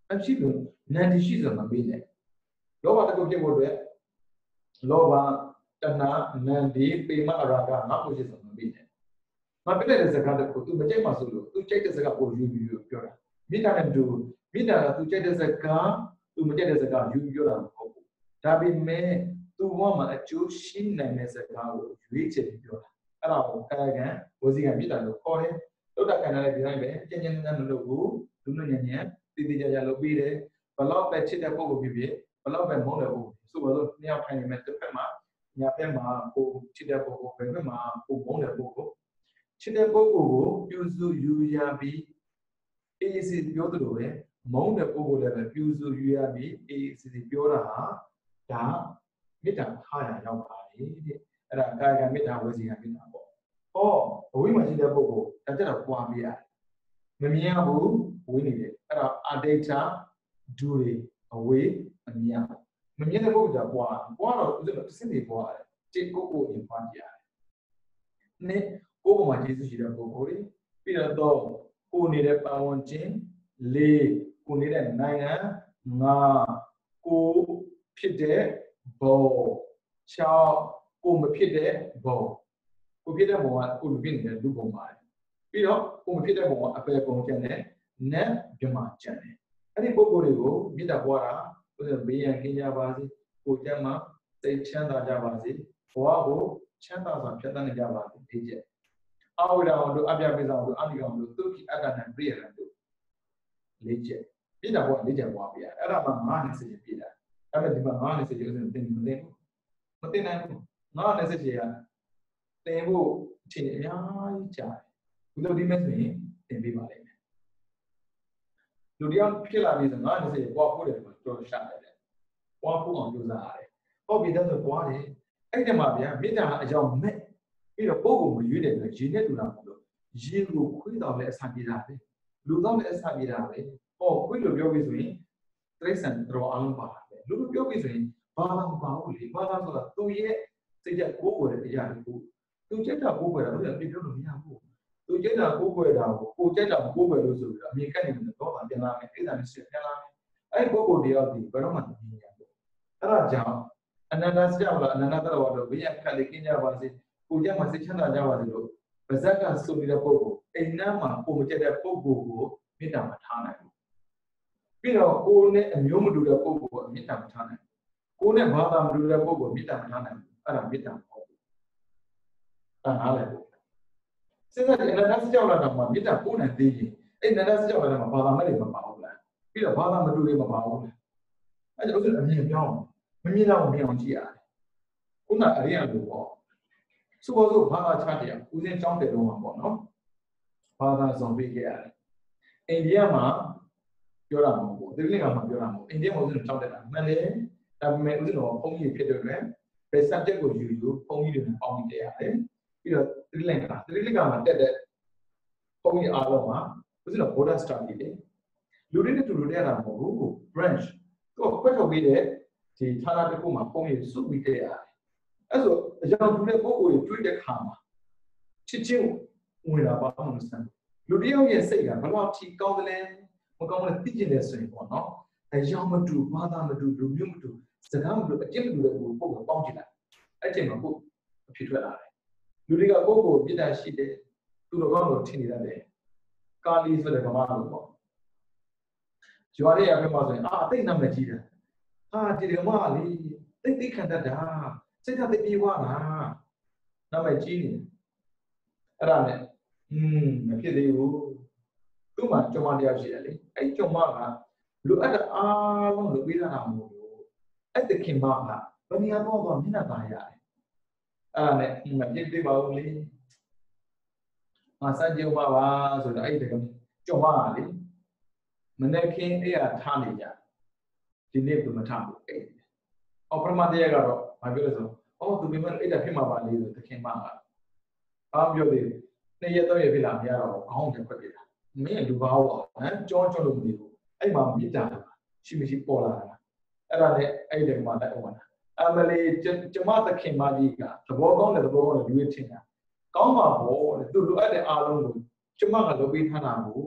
A: အဖြစ်လို့နန္ဒီရှိဆိုမှပေးတယ်လောဘတကုဖြစ်ဖို့အတွက်လောဘတဏှာနန္ဒီပေမအရာကငါ့ကိုရှိဆိုမှပေးတယ်ငါပြတဲ့စကားတခု तू မကြိုက်မှဆိုလို့ तू ကြိုက်တဲ့စကားကိုယူပြီးပြောတာမိတာနဲ့တူမိတာက तू ကြိုက်တဲ့စကား तू မကြိုက်တဲ့စကားယူပြောတာမဟုတ်ဘူးဒါပေမဲ့ तू ဘဝမှာအကျိုးရှိနိုင်တဲ့စကားကိုရွေးချယ်ပြီးပြောတာအဲ့ဒါကိုကာယကံဝစီကံမိတာလို့ခေါ်တယ်လုဒ္ဒကံနဲ့ဒီတိုင်းပဲကျဉ်းကျဉ်းနဲ့မလုပ်ဘူးလူလူညံ့ညံ့တည်တည်ကြကြလုပ်ပြီးတယ်ဘလောက်ပဲချစ်တဲ့ပုဂ္ဂိုလ်ဖြစ်ဖြစ်ဘလောက်ပဲမုန်းတဲ့ပုဂ္ဂိုလ်ဆိုပါတော့နှစ်ယောက်ထိုင်နေမဲ့တစ်ဖက်မှာညာဘက်မှာကိုချစ်တဲ့ပုဂ္ဂိုလ်ဘယ်ဘက်မှာကိုမုန်းတဲ့ပုဂ္ဂိုလ်ချစ်တဲ့ပုဂ္ဂိုလ်ကိုပြုစုယူရပြီးအေးစီပြောသလိုပဲမုန်းတဲ့ပုဂ္ဂိုလ်လည်းပဲပြုစုယူရပြီးအေးစီပြောတာဟာဒါမေတ္တာထားရရောက်ပါတယ်တဲ့အဲ့ဒါကာယကံမေတ္တာဝစီကံမေတ္တာပေါ့ဟောအဝိမှာရှိတဲ့ပုဂ္ဂိုလ်ဒါကြတော့ပွားပြရတယ်မမြင်ရဘူးဝိနေတယ်အဲ့ဒါအဒိဋ္ဌဒူတွေအဝေးမမြင်ရမမြင်တဲ့ပုဂ္ဂိုလ်ကပွားပွားတော့ဥစ္စာတစ်စင်းတွေပွားတယ်တိကိုကိုရင်ပွားကြရတယ်နှစ်ကိုယ်ပေါ်မှာကျေးဇူးရှိတဲ့ပုဂ္ဂိုလ်တွေပြီးတော့ကိုနေတဲ့ပတ်ဝန်းကျင်လေးကိုနေတဲ့နိုင်ငံငါကိုဖြစ်တဲ့ဘောချောင်းကိုမဖြစ်တဲ့ဘောကိုဖြစ်တဲ့ဘောကကိုလူဖြစ်နေတဲ့လူပုံပါတယ်ပြီးတော့ကိုမဖြစ်တဲ့ဘောကအပယ်ပုံကျန်တဲ့နတ်မြမကျန်တယ်အဲ့ဒီပုဂ္ဂိုလ်တွေကိုမေတ္တာပွားတာဥစ္စာဘေးရန်ကင်းကြပါစေကိုကျမ်းမှာစိတ်ချမ်းသာကြပါစေဘဝကိုချမ်းသာစွာဖြတ်သန်းကြပါစေဒီချက်အဝိဒါဝတို့အပြပိစ္ဆာတို့အနိကောင်တို့သုခိအတ္တနဲ့ပြည့်ရံတို့လေးချက်မေတ္တာပွားလေးချက်ပွားပြရအဲ့ဒါမှငါးနှစ်စိတ်ပြည့်တာအဲ့မဲ့ဒီမှာငါးနှစ်စိတ်ကျဥစ္စာသင်မသိဘူးမသိနိုင်ဘူးငါးနှစ်စိတ်ကျသင်ဖို့အချိန်အများကြီးကြာတယ်ဘုလိုဒီမဲ့ဆိုရင်သင်ပေးပါလိမ့်မယ်လူတယောက်ဖြစ်လာပြီဆိုငါးနှစ်စိတ်ပွားဖို့တယ်ဆိုတော့ရှာတယ်ပွားဖို့အောင်ကြိုးစားရတယ်ဟောပြီးတော့ပွားတယ်အဲ့ဒီမှာဗျာမေတ္တာအကြောင်းမဲ့ပြီးတော့ပုဂ္ဂိုလ်မရွေးတယ်ဆိုရေနဲ့တူတာမလို့ရေကိုခွေးတော်လည်းအဆန်ပြေတာပဲလူတော်လည်းအဆန်ပြေတာပဲဟောခွေးလိုပြောပြီးဆိုရင်တိရစ္ဆာန်တော်အောင်ပါပဲလူလိုပြောပြီးဆိုရင်ဘာမှမပါဘူးလေဘာသာဆိုတာသူ့ရဲ့စိတ်ချက်ကိုယ်ကိုယ်ရဲ့တရားတွေကိုသူကြက်တာကိုယ်ကိုယ်တာလို့လည်းပြောလို့မရဘူးသူကြက်တာကိုယ်ကိုယ်တာကိုကိုကြက်တာကိုယ်ကိုယ်လို့ဆိုပြီးတော့အမြင်ကတ်နေတယ်တော့မှပြန်လာမယ်အိဒါနဲ့ဆက်ပြန်လာမယ်အဲ့ဒီပုဂ္ဂိုလ်တယောက်ဒီဘယ်တော့မှမမြင်ရဘူးအဲ့ဒါကြောင့်အနန္တစကြောင့်လားအနန္တတရဝတ္တဘိယခက်လေးကင်းကြပါစေကိုကြက်မှာစိတ်ချမ်းသာကြပါစေလို့ဗဇက်ကဆိုနေတဲ့ပုဂ္ဂိုလ်အိမ်နားမှာကိုမကြက်တဲ့ပုဂ္ဂိုလ်ကိုမေတ္တာမထားနိုင်ဘူးပြီးတော့ကိုယ်နဲ့အမျိုးမတူတဲ့ပုဂ္ဂိုလ်ကိုမေတ္တာမထားနိုင်ဘူးကိုယ်နဲ့ဘာသာမတူတဲ့ပုဂ္ဂိုလ်မေတ္တာမထားနိုင်ဘူးအဲ့ဒါမေတ္တာမဟုတ်ဘူးအဲ့ဒါလည်းပေါ့စဉ်းစားကြည့်အနန္တစကြောင့်လားတော့မေတ္တာပို့နိုင်သေးရင်အဲ့အနန္တစကြောင့်လည်းဘာသာမဲ့တွေမပါဘူးလားပြီးတော့ဘာသာမတူတွေမပါဘူးလားအဲ့ဒါဥစ္စာအမြင်ပြောင်းမမြင်တော့မြင်အောင်ကြည့်ရတယ်ခုနအရိယာလိုပေါ့ဆိုပါစို့ဘာသာချတရားဦးစင်းကြောင်းတယ်တော့မှာပေါ့နော်ဘာသာဆောင်ပေးခဲ့ရတယ်အိန္ဒိယမှာပြောတာမဟုတ်ဘူးသီရိလင်္ကာမှာပြောတာမဟုတ်အိန္ဒိယမှာဦးစင်းကြောင်းတယ်တာမှန်တယ်ဒါပေမဲ့ဦးစင်းတော့ဘုန်းကြီးဖြစ်တဲ့အတွက်ဘယ် subject ကိုယူယူဘုန်းကြီးတွေနဲ့ပေါင်းပြီးတက်ရတယ်ပြီးတော့သီရိလင်္ကာသီရိလင်္ကာမှာတက်တဲ့ဘုန်းကြီးအားလုံးမှာဦးစင်းတော့ Buddha study လေလူတွေနဲ့တူတူတက်ရတာမဟုတ်ဘူး branch တော့ခွဲထုတ်ပြီးတဲ့ဒီဌာနတစ်ခုမှာဘုန်းကြီးစုပြီးတက်ရတယ်အဲ့ဆိုအကြောင်းတူတဲ့ပုဂ္ဂိုလ်တွေတွေ့တဲ့ခါမှာချစ်ချင်းဝင်လာပါမှမစမ်းလူတယောက်ရဲ့စိတ်ကဘယ်တော့ထိကောင်းတယ်လဲမကောင်းလဲသိကျင်တယ်ဆိုရင်ပေါ့နော်အကြောင်းမတူဘာသာမတူလူမျိုးမတူစကားမတူအကျင့်မတူတဲ့ပုဂ္ဂိုလ်ကိုပေါင်းကြည့်လိုက်အဲ့ချိန်မှာကိုယ်အဖြစ်ထွက်လာတယ်လူတွေကပုဂ္ဂိုလ်ပြစ်တာရှိတယ်သူတို့ကောင်းလို့ထင်နေတတ်တယ်ကာလီဆိုတဲ့ကမားလို့ပေါ့ကျွားရဲ့အဖေမှာဆိုရင်အာအသိနာမည်ကြီးတယ်အာဒီကမားလေးသိသိခံတတ်တာစိတ်ဓာတ်သိပြေးသွားတာနာမည်ကြီးနေအဲ့ဒါနဲ့อืมမဖြစ်သေးဘူးသူ့မှာကြုံမတရားရှိတယ်လေအဲ့ကြုံမကလူအပ်တာအားလုံးလူပေးတာမဟုတ်ဘူးအဲ့တခင်မကဘယ်နေရာတော့တော့မျက်နှာသာရတယ်အဲ့ဒါနဲ့မဖြစ်သေးပါဘူးလေငါစကြုံပါပါဆိုတော့အဲ့တကကြုံမကလေမနေ့ခင်းအဲ့ရထားနေကြဒီနေ့ဘယ်မထားဘူးအဲ့အော်ပရမတရားကတော့ဘာပြောလဲဆိုအော်သူမိမအဲ့ဒါဖြစ်မှာပါလေဆိုတခင်မကအားပြောသေးတယ်နှစ်ရက်တော့ရဖြစ်လာမရတော့ခေါင်းတက်ခွက်ပြတာမင်းလူဘာဝဟမ်ကြောကြောလို့မနေဘူးအဲ့မှာမြစ်တာရှိမရှိပေါ်လာတာအဲ့ဒါနဲ့အဲ့ဒီမှာတက်အောင်တာအမလေးကျမသခင်မကြီးကသဘောကောင်းတဲ့သဘောကောင်းတဲ့လူတွေထင်တာကောင်းပါဘောတဲ့သူလိုအပ်တဲ့အားလုံးကိုကျမကလုပ်ပေးထားတာကို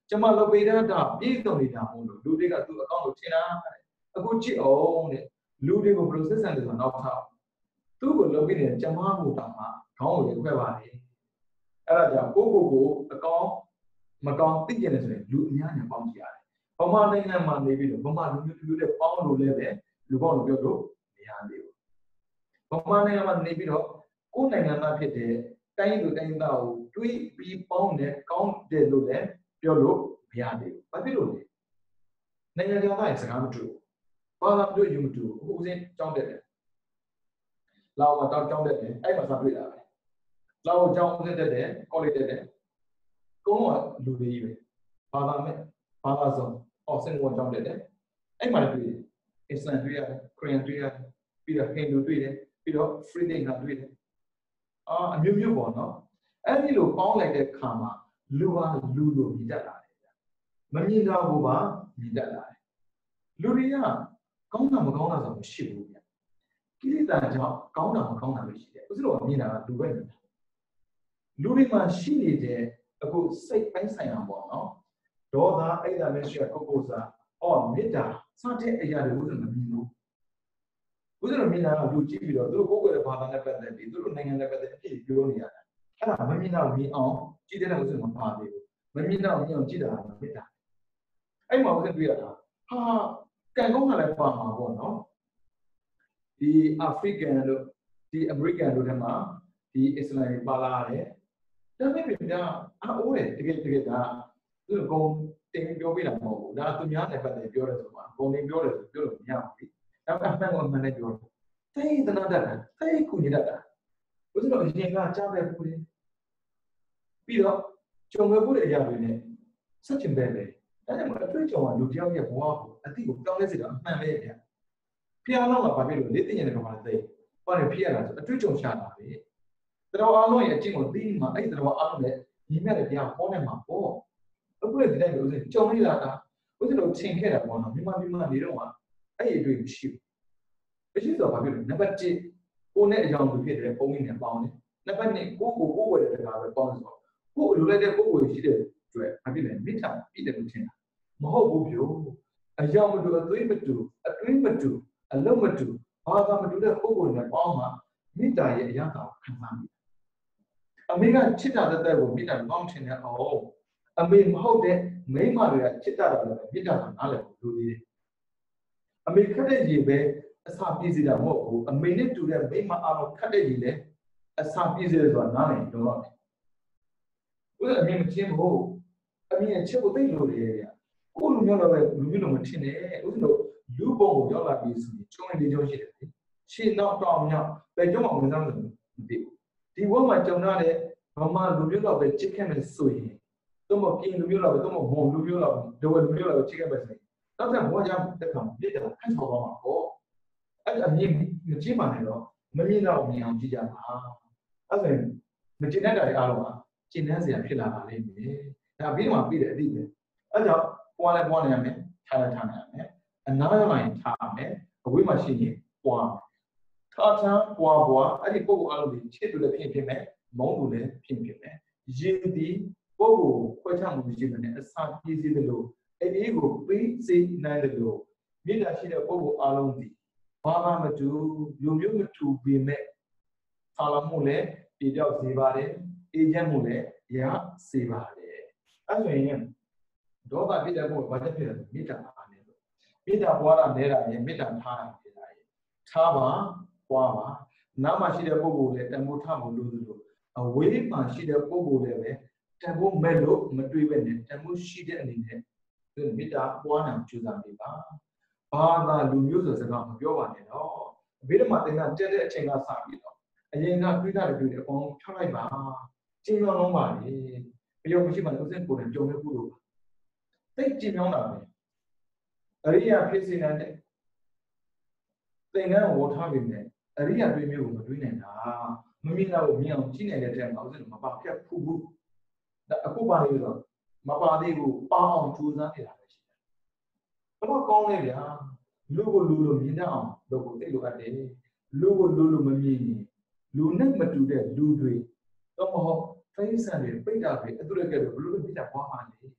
A: ကျမလုပ်ပေးတဲ့တာပြည့်စုံနေတာမဟုတ်လို့လူတွေကသူ့အကောင့်ကိုထင်တာအခုကြည့်အောင်တဲ့လူတွေကိုဘယ်လိုဆက်ဆံလဲဆိုတော့နောက်ထောက်သူ့ကိုလုပ်ပေးတဲ့ကျမကိုတောင်မှခေါင်းကိုခွဲပါတယ်အဲ့ဒါကြောင့်ကိုကိုကိုအကောင့်မကောင်းသိကျင်တယ်ဆိုရင်လူအများကြီးပေါင်းကြည့်ရတယ်ဗမာနိုင်ငံမှာနေပြီးတော့ဗမာလူမျိုးလူတွေပေါင်းလို့လည်းပဲလူပေါင်းလို့ပြောလို့မရသေးဘူးဗမာနိုင်ငံမှာနေပြီးတော့ကိုယ်နိုင်ငံသားဖြစ်တဲ့တိုင်းလူတိုင်းသားကိုတွေးပြီးပေါင်းတဲ့ကောင်းတယ်လို့လည်းပြောလို့မရသေးဘူးဘာဖြစ်လို့လဲနိုင်ငံသားရဲ့စကားမတူဘာသာတွေ့ယူမတူအခုဦးစင်းကြောင်းတက်တယ်လောက်မှာတောက်ကြောင်းတက်တယ်အဲ့မှာစတွေ့တာပဲလောက်ကြောင်းဦးစင်းတက်တယ်ကောလိပ်တက်တယ်ကုန်းကလူတွေကြီးပဲဘာသာမဲ့ဘာသာစုံအော်စင်ဝန်ကြောင်းတက်တယ်အဲ့မှာတွေ့တယ်အစ္စလမ်တွေ့ရတယ်ခရစ်ယာန်တွေ့ရတယ်ပြီးတော့ဟိန္ဒူတွေ့တယ်ပြီးတော့ဖရီဒင်ကတွေ့တယ်အာအမျိုးမျိုးပေါ့နော်အဲ့ဒီလိုပေါင်းလိုက်တဲ့ခါမှာလူဟာလူလိုမြည်တတ်လာတယ်မမြင်တော့ဘူးပါမြည်တတ်လာတယ်လူတွေကကောင်းတာမကောင်းတာဆိုမရှိဘူးဗျကိလေသာကြောင့်ကောင်းတာမကောင်းတာပဲရှိတယ်ဥစ္စာတော့မြင်တာကလူပဲမြင်တာလူတွေမှာရှိနေတဲ့အခုစိတ်ပိုင်းဆိုင်ရာပေါ့နော်ဒေါသအိဒါမရှိကုက္ကုစာအော်မေတ္တာစတဲ့အရာတွေဥစ္စာမမြင်ဘူးဥစ္စာတော့မြင်တာကလူကြည့်ပြီးတော့သူတို့ကိုယ်ကိုယ်ရဲ့ဘာသာနဲ့ပတ်သက်ပြီးသူတို့နိုင်ငံနဲ့ပတ်သက်အဖြစ်ပြောနေရတယ်အဲ့ဒါမမြင်တော့မြင်အောင်ကြည့်တဲ့ဥစ္စာမပါသေးဘူးမမြင်တော့မြင်အောင်ကြည့်တာကမေတ္တာအဲ့မှာဥစ္စာတွေ့ရတာဟာကံကောင်းတာလည်းပါမှာပေါ့နော်ဒီအာဖရိကန်တို့ဒီအမေရိကန်တို့ထဲမှာဒီအစ္စလာမ်ပါလာတယ်ဒါပေမဲ့ဗျာအိုးတယ်တကယ်တကယ်ဒါသူကဂုံတင်ပြောပြတာမဟုတ်ဘူးဒါသူများနဲ့ပတ်သက်ပြောတယ်ဆိုမှဂုံတင်ပြောတယ်ဆိုပြောလို့မရဘူးဒါပေမဲ့အမှန်ကအမှန်နဲ့ပြောတယ်သိသနာတတ်တာသိကူညီတတ်တာဘုရားတော်အရင်ကကြားပဲဘူးလေပြီးတော့ကြုံခဲ့ဘူးတဲ့အရာတွေနဲ့ဆက်ချင်ပဲပဲဒါကြောင့်အတွေ့အကြုံကလူတယောက်ရဲ့ဘဝကိုအတိကိုတောင်းလဲစေတာအမှန်ပဲဗျာဖျားလောက်လာပါပြီလို့လေ့သိရင်လည်းဘာလဲသိဘာလဲဖြစ်ရတာဆိုအတွေ့အကြုံရှာတာပဲတော်အားလုံးရဲ့အကျင့်ကိုသိမှအဲ့ဒီတော်အားလုံးနဲ့ညီမြတဲ့တရားဟောနေမှာပေါ့အခုလည်းဒီတိုင်းပဲဦးစင်ကြုံနေလာတာဦးစင်တို့ထင်ခဲ့တာပေါ့နော်မြန်မာပြည်မှာနေတော့ကအဲ့ဒီအတွေ့မရှိဘူးမရှိတော့ဘာဖြစ်လဲနံပါတ်တစ်ကိုနဲ့အကြောင်းလူဖြစ်တဲ့ပုံရင်းနဲ့ပေါင်းတယ်နံပါတ်နှစ်ကိုကိုကိုဝယ်တဲ့တရားပဲပေါင်းဆိုတော့ကိုလိုလိုက်တဲ့ကိုကိုရှိတဲ့အတွက်ဘာဖြစ်လဲမိထပြည့်တယ်လို့ထင်တာမဟုတ်ဘူးပြောအကြောင်းမတူအသွေးမတူအတွင်းမတူအလုံးမတူဘာသာမတူတဲ့ပုံကိုနဲ့ပေါင်းမှမိတာရဲ့အရာသာခံစားမိအမေကချစ်တာတဲ့တဲ့ကိုမိတာကောင်းထင်တဲ့အောင်အမေမဟုတ်တဲ့မိန်းမတွေကချစ်တာတယ်မိတာကနားလည်လို့လူသေးတယ်အမေခက်တဲ့ရေပဲအစာပြည့်စည်တာမဟုတ်ဘူးအမေနဲ့တူတဲ့မိန်းမအားလုံးခက်တဲ့ရေလဲအစာပြည့်စည်တယ်ဆိုတာနားလည်တော့တော့တယ်ဘုရားအမေမချင်းဘူးအမေချစ်ဖို့သိလို့လေကိုလူမျိုးတော့ပဲလူမျိုးတော့မထင်နဲ့ဥစ္စာတို့လူပုံကိုရောက်လာပြီးဆိုရင်ကျုံးလေးကျုံးရှိတယ်ရှင်းတော့တောင်းမြောက်ပဲကျုံးမှာဝင်စားလို့မသိဘူးဒီဘဝမှာကြုံရတဲ့ဗမာလူမျိုးတော့ပဲချစ်ခဲ့မယ်ဆိုရင်တော့မကင်းလူမျိုးတော့ပဲတော့မဘုံလူမျိုးတော့ဒဝလူမျိုးတော့ချစ်ခဲ့မယ်ဆိုရင်တော့တဲ့ဘဝကြောင့်တက်ခံပြစ်တယ်ခန့်ဆောင်သွားမှာပေါ့အဲ့အမြင်မကြည့်ပါနဲ့တော့မမြင်တော့မြင်အောင်ကြည့်ကြပါအဲ့ဒါမကျင်တတ်တဲ့အားလုံးကကျင်တတ်စရာဖြစ်လာပါလိမ့်မယ်ဒါပြီးတော့ပြီးတယ်အတိပဲအဲ့ကြောင့်ပွားလဲပွားနေရမယ်ထားလဲထားနေရမယ်အနားရောက်ရင်ထားရမယ်အဝေးမှာရှိရင်ပွားထားထားပွားပွားအဲ့ဒီပုဂ္ဂိုလ်အားလုံးဒီချစ်သူလည်းဖြစ်ဖြစ်မယ်မုန်းသူလည်းဖြစ်ဖြစ်မယ်ရည်ဒီပုဂ္ဂိုလ်ခွဲခြားမှုရှိတယ်အစာပြည့်စည်တယ်လို့အဲ့ဒီကိုပေးစေနိုင်တယ်လို့မြေတာရှိတဲ့ပုဂ္ဂိုလ်အားလုံးဒီဘာမှမတူလူမျိုးမတူပေမဲ့ဆာလမှုလည်းပြပြောက်စေပါတယ်အေဂျင့်မှုလည်းရစေပါတယ်အဲ့ဆိုရင်ဒေါသဖြစ်တဲ့ဘုရားဘာချက်ဖြစ်လဲမေတ္တာအားနဲ့လို့မေတ္တာပွားတာနဲတာရင်မေတ္တာထားတာဖြစ်လာရင်ထားပါပွားပါနားမှာရှိတဲ့ပုဂ္ဂိုလ်လည်းတန်ဖိုးထားဖို့လိုသလိုအဝေးမှာရှိတဲ့ပုဂ္ဂိုလ်လည်းပဲတန်ဖိုးမဲ့လို့မတွေးပဲနဲ့တန်ဖိုးရှိတဲ့အနေနဲ့မေတ္တာပွားနိုင်ကြိုးစားပေးပါဘာသာလူမျိုးဆိုစကားမပြောပါနဲ့တော့ဘေးမှာတင်ကတက်တဲ့အချိန်ကစပြီးတော့အရင်ကတွေးတာတွေတွေအကုန်ဖြောက်လိုက်ပါကျင်းလုံးလုံးပါလေဘယ်လိုမရှိမှလို့စင်ကိုယ်နဲ့ကြုံနေခုလို့တိတ်ကြည်မြောင်းတာပဲအရိယာဖြစ်စေနိုင်တဲ့သင်္ကန်းဝေါ်ထားပြီနဲ့အရိယာတွေးမျိုးကိုမတွေးနိုင်တာမမြင်တော့မြင်အောင်ကြည့်နေတဲ့တဲ့မှာဥစဉ်မပါဖြတ်ဖူးဘူးဒါအခုပါနေလို့မပါသေးဘူးပါအောင်ကြိုးစားနေတာပဲရှိတယ်ဘယ်တော့ကောင်းလဲဗျာလူကိုလူလိုမြင်တတ်အောင်လုပ်ဖို့သိလိုအပ်တယ်လူကိုလူလိုမမြင်ရင်လူနဲ့မတူတဲ့လူတွေတော့မဟုတ်ဖိစံတွေပိတ်တာပဲအတူတကယ်လို့ဘလို့ပြတာပွားမှလေ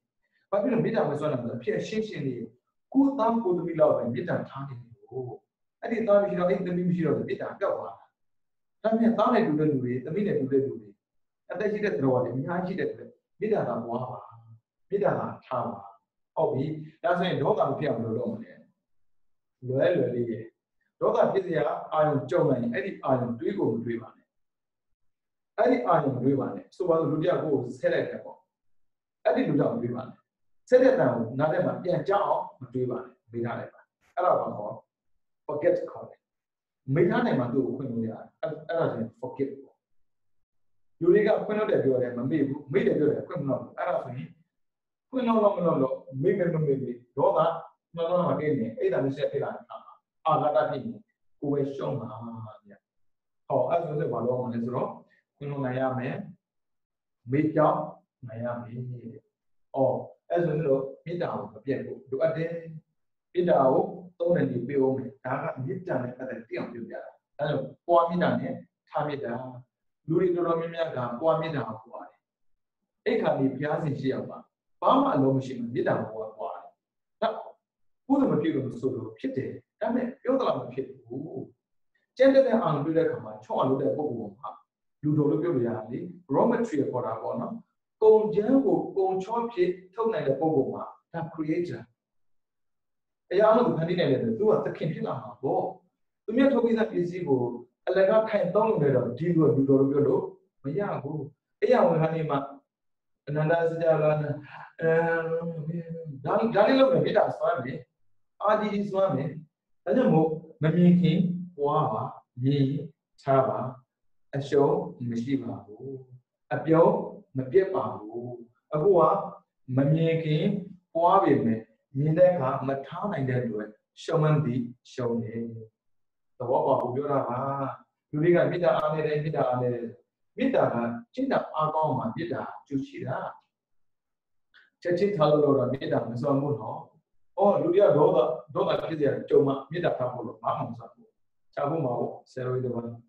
A: ဘာဖြစ်လို့မေတ္တာမစွမ်းတာလဲဖြစ်ရှင်းရှင်းလေးကိုယ်သားကိုယ်သမီးလောက်ပဲမေတ္တာထားနေလို့အဲ့ဒီသားမရှိတော့အဲ့သမီးမရှိတော့မေတ္တာပျောက်သွားတာဒါပြန်သားနဲ့တူတဲ့လူတွေသမီးနဲ့တူတဲ့လူတွေအသက်ရှိတဲ့သူတော်တွေအများကြီးတဲ့မေတ္တာသာပွားပါမေတ္တာသာထားပါဟုတ်ပြီဒါဆိုရင်ဒေါသမဖြစ်အောင်လုပ်တော့မလဲလွယ်လွယ်လေးရဲ့ဒေါသဖြစ်စရာအာရုံကြုံနိုင်ရင်အဲ့ဒီအာရုံတွေးကိုမတွေးပါနဲ့အဲ့ဒီအာရုံမတွေးပါနဲ့ဆိုပါတော့လူတယောက်ကိုဆဲလိုက်တယ်ပေါ့အဲ့ဒီလူတယောက်မတွေးပါနဲ့ဆက်တဲ့တန်ကိုနားထဲမှာပြန်ကြောက်အောင်မတွေးပါနဲ့မေ့ထားလိုက်ပါအဲ့ဒါပါတော့ forget ခေါ်တယ်မေ့ထားနိုင်မှသူ့ကိုခွင့်လို့ရတယ်အဲ့အဲ့ဒါဆိုရင် forget ပေါ့လူတွေကခွင့်လို့တယ်ပြောတယ်မမေ့ဘူးမေ့တယ်ပြောတယ်ခွင့်မလို့အဲ့ဒါဆိုရင်ခွင့်လို့မလို့လို့မေ့မေ့မမေ့မေ့ဒေါသနှလုံးမှာတင်းနေအဲ့ဒါမျိုးဆက်ဖြစ်လာတာအာဃာတဖြစ်နေကိုယ်ပဲရှုံးပါဗျဟောအဲ့ဒါဆိုဘာလို့မလဲဆိုတော့ခွင့်လို့နိုင်ရမယ်မေ့ကြောက်နိုင်ရမယ်အော်အဲ့ဆိုလို့မေတ္တာကိုမပြတ်ဘူးလိုအပ်တယ်မေတ္တာကိုသုံးတယ်ဒီပြောမယ်ဒါကမေတ္တာနဲ့ပတ်သက်ပြောင်းပြပြတာအဲ့တော့ပွားမေတ္တာနဲ့ထားမေတ္တာလူတွေတော်တော်များများကပွားမေတ္တာကိုပွားတယ်အဲ့ခါဒီဘုရားရှင်ရှိအောင်ပါဘာမှအလုံးမရှိဘူးမေတ္တာကိုပွားတယ်ဒါဘုရားမဖြစ်လို့ဆိုလို့ဖြစ်တယ်ဒါပေမဲ့ပြောသလားမဖြစ်ဘူးကျန်တဲ့အောင်တွေ့တဲ့ခါမှာချော့အောင်လုပ်တဲ့ပုံပုံမှာလူတော်လို့ပြောလို့ရတယ်လေ raw material ခေါ်တာပေါ့နော်ကုန်ကျန်းကိုကုန်ချောဖြစ်ထုတ်နိုင်တဲ့ပုံပုံမှာဒါ creator အရာလို့ဖန်တီးနိုင်တယ်သူကသခင်ဖြစ်လာမှာပေါ့သူမြတ်ထုတ်ပြီးသားပစ္စည်းကိုအလကားခိုင်သုံးလို့လည်းတော့ဒီလိုလူတော်လို့ပြောလို့မရဘူးအရာဝင်ခါနေမှာအနန္တစကြာလာအဲဒါဒါလေးလို့မေတ္တာဆွမ်းမယ်အာဒီဒီဆွမ်းမယ်ဒါကြောင့်မို့မမြင်ခင်ပွားပါမြင်ချပါအရှုံးမရှိပါဘူးအပြုံးမပြတ်ပါဘူးအခုကမမြင်ခင်ပွားပေမဲ့မြင်တဲ့အခါမထားနိုင်တဲ့အတွက်ရှုံးမှန်းပြီးရှုံးတယ်သဘောပေါက်ကိုပြောတာပါလူတွေကမေတ္တာအားနေတယ်မေတ္တာအားနေတယ်မေတ္တာကစိတ်ဓာတ်အားကောင်းမှမေတ္တာကျူရှိတာချက်ချင်းထားလို့တော့မေတ္တာမစွမ်းဘူးနော်အော်လူတွေကဒေါသဒေါသဖြစ်ကြကြုံမှမေတ္တာထားဖို့လို့ဘာမှမစွမ်းဘူးချဖို့မှာပေါ့ဆယ်ရိုးတွေပါတ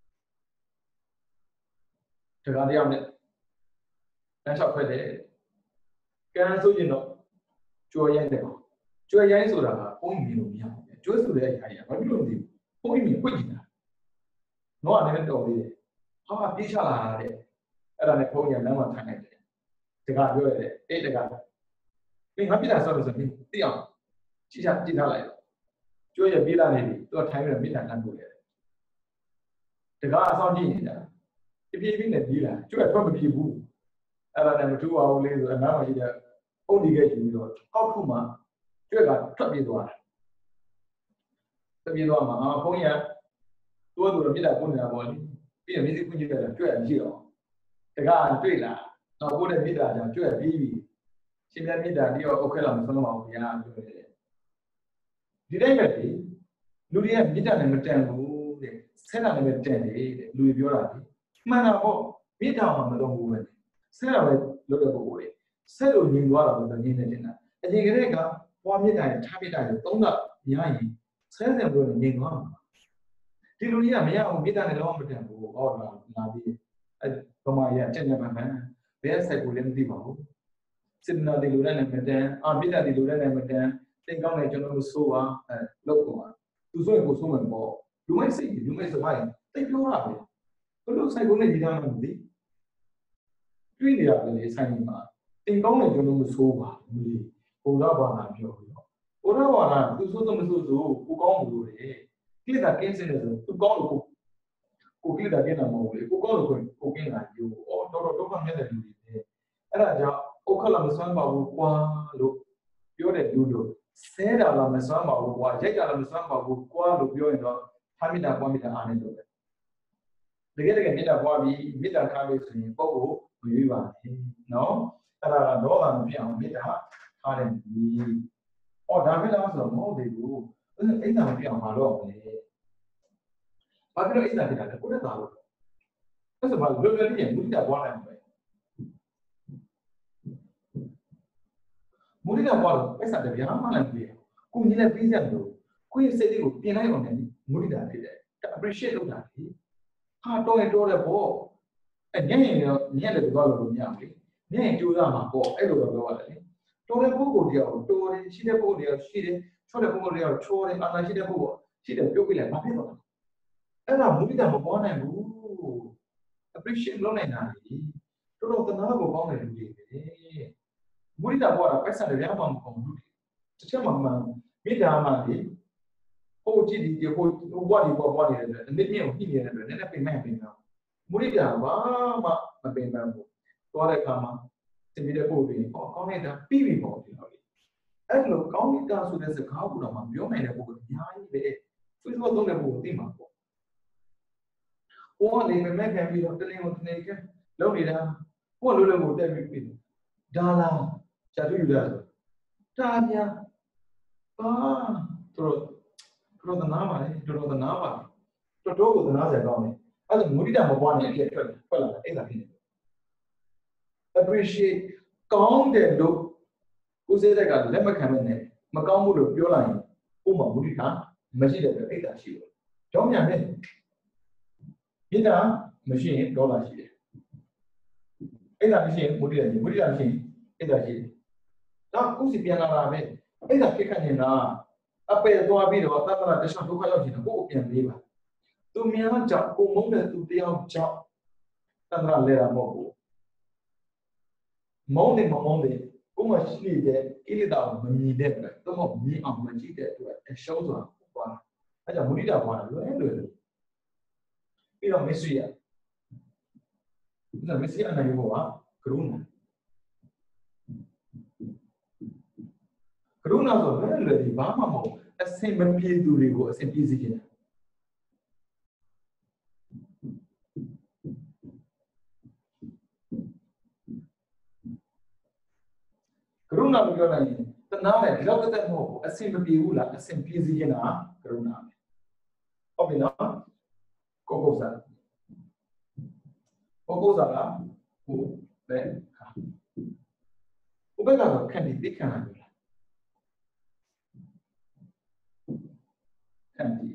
A: ခါတယောက်နဲ့လမ်းလျှောက်ဖက်တယ်ကံဆိုရင်တော့ကြွယ်ရိုင်းတယ်ပေါ့ကြွယ်ရိုင်းဆိုတာကပုံမြင်လို့မရဘူးကျွဲဆိုတဲ့အရာကြီးဘာဖြစ်လို့မသိဘူးပုံမြင်ပွင့်နေတာတော့အနေနဲ့တော်သေးတယ်ဟာပြေးချလာတဲ့အဲ့ဒါနဲ့ဖုန်းရလမ်းမှာထိုင်လိုက်တယ်တခါပြောရတယ်အေးတခါမင်းငါပြတာဆော့လို့ဆိုပြီးသိအောင်ကြည့်ချကြည့်ထားလိုက်ကျွဲရပြေးလာနေပြီသူကထိုင်ပြီးတော့မိတာတန်းပို့ရတယ်တခါအဆောင်ကြည့်နေတာပြပြပြနဲ့ပြေးလာကျွဲထွက်မပြေးဘူးအဲ့ဒါနဲ့မထူအောင်လေးဆိုအနားမှာရှိတဲ့အုတ်ဒီကယူပြီးတော့အောက်ခုမှကျွဲကထွက်ပြေးသွားတယ်ထွက်ပြေးသွားမှာဖုန်းရသူ့သူတော့ပြတာပို့နေတာပေါ့လေပြီးရင်မျက်စိဖွင့်ကြည့်တယ်ကျွဲမရှိတော့တခါတွေ့လာတော့ကိုယ့်ရဲ့မိသားကြောင့်ကျွဲပြီးပြီရှင်ပြမိသားတရောအုတ်ခဲလာမဆုံးတော့ဘူးဗျာပြောတယ်ဒီတိုင်းပဲလေလူတွေကမိသားနဲ့မတန်ဘူးတဲ့ဆဲတာနဲ့ပဲတန်တယ်တဲ့လူတွေပြောတာလေမှန်တာပေါ့မိသားမှမတော့ဘူးပဲဆဲတာပဲလုပ်တဲ့ပုဂ္ဂိုလ်တွေဆဲလို့ညီသွားတာပဲငင်းနေတင်တာအရင်ကတည်းကပွားမိသားနဲ့ထားမိသားနဲ့သုံးတာရရင်ဆဲတယ်ပြောရင်ညီသွားမှာဒီလူကြီးကမရအောင်မိသားနဲ့တော့မတန်ဘူးဟောလာလာပြီးအဲဗမာရအကျဉ်းချုပ်မှန်ဘယ်ဆိုင်ကိုလည်းမသိပါဘူးစစ်နာဒီလူနဲ့မတန်အာမိသားဒီလူနဲ့မတန်သင်ကောင်းတဲ့ကျွန်တော်တို့ဆိုပါအဲလောက်ပါသူဆိုရင်ကိုဆိုမှပေါ့လူမိုက်စိတ်လူမိုက်စပိုင်းတိတ်ပြောတာပဲဘလို့ဆိုင်ကိုနဲ့ညီသားမှမသိတွေ့နေရတယ်လေဆိုင်မှာသင်ကောင်းတဲ့ကျွန်တော်တို့ဆိုပါမလို့ဘုရားဘာသာပြောပြီးတော့ဘုရားဘာသာသူဆိုတော့မဆိုဆိုကိုကောင်းလို့လေကိလေသာကင်းစင်တယ်ဆိုသူကောင်းလို့ကိုကိလေသာကင်းတာမဟုတ်လေကိုကောင်းလို့ကိုကင်းတာယူအော်တော်တော်ဒုက္ခမြတ်တဲ့လူတွေလေအဲ့ဒါကြောင့်ဥက္ခလာမစွမ်းပါဘူးကွာလို့ပြောတဲ့လူတို့ဆဲတာလားမစွမ်းပါဘူးကွာရိုက်တာလားမစွမ်းပါဘူးကွာလို့ပြောရင်တော့ထားမိတာကွာမိတာအားနေလို့ပဲတကယ်တကယ်မိတာကွာပြီးမိတာထားလို့ဆိုရင်ပုဂ္ဂိုလ်မရွေးပါနဲ့နော်အဲ့ဒါကတော့မဖြစ်အောင်မိတာထားတယ်ဒီအော်ဒါပဲလားဆိုတော့မဟုတ်သေးဘူးအဲ့ဒါမဖြစ်အောင်မလုပ်အောင်လေဘာဖြစ်လို့အိမ်သာဖြစ်တာလဲကိုယ့်တက်သားလို့အဲ့ဆိုဘာလွယ်လွယ်လေးမူတိတာပွားလိုက်မှာပဲမူတိတာပွားလို့အဲ့စားတပြားမှလည်းပြေကိုကြီးလည်းပေးကြလို့ကိုယ့်ရဲ့စိတ်လေးကိုပြင်လိုက်အောင်လည်းမူတိတာဖြစ်တယ် appreciate လုပ်တာလေဟာတော့ရင်တော့တယ်ပေါ့အဲ့ညင်ရင်ရောညက်လည်းပြောလို့မရဘူးလေညင်ရင်ကြိုးစားမှာပေါ့အဲ့လိုတော့ပြောရတယ်လေတော်တဲ့ပုဂ္ဂိုလ်တရားကိုတော်တယ်ရှိတဲ့ပုဂ္ဂိုလ်တရားရှိတယ်ချောတဲ့ပုဂ္ဂိုလ်တရားကိုချောတယ်အာဏာရှိတဲ့ပုဂ္ဂိုလ်ရှိတယ်ပြုတ်ပြလိုက်ဘာဖြစ်သွားလဲအဲ့ဒါမုဒိတာမပေါ်နိုင်ဘူး appreciate လုပ်နိုင်တာလေတော်တော်တနာကိုကောင်းတယ်လူတွေပဲမုဒိတာပေါ်တာပတ်စံတွေရမှာမဟုတ်ဘူးတစ်ချက်မှမှမိတာမှလေဟိုကြည့်ဒီဟိုဟိုဘွားဒီဘွားဘွားနေတယ်နည်းနည်းကိုညှိနေတယ်နည်းနည်းပြင်မဲ့ပြင်တော့မုဒိတာဘာမှမပင်ပန်းဘူးသွားတဲ့အခါမှာသင်ပြီးတဲ့ပုဂ္ဂိုလ်တွေဟောကောင်းနေတာပြီးပြီပေါ့ဒီလိုလေအဲ့လိုကောင်းနေတာဆိုတဲ့စကားကိုတော့မှပြောနိုင်တဲ့ပုဂ္ဂိုလ်အများကြီးပဲသူတို့သုံးတဲ့ပုဂ္ဂိုလ်သိမှာပေါ့ဟိုကနေမမဲ့ခံပြီးတော့တလင်းကိုတနေကလုံးနေတာဟိုလိုလိုကိုတက်ပြီးပြီဒါလားဇာတုယူရဆိုတာများအာတို့တို့သနာပါလေတို့သနာပါတို့တို့ကိုသနာစရာကောင်းတယ်အဲ့ဒါမုဒိတာမပွားနေအဖြစ်ထွက်ထွက်လာတယ်အဲ့ဒါဖြစ်နေ appreciate ကောင်းတယ်လို့ကိုယ်စိတ်ကလက်မခံမဲ့နဲ့မကောင်းဘူးလို့ပြောလိုက်ရင်ဥမာမုဒိတာမရှိတဲ့အတွက်အဲ့ဒါရှိတယ်ကြောင်းမြန်နဲ့မေတ္တာမရှိရင်ဒေါသရှိတယ်အဲ့ဒါမရှိရင်မုဒိတာရှိမုဒိတာမရှိရင်အဲ့ဒါရှိတယ်ဒါကုစီပြန်လာတာပဲအဲ့ဒါဖြစ်ခတ်နေတာအပေသွားပြီးတော့သတ္တရတခြားဒုက္ခရောက်နေတာကိုယ်ပြန်လေးပါသူများကြောင့်ကိုမုန်းတဲ့သူတယောက်ကြောင့်သတ္တရလဲတာမဟုတ်ဘူးမုန်းတယ်မမုန်းတယ်ကိုမရှိတဲ့ကိလေသာကိုမမြင်တဲ့အတွက်တော့မြင်အောင်မကြည့်တဲ့အတွက်အရှုံးဆိုတာပွားအဲကြောင့်မုဒိတာပွားတာလွယ်လွယ်ပြီးတော့မစ္စရိယဒါမစ္စရိယနိုင်ဘောကကရုဏာကရုဏာဆိုလွယ်လွယ်ဒီဘာမှမဟုတ်အစင်မပြေသူတွေကိုအစင်ပြေစေခြင်းကရုဏာပြောလိုက်ရင်တနာနဲ့ဒီလောက်တက်မဟုတ်ဘူးအစင်မပြေဘူးလားအစင်ပြေစေခြင်းကကရုဏာပဲဟုတ်ပြီနော်ကိုကိုစားကိုကိုစားလားဟိုလဲဥပ္ပကတော့ခံပြီးသိခံရတယ်လားခံပြီး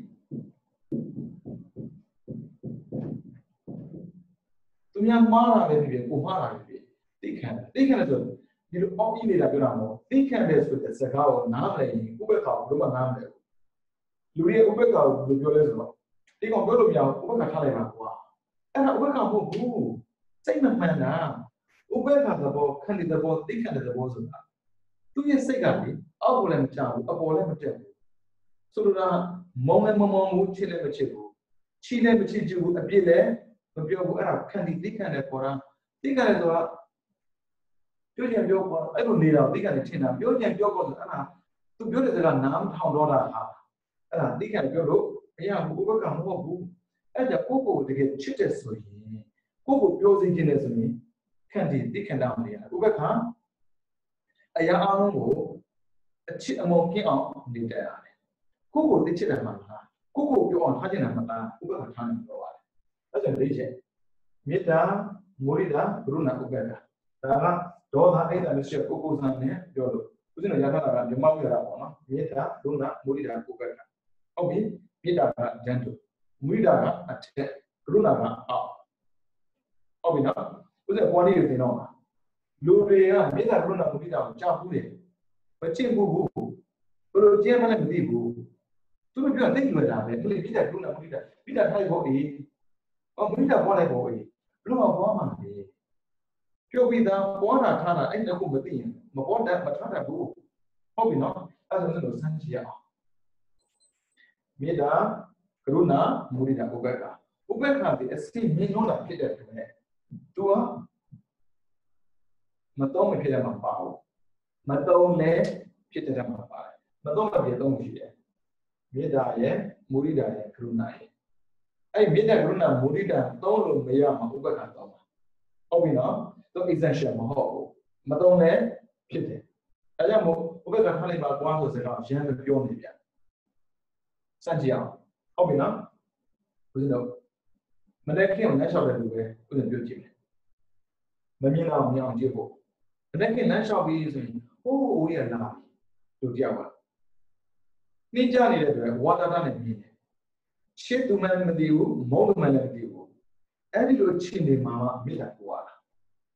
A: သူများမှားတာပဲဖြစ်ဖြစ်ကိုမှားတာပဲဖြစ်သိခံတယ်သိခံတယ်ဆိုဒီလိုအောက်ကြီးနေတာပြောတာမဟုတ်သိခံတယ်ဆိုတဲ့စကားကိုနားမလည်ရင်ဥပ္ပကကိုဘယ်မှနားမလည်ဘူးလူရဲ့ဥပ္ပကကိုဘယ်လိုပြောလဲဆိုတော့ဒီကောင်ပြောလို့မရဘူးဥပ္ပကထားလိုက်ပါကွာအဲ့ဒါဥပ္ပကမဟုတ်ဘူးစိတ်မမှန်တာဥပ္ပကသဘောခံတဲ့သဘောသိခံတဲ့သဘောဆိုတာသူရဲ့စိတ်ကလေအောက်ကိုလည်းမချဘူးအပေါ်လည်းမတက်ဘူးဆိုလိုတာမုံလည်းမမုံဘူးချစ်လည်းမချစ်ဘူးချီလည်းမချစ်ဘူးအပြစ်လည်းမပြောဘူးအဲ့ဒါခံတဲ့သိခံတဲ့ပေါ်တာသိခံတယ်ဆိုတာပြောချင်ပြောပေါ်အဲ့လိုနေတာသိခံတယ်ထင်တာပြောချင်ပြောပေါ်ဆိုအဲ့ဒါသူပြောတဲ့စကားနားမထောင်တော့တာဟာအဲ့ဒါသိခံပြောလို့မရဘူးဥပ္ပကမဟုတ်ဘူးအဲ့ဒါကိုကိုတကယ်ချစ်တယ်ဆိုရင်ကိုကိုပြောစီခြင်းတယ်ဆိုရင်ခံတည်သိခံတာမရဘူးဥပ္ပကအရာအလုံးကိုအချစ်အမုန်းကင်းအောင်နေတတ်ရတယ်ကိုကိုသိချစ်တယ်မှာလားကိုကိုပြောအောင်ထားခြင်းတယ်မှာလားဥပ္ပကထားနေတော့ပါတယ်အဲ့ဒါလေးချက်မေတ္တာမုဒိတာကရုဏာဥပ္ပကဒါကဒေါသအဲ့ဒါမျိုးချက်ကိုကိုစားနဲ့ပြောလို့ဦးဇင်းတို့ရထားတာကမြမောက်ရတာပေါ့နော်မေတ္တာကရုဏာမုဒိတာဥပ္ပကဟုတ်ပြီမေတ္တာကဂျန်တုမုဒိတာကအထက်ကရုဏာကအောက်ဟုတ်ပြီနော်ဦးဇင်းပေါ်နေတယ်တော့လူတွေကမေတ္တာကရုဏာမုဒိတာကိုကြားဘူးတယ်မချစ်ဘူးဘူးဘယ်လိုကျင်းမှလည်းမသိဘူးသူတို့ပြောသိလွယ်တာပဲသူတို့မေတ္တာကရုဏာမုဒိတာမေတ္တာထိုက်ဖို့အေးဟောမုဒိတာပေါ်လိုက်ဖို့အေးဘလို့မပေါ်မှာလဲပြောပြီးသားပေါ်တာထားတာအဲ့ဒါကိုမသိရင်မပေါ်တတ်မထားတတ်ဘူးဟုတ်ပြီနော်အဲ့ဒါဆိုလို့စမ်းကြည့်ရအောင်မေတ္တာကရုဏာမုဒိတာဥပ္ပကဥပ္ပကဒီအစီမြင့်လို့တာဖြစ်တဲ့အတွက် तू ကမတော့မဖြစ်တယ်မှာပါဘူးမတော့လည်းဖြစ်တဲ့မှာပါတယ်မတော့မဖြစ်တော့ရှိတယ်မေတ္တာရဲ့မုဒိတာရဲ့ကရုဏာရဲ့အဲ့မေတ္တာကရုဏာမုဒိတာသုံးလို့မရမှာဥပ္ပကတော့ပါဟုတ်ပြီနော်တော့ essential မဟုတ်ဘူးမတော့လည်းဖြစ်တယ်အဲကြောင့်မို့ဥပ္ပကထားလိုက်ပါကွာဆိုစကားရမ်းပြောနေပြန်စကြည့်အောင်ဟုတ်ပြီနော်ဦးဇင်းတို့မနေ့ကလမ်းလျှောက်တဲ့လူပဲဦးဇင်းပြောကြည့်မယ်မမြင်တော့မမြင်အောင်ကြည့်ဖို့မနေ့ကလမ်းလျှောက်ပြီးဆိုရင်ဟိုးဟိုးရလာလူတယောက်ကနှိမ့်ကြနေတဲ့အတွက်ဝါတာတာနဲ့မြင်တယ်ရှစ်သူမှလည်းမသိဘူးမုန်းသူမှလည်းမသိဘူးအဲ့ဒီလိုချင်းနေမှာမေတ္တာပွားတာ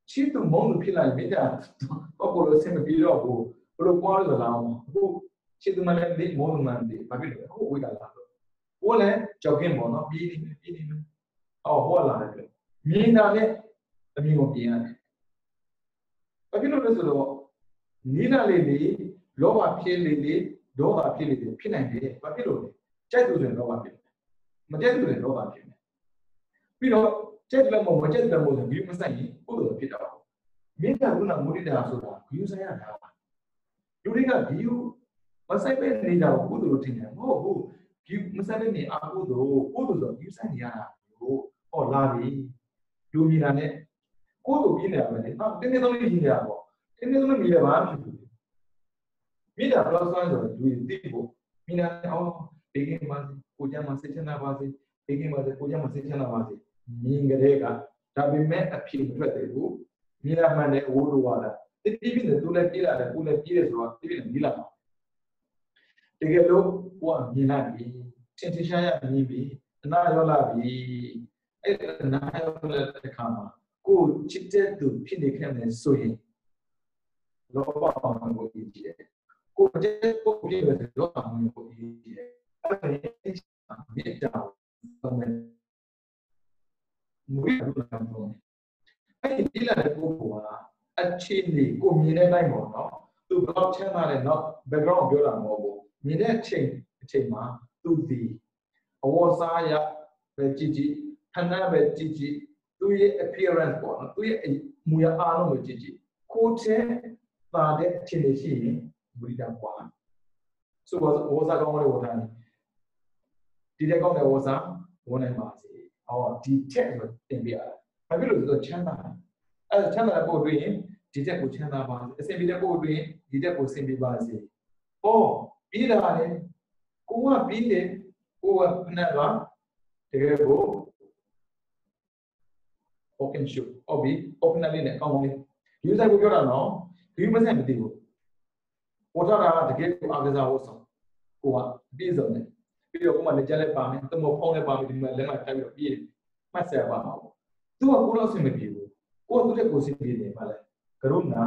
A: ချစ်သူမုန်းသူဖြစ်လာရင်မေတ္တာတော့ကိုလိုဆင်မပြေတော့ဘူးဘလို့ပွားလို့လာအောင်အခုချစ်သူမလည်းဒီမုန်းသူမလည်းဒီဘာဖြစ်လဲအခုဝိကလာတော့ကိုလည်း jogging ပေါ့နော်ပြီးနေပြီးနေအော်ဟောလာတယ်မြင်တာနဲ့အမြင်ကိုပြင်ရတယ်ဘာဖြစ်လို့လဲဆိုတော့နိနာလေးလေးလောဘဖြစ်လေလေဒေါသဖြစ်လေလေဖြစ်နိုင်တယ်ဘာဖြစ်လို့လဲကြိုက်လို့ဆိုရင်လောဘဖြစ်တယ်မကြိုက်လို့လည်းလောဘဖြစ်တယ်ပြီးတော့ကြိုက်တယ်မဟုတ်မကြိုက်တယ်မဟုတ်ဘူးမဆိုင်ရင်ကုသိုလ်ဖြစ်တော့မေတ္တာကရုဏာမုဒိတာဆိုတာဂရုစိုက်ရတာလူတွေကဂရုမဆိုင်ပဲနေတာကုသိုလ်လို့ထင်တယ်မဟုတ်ဘူးဂရုမဆိုင်တဲ့နေအကုသိုလ်ကုသိုလ်ဆိုဂရုစိုက်နေရတာကိုဟောလာပြီလူမြင်တာနဲ့ကိုယ်ကိုပြင်းနေတာပဲလေဟာတင်းတင်းသုံးလေးရင်းနေတာပေါ့တင်းတင်းသုံးလေးမြည်ရပါဖြစ်ဘူးမေတ္တာဘလောက်ဆိုရင်ဆိုလူတွေသိဖို့မြင်တာအောင်ဒီကိမှာကိုကြမ်းမှာစိတ်ချမ်းသာပါစေဒီကိမှာကိုကြမ်းမှာစိတ်ချမ်းသာပါစေမြင်ကြတဲ့ကဒါပေမဲ့အဖြစ်မထွက်သေးဘူးမြင်ရမှန်းတဲ့ဝိုးလိုပါလားတိတိပြည့်နဲ့သူလည်းပြေးလာတယ်ကိုလည်းပြေးတယ်ဆိုတော့တိတိနဲ့မြည်လာမှာတကယ်လို့ကိုကမြင်လိုက်ပြီသင်ထင်ရှားရမြင်ပြီအနာရောလာပြီအဲ့အနာရောလာတဲ့ခါမှာကိုချစ်တဲ့သူဖြစ်နေခဲ့တယ်ဆိုရင်လောဘအောင်ကိုကြည့်တယ်ကိုတဲ့ကိုပြည့်တယ်လောဘအောင်ကိုကြည့်တယ်အဲ့ဒါမေတ္တာကိုမူရလို့ပြောတယ်အဲ့ဒီတိလာတဲ့ပုဂ္ဂိုလ်ကအချင်းလေးကိုမြင်တဲ့နိုင်ပေါ့နော်သူဘလောက်ချမ်းသာလဲနော် background ပြောတာမဟုတ်ဘူးမြင်တဲ့အချိန်အချိန်မှာသူဒီအဝစားရပဲကြည့်ကြည့်ခန္ဓာပဲကြည့်ကြည့်သူရဲ့ appearance ပေါ့နော်သူရဲ့မူရအားလုံးကိုကြည့်ကြည့်ကိုတဲ့ပါတဲ့အချိန်လေးရှိရင်မူရိတာပွားဆိုတော့ဝစားကောင်းတဲ့ဝထားဒီတဲ့ကောင်းတဲ့ဝစားဝန်နိုင်ပါစေဟောဒီချက်ကိုတင်ပြရတာဘာဖြစ်လို့လဲဆိုတော့ချမ်းသာအဲချမ်းသာတဲ့ပို့တွင်ဒီချက်ကိုချမ်းသာပါစေအစဉ်ပြေတဲ့ပို့တွင်ဒီချက်ကိုအစဉ်ပြေပါစေဟောပြီးတာလေကိုကပြီးတယ်ကိုကဖဏကတကယ်ကို open show ဟုတ်ပြီ open လေးနဲ့ကောင်းကောင်းလေးဒီဆိုင်ကိုပြောတာနော်ဒီမဆိုင်မသိဘူးပေါ်ထားတာတကယ်ကိုအားကစားဖို့ဆောင်ကိုကပြေစုံတယ်ပြီးတော့ကိုမှလက်ကျက်လက်ပါမယ်တမောဖုံးလက်ပါမယ်ဒီမှာလက်မှတ်ထိုက်ပြီးတော့ပြေးမှတ်ဆက်ပါမှာပေါ့သူကကိုတော့အဆင်မပြေဘူးကိုကသူ့တဲ့ကိုအဆင်ပြေတယ်ပါလဲကရုဏာ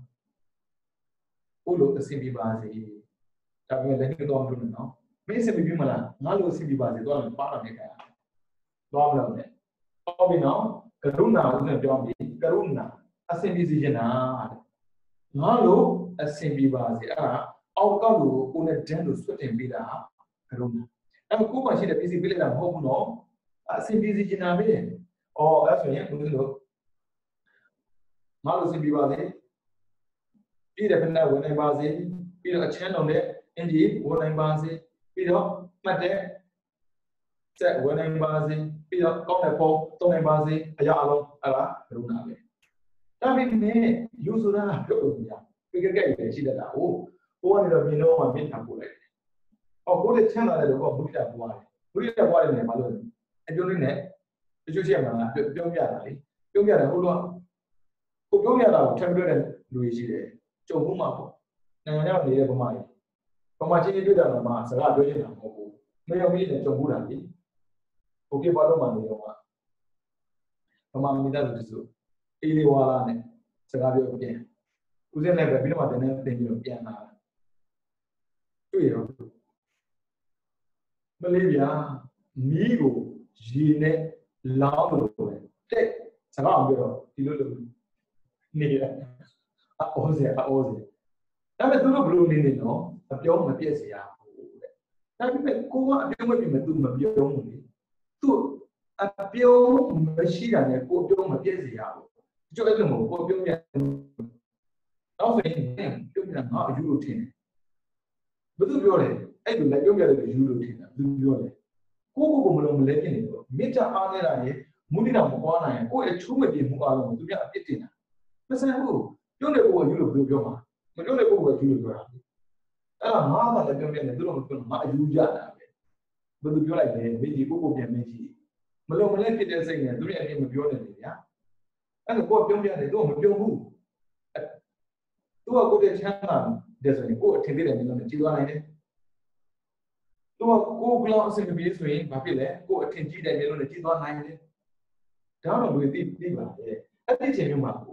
A: ကိုလိုအဆင်ပြေပါစေဒါပေမဲ့လည်းညတော့မလို့နော်မင်းအဆင်ပြေမလားငါလိုအဆင်ပြေပါစေတော့လည်းပါတော့နေကြတာတော့မလို့နဲ့ဟုတ်ပြီနော်ကရုဏာဦးနဲ့ပြောပြီးကရုဏာအဆင်ပြေစေချင်တာငါလိုအဆင်ပြေပါစေအဲ့ဒါအောက်ကောက်လို့ကိုနဲ့ဒန်းလို့ဆွတ်တင်ပေးတာကရုဏာအဲ့တော့ကိုယ်မှရှိတဲ့ပစ္စည်းပေးလိုက်တာမဟုတ်ဘူးနော်အဆင်ပြေစေချင်တာပဲအော်အဲ့ဆိုရင်ဦးဇင်းတို့ငါလိုအဆင်ပြေပါစေပြည်တဲ့ဖက်နဲ့ဝင်နိုင်ပါစေပြီးတော့အချမ်းတော်တဲ့အင်ဂျီဝင်နိုင်ပါစေပြီးတော့မှတ်တဲ့ဆက်ဝင်နိုင်ပါစေပြီးတော့ကောင်းတဲ့ဖုန်းသုံးနိုင်ပါစေအရာအလုံးအဲ့ဒါကရုဏာပဲဒါပေမဲ့လူဆိုတာပြောလို့မရဘူးကြက်ကြက်ရရှိတတ်တာဟိုကိုကနေတော့မြင်တော့မှမြင်တာပို့လိုက်တယ်။အော်ကိုလည်းချမ်းသာတယ်လို့ကမုဒိတာပွားတယ်။မုဒိတာပွားတယ်နဲ့ဘာလို့လဲ။အကျိုးလေးနဲ့တချို့ချက်မှာပြောပြတာလေ။ပြောပြတယ်ဟိုတော့ကိုပြောပြတာကိုထပ်ပြောတဲ့လူကြီးရှိတယ်။ကြုံမှုမှာပေါ့။နိုင်ငံခြားနေတဲ့ဗမာကြီး။ဗမာချင်းတွေ့တာတော့မှစကားပြောနေတာမဟုတ်ဘူး။မရောက်ပြီးနဲ့ကြုံမှုတာလေ။ဟိုပြပါတော့မှနေတော့မှဗမာမိသားစုတစုအေးလေးဝါလာနဲ့စကားပြောပြန်။ဦးစင်းလည်းပဲပြီးတော့မှတင်းနေတင်ပြီးတော့ပြန်လာတာ။တွေ့ရောမလေးဗျာမီးကိုရေနဲ့လောင်းလို့ပဲတဲ့စကားအောင်ပြောတော့ဒီလိုလိုနေရအော်စေအော်စေဒါပေမဲ့သူတို့ဘလို့နေနေနော်အပြောမပြည့်စရာဘူးတဲ့ဒါပေမဲ့ကိုကအပြောမပြည့်မဲ့သူမပြောဘူးလေသူအပြောမရှိတာနဲ့ကိုပြောမပြည့်စရာဘူးကြိုးအဲ့လိုမဟုတ်ကိုပြောပြနောက်ဆိုရင်ပြောပြတာငါအယူလို့ထင်တယ်ဘယ်သူပြောလဲအဲ့လိုလည်းပြောပြတယ်လို့ယူလို့ထင်တာသူပြောတယ်ကိုကိုကိုမလုံးမလဲဖြစ်နေတော့မိတ္တအားနေတာရေမုဒိတာမပွားနိုင်ရင်ကိုယ့်ရဲ့ချိုးမပြင်းမှုအားလုံးကိုသူပြအပြစ်တင်တာမဆန်ဘူးပြောနေကိုကယူလို့ဘယ်လိုပြောမှာမပြောနေကိုကယူလို့ပြောတာအဲ့ဒါငါကလည်းပြောပြနေသူတို့မပြောငါအယူကြတာပဲဘယ်သူပြောလိုက်လဲမိကြီးကိုကိုပြန်မင်းကြီးမလုံးမလဲဖြစ်တဲ့စိတ်နဲ့သူရဲ့အပြစ်မပြောနေလေဗျာအဲ့ဒါကိုကပြောပြတယ်သူကမပြောဘူးသူကကိုယ့်ရဲ့ချမ်းသာတယ်ဆိုရင်ကိုယ်အထင်သေးတယ်မျိုးနဲ့ကြည်သွားနိုင်တယ်သူကကိုယ်ကလောက်အဆင်ပြေဆိုရင်ဘာဖြစ်လဲကိုယ်အထင်ကြီးတယ်မျိုးနဲ့ကြည်သွားနိုင်တယ်ဒါတော့လူသိသိပါလေအဲ့ဒီချိန်မျိုးမှာ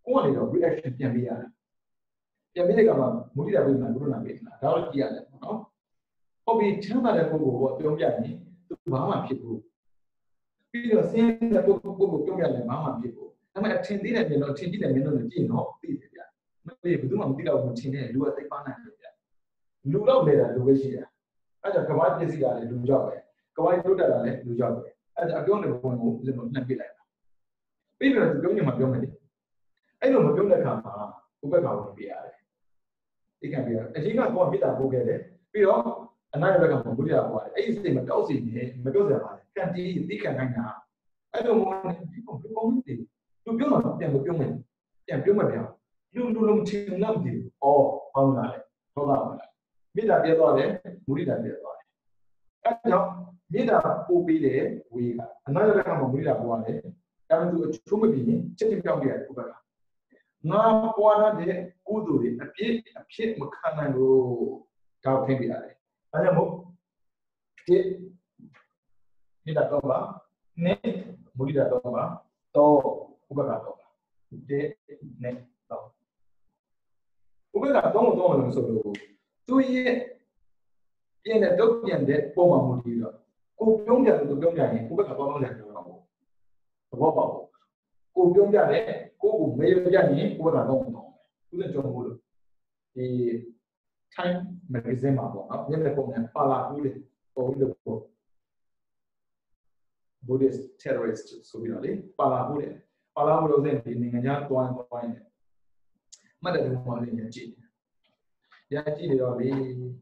A: ကိုကနေတော့ reaction ပြန်ပေးရတယ်ပြန်ပေးတဲ့ကမှမုဒိတာဝိမာန်ကုရဏဝေဒနာဒါတော့ကြည့်ရတယ်ပေါ့နော်ဟုတ်ပြီချမ်းသာတဲ့ပုဂ္ဂိုလ်ကိုပြောပြရင်သူဘာမှဖြစ်ဘူးပြီးတော့ဆင်းရဲတဲ့ပုဂ္ဂိုလ်ကိုပြောပြရင်ဘာမှဖြစ်ဘူးဒါပေမဲ့အထင်သေးတဲ့မြင်တော့အထင်ကြီးတဲ့မြင်တော့ကြည့်တော့သိတယ်ဗျမသိဘူးဘယ်သူမှမသိတော့ဘူးထင်တယ်လူကသိပါနိုင်တယ်ဗျလူတော့လေတာလူပဲရှိတာအဲ့ဒါကဘာပစ္စည်းကလည်းလူကြောက်ပဲကဘာတိုးတက်တာလည်းလူကြောက်ပဲအဲ့ဒါအပြောနေပုံကိုကျွန်တော်နှံ့ပြလိုက်တာပြီးတော့ပြောနေမှာပြောမယ်လေအဲ့လိုမပြောတဲ့အခါမှာဥပ္ပခါဝင်ပြရတယ်ဒီကံပြရအကြီးကတော့မေတ္တာပို့ခဲ့တယ်ပြီးတော့အနာရဘက်ကမုဒိတာပို့ရတယ်အဲ့ဒီစိတ်မတောက်စီနေမတောက်စရာပါလေကံတီးသိခံနိုင်တာအဲ့လိုမျိုးဒီပုံပုံမသိသူပြောတော့ပြန်မပြောမယ်ပြန်ပြောမှပြန်လူလူလုံးချင်လို့မသိဘူးအော်ဟောင်းလာတယ်ဟုတ်ပါမလားမေတ္တာပြသွားတယ်မုဒိတာပြသွားတယ်အဲ့ကြောင့်မေတ္တာပို့ပြီးတယ်ဝေကအနာရဘက်ကမုဒိတာပို့ရတယ်ဒါပေမဲ့သူအချိုးမပြီးရင်ချက်ချင်းပြောင်းပြရတယ်ဥပ္ပခါငါပွားတဲ့ကုသိုလ်တွေအပြည့်အဖြစ်မခံနိုင်လို့တောက်ထင်းပြရတယ်။အဲဒါမို့ဒီဒီတော့ပါနေမူလီတော့ပါတော့ဥပ္ပခါတော့ပါဒီနေတော့ဥပ္ပခါတော့တော့လို့ဆိုလို့သူရဲ့ပြင်းတဲ့တော့ပြန်တဲ့ပုံမှန်မူတည်တော့ကိုပြုံးတယ်လို့ပြုံးပြရင်ဥပ္ပခါတော့လည်းပြောတော့ပေါ့သဘောပေါက်ကိုပြုံးပြတယ်ကိုကိုမေးရကြရင်ဥပ္ပခါတော့တော့သူလည်းကြောက်မို့လို့ဒီ time magazine မှာပေါ့နော်မျက်နှာပုံနဲ့ပါလာဘူးလေပုံလို့ပေါ့ Buddhist terrorist ဆိုပြီးတော့လေပါလာဘူးလေပါလာဘူးလို့ဆိုရင်ဒီနိုင်ငံခြားတွိုင်းတွိုင်းနေမှတ်တယ်ဒီမှာလေးညကြည့်ညကြည့်နေတော့လေ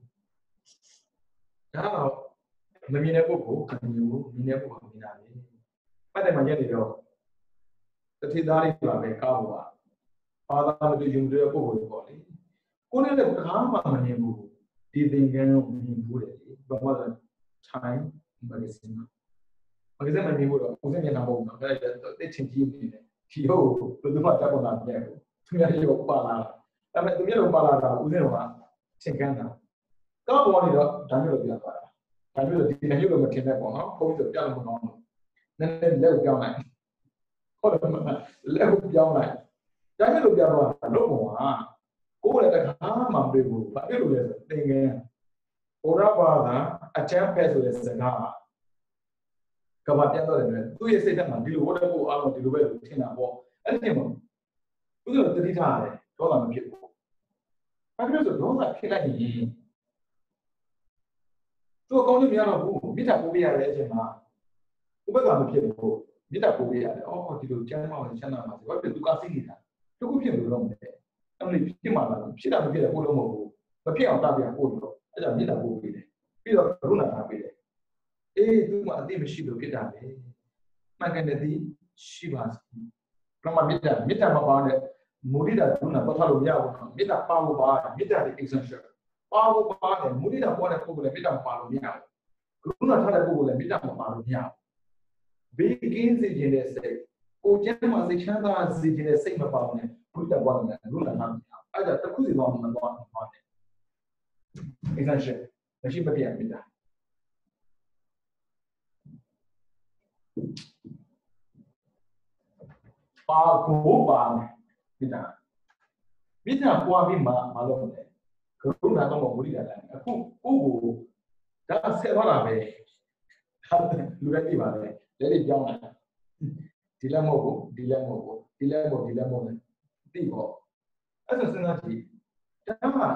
A: ဒါတော့မမြင်တဲ့ပုဂ္ဂိုလ်အမြင်ကိုမြင်တဲ့ပုဂ္ဂိုလ်မြင်တာလေမှတ်တယ်မှာညနေတော့တတိသားလေးပါပဲကားပေါ်ပါအာသာမတူယူတဲ့ပုဂ္ဂိုလ်ပေါ့လေကိုယ်နဲ့လည်းကားမှမမြင်ဘူးဒီသင်္ကန်းကိုမြင်ဘူးလေဘာမှလဲ time magazine မဂ္ဂဇင်းမမြင်ဘူးတော့ကိုယ်စမျက်နှာမဟုတ်ဘူးဒါလည်းတိတ်ချင်ကြီးနေတယ်ဒီဟုတ်ဘယ်သူမှတက်ပေါ်လာပြဲဘူးသူများရုပ်ပါလာဒါပေမဲ့သူများရုပ်ပါလာတာဦးစင်းတော်ကသင်္ကန်းတာကားပေါ်နေတော့ဒါမျိုးလိုပြသွားတာဒါမျိုးလိုဒီမျိုးလိုမထင်တဲ့ပေါ့နော်ခုံးဆိုပြလို့မကောင်းဘူးနည်းနည်းလက်ပြောင်းလိုက်ဟုတ်တယ်မလားလက်ပြောင်းလိုက်ဒါမျိုးလိုပြသွားတာလို့ပေါ်မှာကိုယ်လည်းတခါမှမတွေ့ဘူးဘာဖြစ်လို့လဲဆိုသင်္ကန်းဘုရားဘာသာအချမ်းဖဲဆိုတဲ့စကားကဘာပြတ်တော့တယ်သူရဲ့စိတ်ထဲမှာဒီလိုဝတ်တဲ့ကိုအားလုံးဒီလိုပဲလို့ထင်တာပေါ့အဲ့ဒီမှာသူတို့တတိထားရတယ်ဒေါသမဖြစ်ဘူးဘာဖြစ်လို့ဆိုဒေါသဖြစ်လိုက်ရင်သူအကောင်းကြီးမရတော့ဘူးမိသားပို့ပေးရတဲ့အချိန်မှာဥပက္ခမဖြစ်ဘူးမိသားပို့ပေးရတယ်အော်ဒီလိုကျမ်းမောင်းချမ်းသာမှာဆိုဘာဖြစ်သူကစိတ်နေတာတခုဖြစ်လို့တော့မတယ်အဲ့လိုဖြစ်မှလာဖြစ်တာမဖြစ်တယ်ပို့လို့မဟုတ်ဘူးမဖြစ်အောင်တပြပို့လို့အဲ့ဒါမိသားပို့ပေးတယ်ပြီးတော့ကရုဏာထားပေးတယ်အေးသူမှအသိမရှိလို့ဖြစ်တာလေမှန်ကန်တဲ့သိရှိပါစေပရမမေတ္တာမေတ္တာမပါတဲ့မုဒိတာကရုဏာပတ်ထားလို့မရဘူးနော်မေတ္တာပါဖို့ပါမေတ္တာရဲ့ essential ပါဖို့ပါတယ်မုဒိတာပေါ်တဲ့ပုဂ္ဂိုလ်လည်းမေတ္တာမပါလို့မရဘူးကရုဏာထားတဲ့ပုဂ္ဂိုလ်လည်းမေတ္တာမပါလို့မရဘူးဘေးကင်းစေခြင်းတဲ့စိတ်ကိုကျမ်းမှာစိတ်ချမ်းသာစေခြင်းတဲ့စိတ်မပါဘူးနဲ့မုဒိတာပေါ်တယ်ကရုဏာထားတယ်အဲ့ဒါတစ်ခုစီတော့မသွားဘူးပါတယ် essential မရှိမပြတ်မေတ္တာပါကိုပါမေတ္တာမေတ္တာပွားပြီးမှမလုပ်နဲ့ကရုဏာတော့မူရိတာလည်းအခုကိုကိုဒါဆက်သွားတာပဲလူတွေကြည့်ပါလေလက်တွေပြောင်းလာဒီလက်မဟုတ်ဘူးဒီလက်မဟုတ်ဘူးဒီလက်မဟုတ်ဒီလက်မဟုတ်လည်းသိပေါ့အဲ့ဒါစဉ်းစားကြည့်ဒါမှ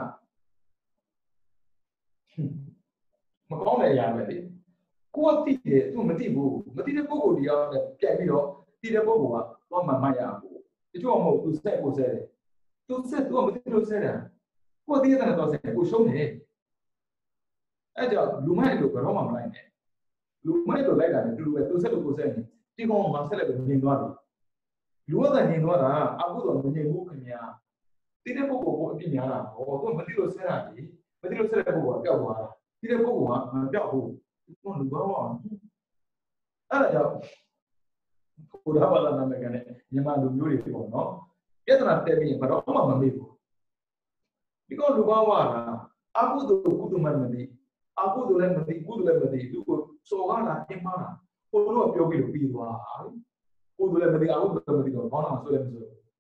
A: မကောင်းတဲ့အရာပဲလေကိုယ်သိတယ်သူမသိဘူးမသိတဲ့ပုဂ္ဂိုလ်တရားနဲ့ပြိုင်ပြီးတော့သိတဲ့ပုဂ္ဂိုလ်ကတော့မှမရဘူးတချို့မဟုတ်သူဆက်ကိုဆက်တယ်သူဆက်သူကမသိလို့ဆက်တယ်ကိုယ်သိတဲ့တော့ဆက်ကိုရှုံးတယ်အဲ့ကြောင့်လူမိုက်လို့ကတော့မှမလိုက်နဲ့လူမိုက်လို့လိုက်တာလည်းတူတူပဲသူဆက်လို့ကိုဆက်နေဒီကောင်ကဆက်လိုက်လို့မြင်သွားတယ်လူကမြင်သွားတာအကုသို့မမြင်ဘူးခင်ဗျာသိတဲ့ပုဂ္ဂိုလ်ကိုအပြစ်များတာဟောသူမသိလို့ဆက်တာလေမသိလို့ဆက်တဲ့ပုဂ္ဂိုလ်ကပျောက်သွားတာသိတဲ့ပုဂ္ဂိုလ်ကမပျောက်ဘူးဘုလူကောင်းအောင်အဲ့ဒါကြောင့်ဘုရားဘာသာနာမည်ကနေမြန်မာလူမျိုးတွေပေါ့နော်ပြဿနာတက်ပြီးရင်ဘာတော့မှမမေ့ဘူးဒီကောင်လူကောင်းကအာဟုတုကုသမမသိအာဟုတုလည်းမသိကုသလည်းမသိသူကိုစော်ကားတာအင်းမာတာဘုလို့ပြောပြီးလို့ပြီးသွားကုသလည်းမသိအာဟုတုလည်းမသိတော့ဘောင်းအောင်ဆွဲလည်းမဆွဲ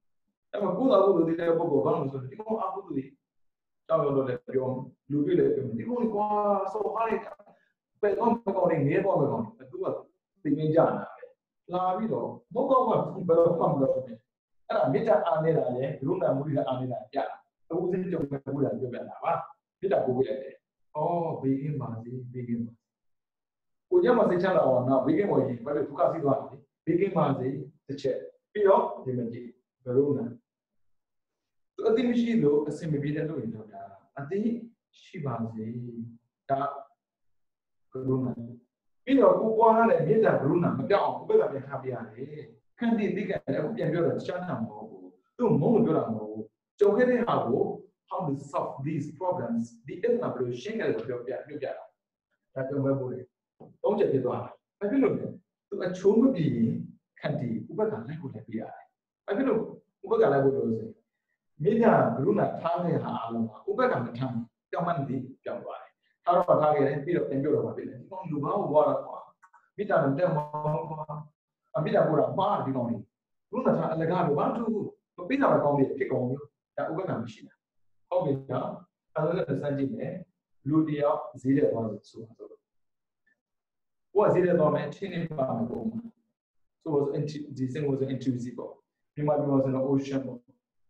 A: အဲ့မှာကိုယ်တော်ကိုယ်တို့တဲ့ပုဂ္ဂိုလ်ဘာလို့ဆိုဒီကောင်အကုသိုလ်တွေတောင်းရတော့လည်းပြောလူတွေလည်းပြောဒီကောင်ကွာဆောဟာလိုက်ပဲတော့မကောင်းနေနေတော့မကောင်းဘူးသူကသိနေကြတာပဲလာပြီးတော့မဟုတ်တော့ဘူးဘယ်တော့မှမလုပ်ဘူးအဲ့ဒါမေတ္တာအားနေတာလေဘုရုဏမုဒိတာအားနေတာပြအခုစိတ်ကြုံမဲ့ဘုရားပြောပြတာပါမေတ္တာပို့ပြရတယ်ဩဘေးကင်းပါစေဘေးကင်းပါကိုကြမှာစိတ်ချလာအောင်နော်ဘေးကင်းပေါ်ရင်ဘာလို့ဒုက္ခသိသွားလဲဘေးကင်းပါစေတစ်ချက်ပြီးတော့ဒီမကြည့်ဘယ်လိုလဲသူအတိမရှိလို့အစင်မပြေတဲ့လို့ရင်တော့ဒါအတိရှိပါစေဒါဘယ်လိုလဲပြီးတော့ကိုပွားရတဲ့မေတ္တာဘုရုဏမပြောင်းအောင်ဘယ်ကပြန်ထားပြရတယ်ခန္တီတိကလည်းအခုပြန်ပြောတော့တခြားတာမဟုတ်ဘူးသူမုန်းလို့ပြောတာမဟုတ်ဘူးကြုံခဲ့တဲ့ဟာကို how to solve these problems ဒီအဲ့ဒါဘယ်လိုရှင်းကြလဲပြောပြပြောပြတာဒါပြောမဲ့ဖို့လေသုံးချက်ဖြစ်သွားတာဘာဖြစ်လို့လဲသူအချိုးမပြီးရင်ခန္တီဥပက္ခလိုက်ကိုလည်းပြရတယ်ဘာဖြစ်လို့ဥပက္ခလိုက်ကိုလို့ဆိုရင်မိညာဘုရုဏထားတဲ့ဟာအလုံးကဥပက္ခမထားဘူးကြောင်မှန်ပြီးပြောင်းသွားတယ်ထားတော့ထားခဲ့တယ်ပြီးတော့ပြန်ပြောတော့ပါပြီလေဒီကောင်လူဘာကိုဘွားတော့ကွာမိတာနဲ့တက်မောင်းကွာအမိတာကိုတော့မှားတယ်ဒီကောင်လေးဘုရုဏထားအလကားလို့ဘာတူဘူးမပြီးတာတော့ကောင်းတယ်ဖြစ်ကုန်မျိုးဒါဥပက္ခမရှိတာဟုတ်ပြီနော်အဲ့ဒါလည်းစမ်းကြည့်မယ်လူတယောက်ဈေးတဲ့သွားလို့ဆိုတာဆိုတော့ဘုရားဈေးတဲ့သွားမယ်ထင်းနေပါမယ်ပုံမှာ so was this thing was intuitive ပေါ့ဒီမှာပြောဆိုတော့ ocean ပေါ့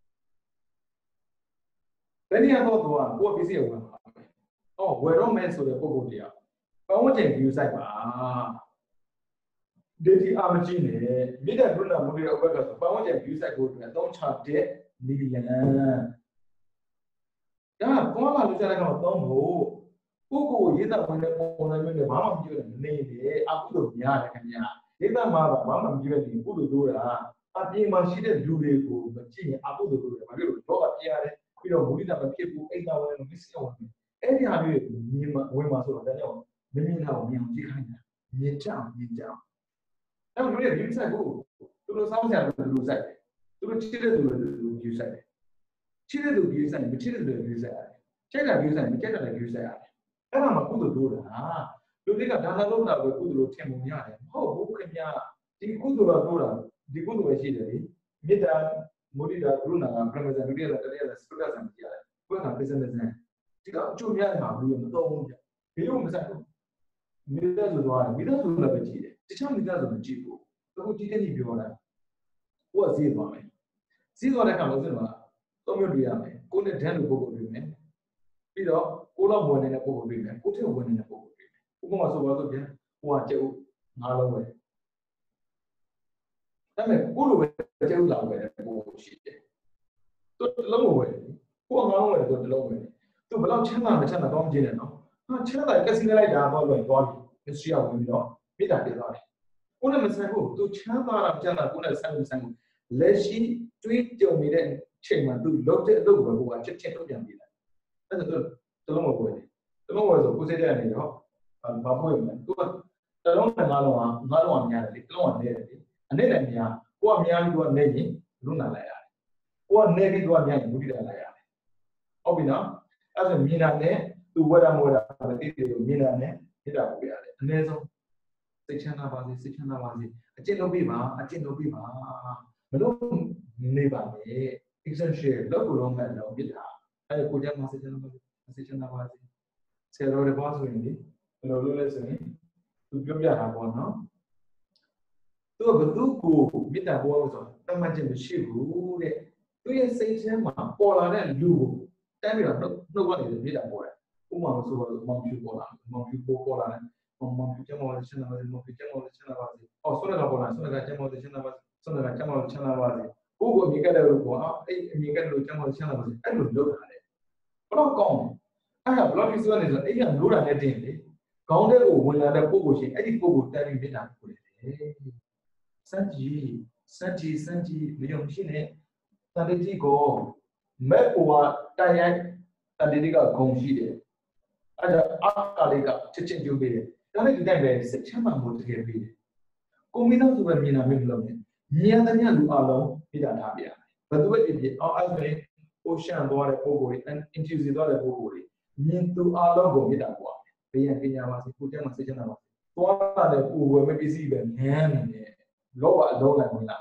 A: ဘယ်နေရာတော့သွားကိုယ်ပစ္စည်းဝင်ပါမယ်ဟောဝယ်တော့မယ်ဆိုတဲ့ပုံပုံတရားပတ်ဝန်းကျင် view site ပါဒီဒီအမကြီးနေမိတဲ့ဘုရားမူရအဘက်ကဆိုပတ်ဝန်းကျင် view site ကိုအတွက်အသုံးချတဲ့နီလန်ဒါပေါ်လာလို့ကြားတဲ့ကောင်တော့ဖို့ကိုကိုရေးတဲ့ဝင်တဲ့ပုံစံမျိုးနဲ့ဘာမှမပြောနေနေတယ်အခုလိုများတယ်ခင်ဗျာရေးတဲ့မှာဘာမှမပြောတဲ့ဒီကုလိုတို့တာအပြင်မှာရှိတဲ့လူတွေကိုမကြည့်ရင်အခုလိုတို့တယ်ဘာဖြစ်လို့တော့အပြရတယ်ပြီးတော့မူလိတာမဖြစ်ဘူးအိမ်သာဝင်လို့မစ္စအောင်ဝင်အဲ့ဒီဟာမျိုးမြင်ဝင်မှာဆိုတော့ဒါကြောင့်မမြင်တော့မြင်အောင်ကြည့်ခိုင်းတာမြင်ကြအောင်မြင်ကြအောင်အဲ့လိုမျိုး view site ကိုသူတို့စောင်းကြတယ်သူတို့ site သူတို့ချစ်တဲ့သူတို့ view site ချစ်တဲ့သူ view site မချစ်တဲ့သူ view site ချက်တဲ့ view site မချက်တဲ့ view site ရတယ်အဲ့ဒါမှကုသိုလ်တို့တာလူတွေကဒါသာလုံးတာပဲကုသိုလ်လို့ထင်ပုံရတယ်မဟုတ်ဘူးခင်ဗျာဒီကုသိုလ်တော့တို့တာဒီကုသိုလ်ပဲရှိတယ်လေမေတ္တာမုဒိတာကရုဏာပရမဇန်ဒုတိယတတိယစပဒဇန်ကြရတယ်ဘုရားပိစမဇန်ဒီကအကျိုးများမှာဘူးမတော့ဘူးဗျဘေးကိုမဆိုင်ဘူးမိသားစုသွားတယ်မိသားစုလည်းပဲကြည့်တယ်တခြားမိသားစုမကြည့်ဘူးအခုကြည့်တဲ့ညီပြောတာဟိုကဈေးသွားမယ်ဈေးသွားတဲ့အခါလို့ဆိုတော့သုံးမျိုးတွေ့ရမယ်ကိုယ်နဲ့ဒန်းလူပုဂ္ဂိုလ်တွေ့မယ်ပြီးတော့ကိုတော့ဝင်နေတဲ့ပုံပုံတွေ့မယ်ကိုထက်ဝင်နေတဲ့ပုံပုံတွေ့မယ်ဥပမာဆိုတော့ပြန်ဟိုကကျုပ်ငါးလုံးပဲဒါပေမဲ့ကိုလိုပဲကျုပ်လာပဲပုံပုံရှိတယ်သူတလုံးဝယ်ကိုကငါးလုံးဝယ်သူတလုံးဝယ်သူဘယ်လောက်ချမ်းသာမချမ်းသာကောင်းကြည့်နေနော်ဟာချမ်းသာကက်စီနေလိုက်တာတော့လွယ်သွားပြီမစ္စရီကဝင်ပြီးတော့မိတာပြသွားတယ်ကိုနဲ့မဆိုင်ဘူးသူချမ်းသာတာချမ်းသာကိုနဲ့ဆိုင်မဆိုင်ဘူးလက်ရှိတွေးကြုံနေတဲ့အချိန်မှာသူလုပ်တဲ့အလုပ်ကိုကချက်ချက်ထုတ်ပြန်ပြီးတယ်အဲ့ဒါဆိုတလုံးမဝယ်တလုံးဝယ်ဆိုကိုစိတ်တဲ့အနေရောဘာပွင့်မလဲသူကတလုံးနဲ့ငါးလုံးကငါးလုံးကများတယ်လေတလုံးကနေတယ်လေအနေနဲ့များကိုကများပြီးတော့နေရင်လူနာလိုက်ရတယ်ကိုကနေပြီးတော့များရင်မူတိတာလိုက်ရတယ်ဟုတ်ပြီနော်အဲ့ဒါမြင်တာနဲ့သူဝယ်တာမဝယ်တာမသိသေးဘူးမြင်တာနဲ့မိတာပို့ရတယ်အနည်းဆုံးစိတ်ချမ်းသာပါစေစိတ်ချမ်းသာပါစေအကျင့်လုပ်ပြီးပါအကျင့်လုပ်ပြီးပါမလို့နေပါနဲ့ essential လောက်ကိုတော့မှန်တော့ပြတာအဲ့ကိုကြမ်းမစိတ်ချမ်းသာပါစေစိတ်ချမ်းသာပါစေဆရာတော်တွေပါဆိုရင်ဒီဘယ်လိုလုပ်လဲဆိုရင်သူပြောပြတာပေါ့နော်သူကဘသူကိုမေတ္တာပေါ်လို့ဆိုတတ်မှတ်ချက်မရှိဘူးတဲ့သူရဲ့စိတ်ထဲမှာပေါ်လာတဲ့လူကိုတန်းပြီးတော့နှုတ်နှုတ်ကနေမေတ္တာပေါ်တယ်ဥပမာဆိုတော့မောင်ဖြူပေါ်လာမောင်ဖြူပေါ်ပေါ်လာတယ်မောင်ဖြူကျမောလေးချမ်းသာပါစေမောင်ဖြူကျမောလေးချမ်းသာပါစေအော်ဆွမ်းကပေါ်လာဆွမ်းကကျမောလေးချမ်းသာပါစေဆွမ်းကကျမောလေးချမ်းသာပါစေကိုကိုအမြင်ကတဲ့လို့ပေါ့နော်အဲ့အမြင်ကတဲ့လို့ကျမောလေးချမ်းသာပါစေအဲ့လိုလုပ်တာလေဘတော့ကောင်းအဲ့ဒါဘလော့ဖီဆိုနေဆိုအဲ့ဒီကနိုးတာနဲ့တင်လေခေါင်းထဲကိုဝင်လာတဲ့ပုံကိုရှင်အဲ့ဒီပုံကိုတန်းပြီးမေတ္တာပို့တယ်စัจကြီးစัจကြီးစัจကြီးမယုံရှိနဲ့တန်တိကိုမဲ့ပေါ်ကတိုင်ရိုက်တန်တိကဂုံရှိတယ်အဲ့ဒါအာကာလေးကချက်ချင်းကျိုးပေးတယ်ဒါနဲ့ဒီတိုင်းပဲစိတ်ချမ်းသာမှုတကယ်ပေးတယ်ကိုမင်းတို့ဆိုပဲမြင်တာမျိုးမလုပ်နဲ့မြင်တဲ့ညလူအလုံးမေတ္တာထားပြရတယ်ဘယ်သူပဲဖြစ်ဖြစ်အော်အဲ့ဒါ ocean သွားတဲ့ပုံကို intuitive သွားတဲ့ပုံကိုမြင်သူအလုံးကိုမေတ္တာပို့ဘေးရန်ပညာပါစေကိုကျမ်းမှာစိတ်ချမ်းသာပါသွားလာတဲ့ပူဝယ်မဲ့ပစ္စည်းပဲနမ်းနေတယ်လောဘအလုံးလိုက်ဝင်လာမှာ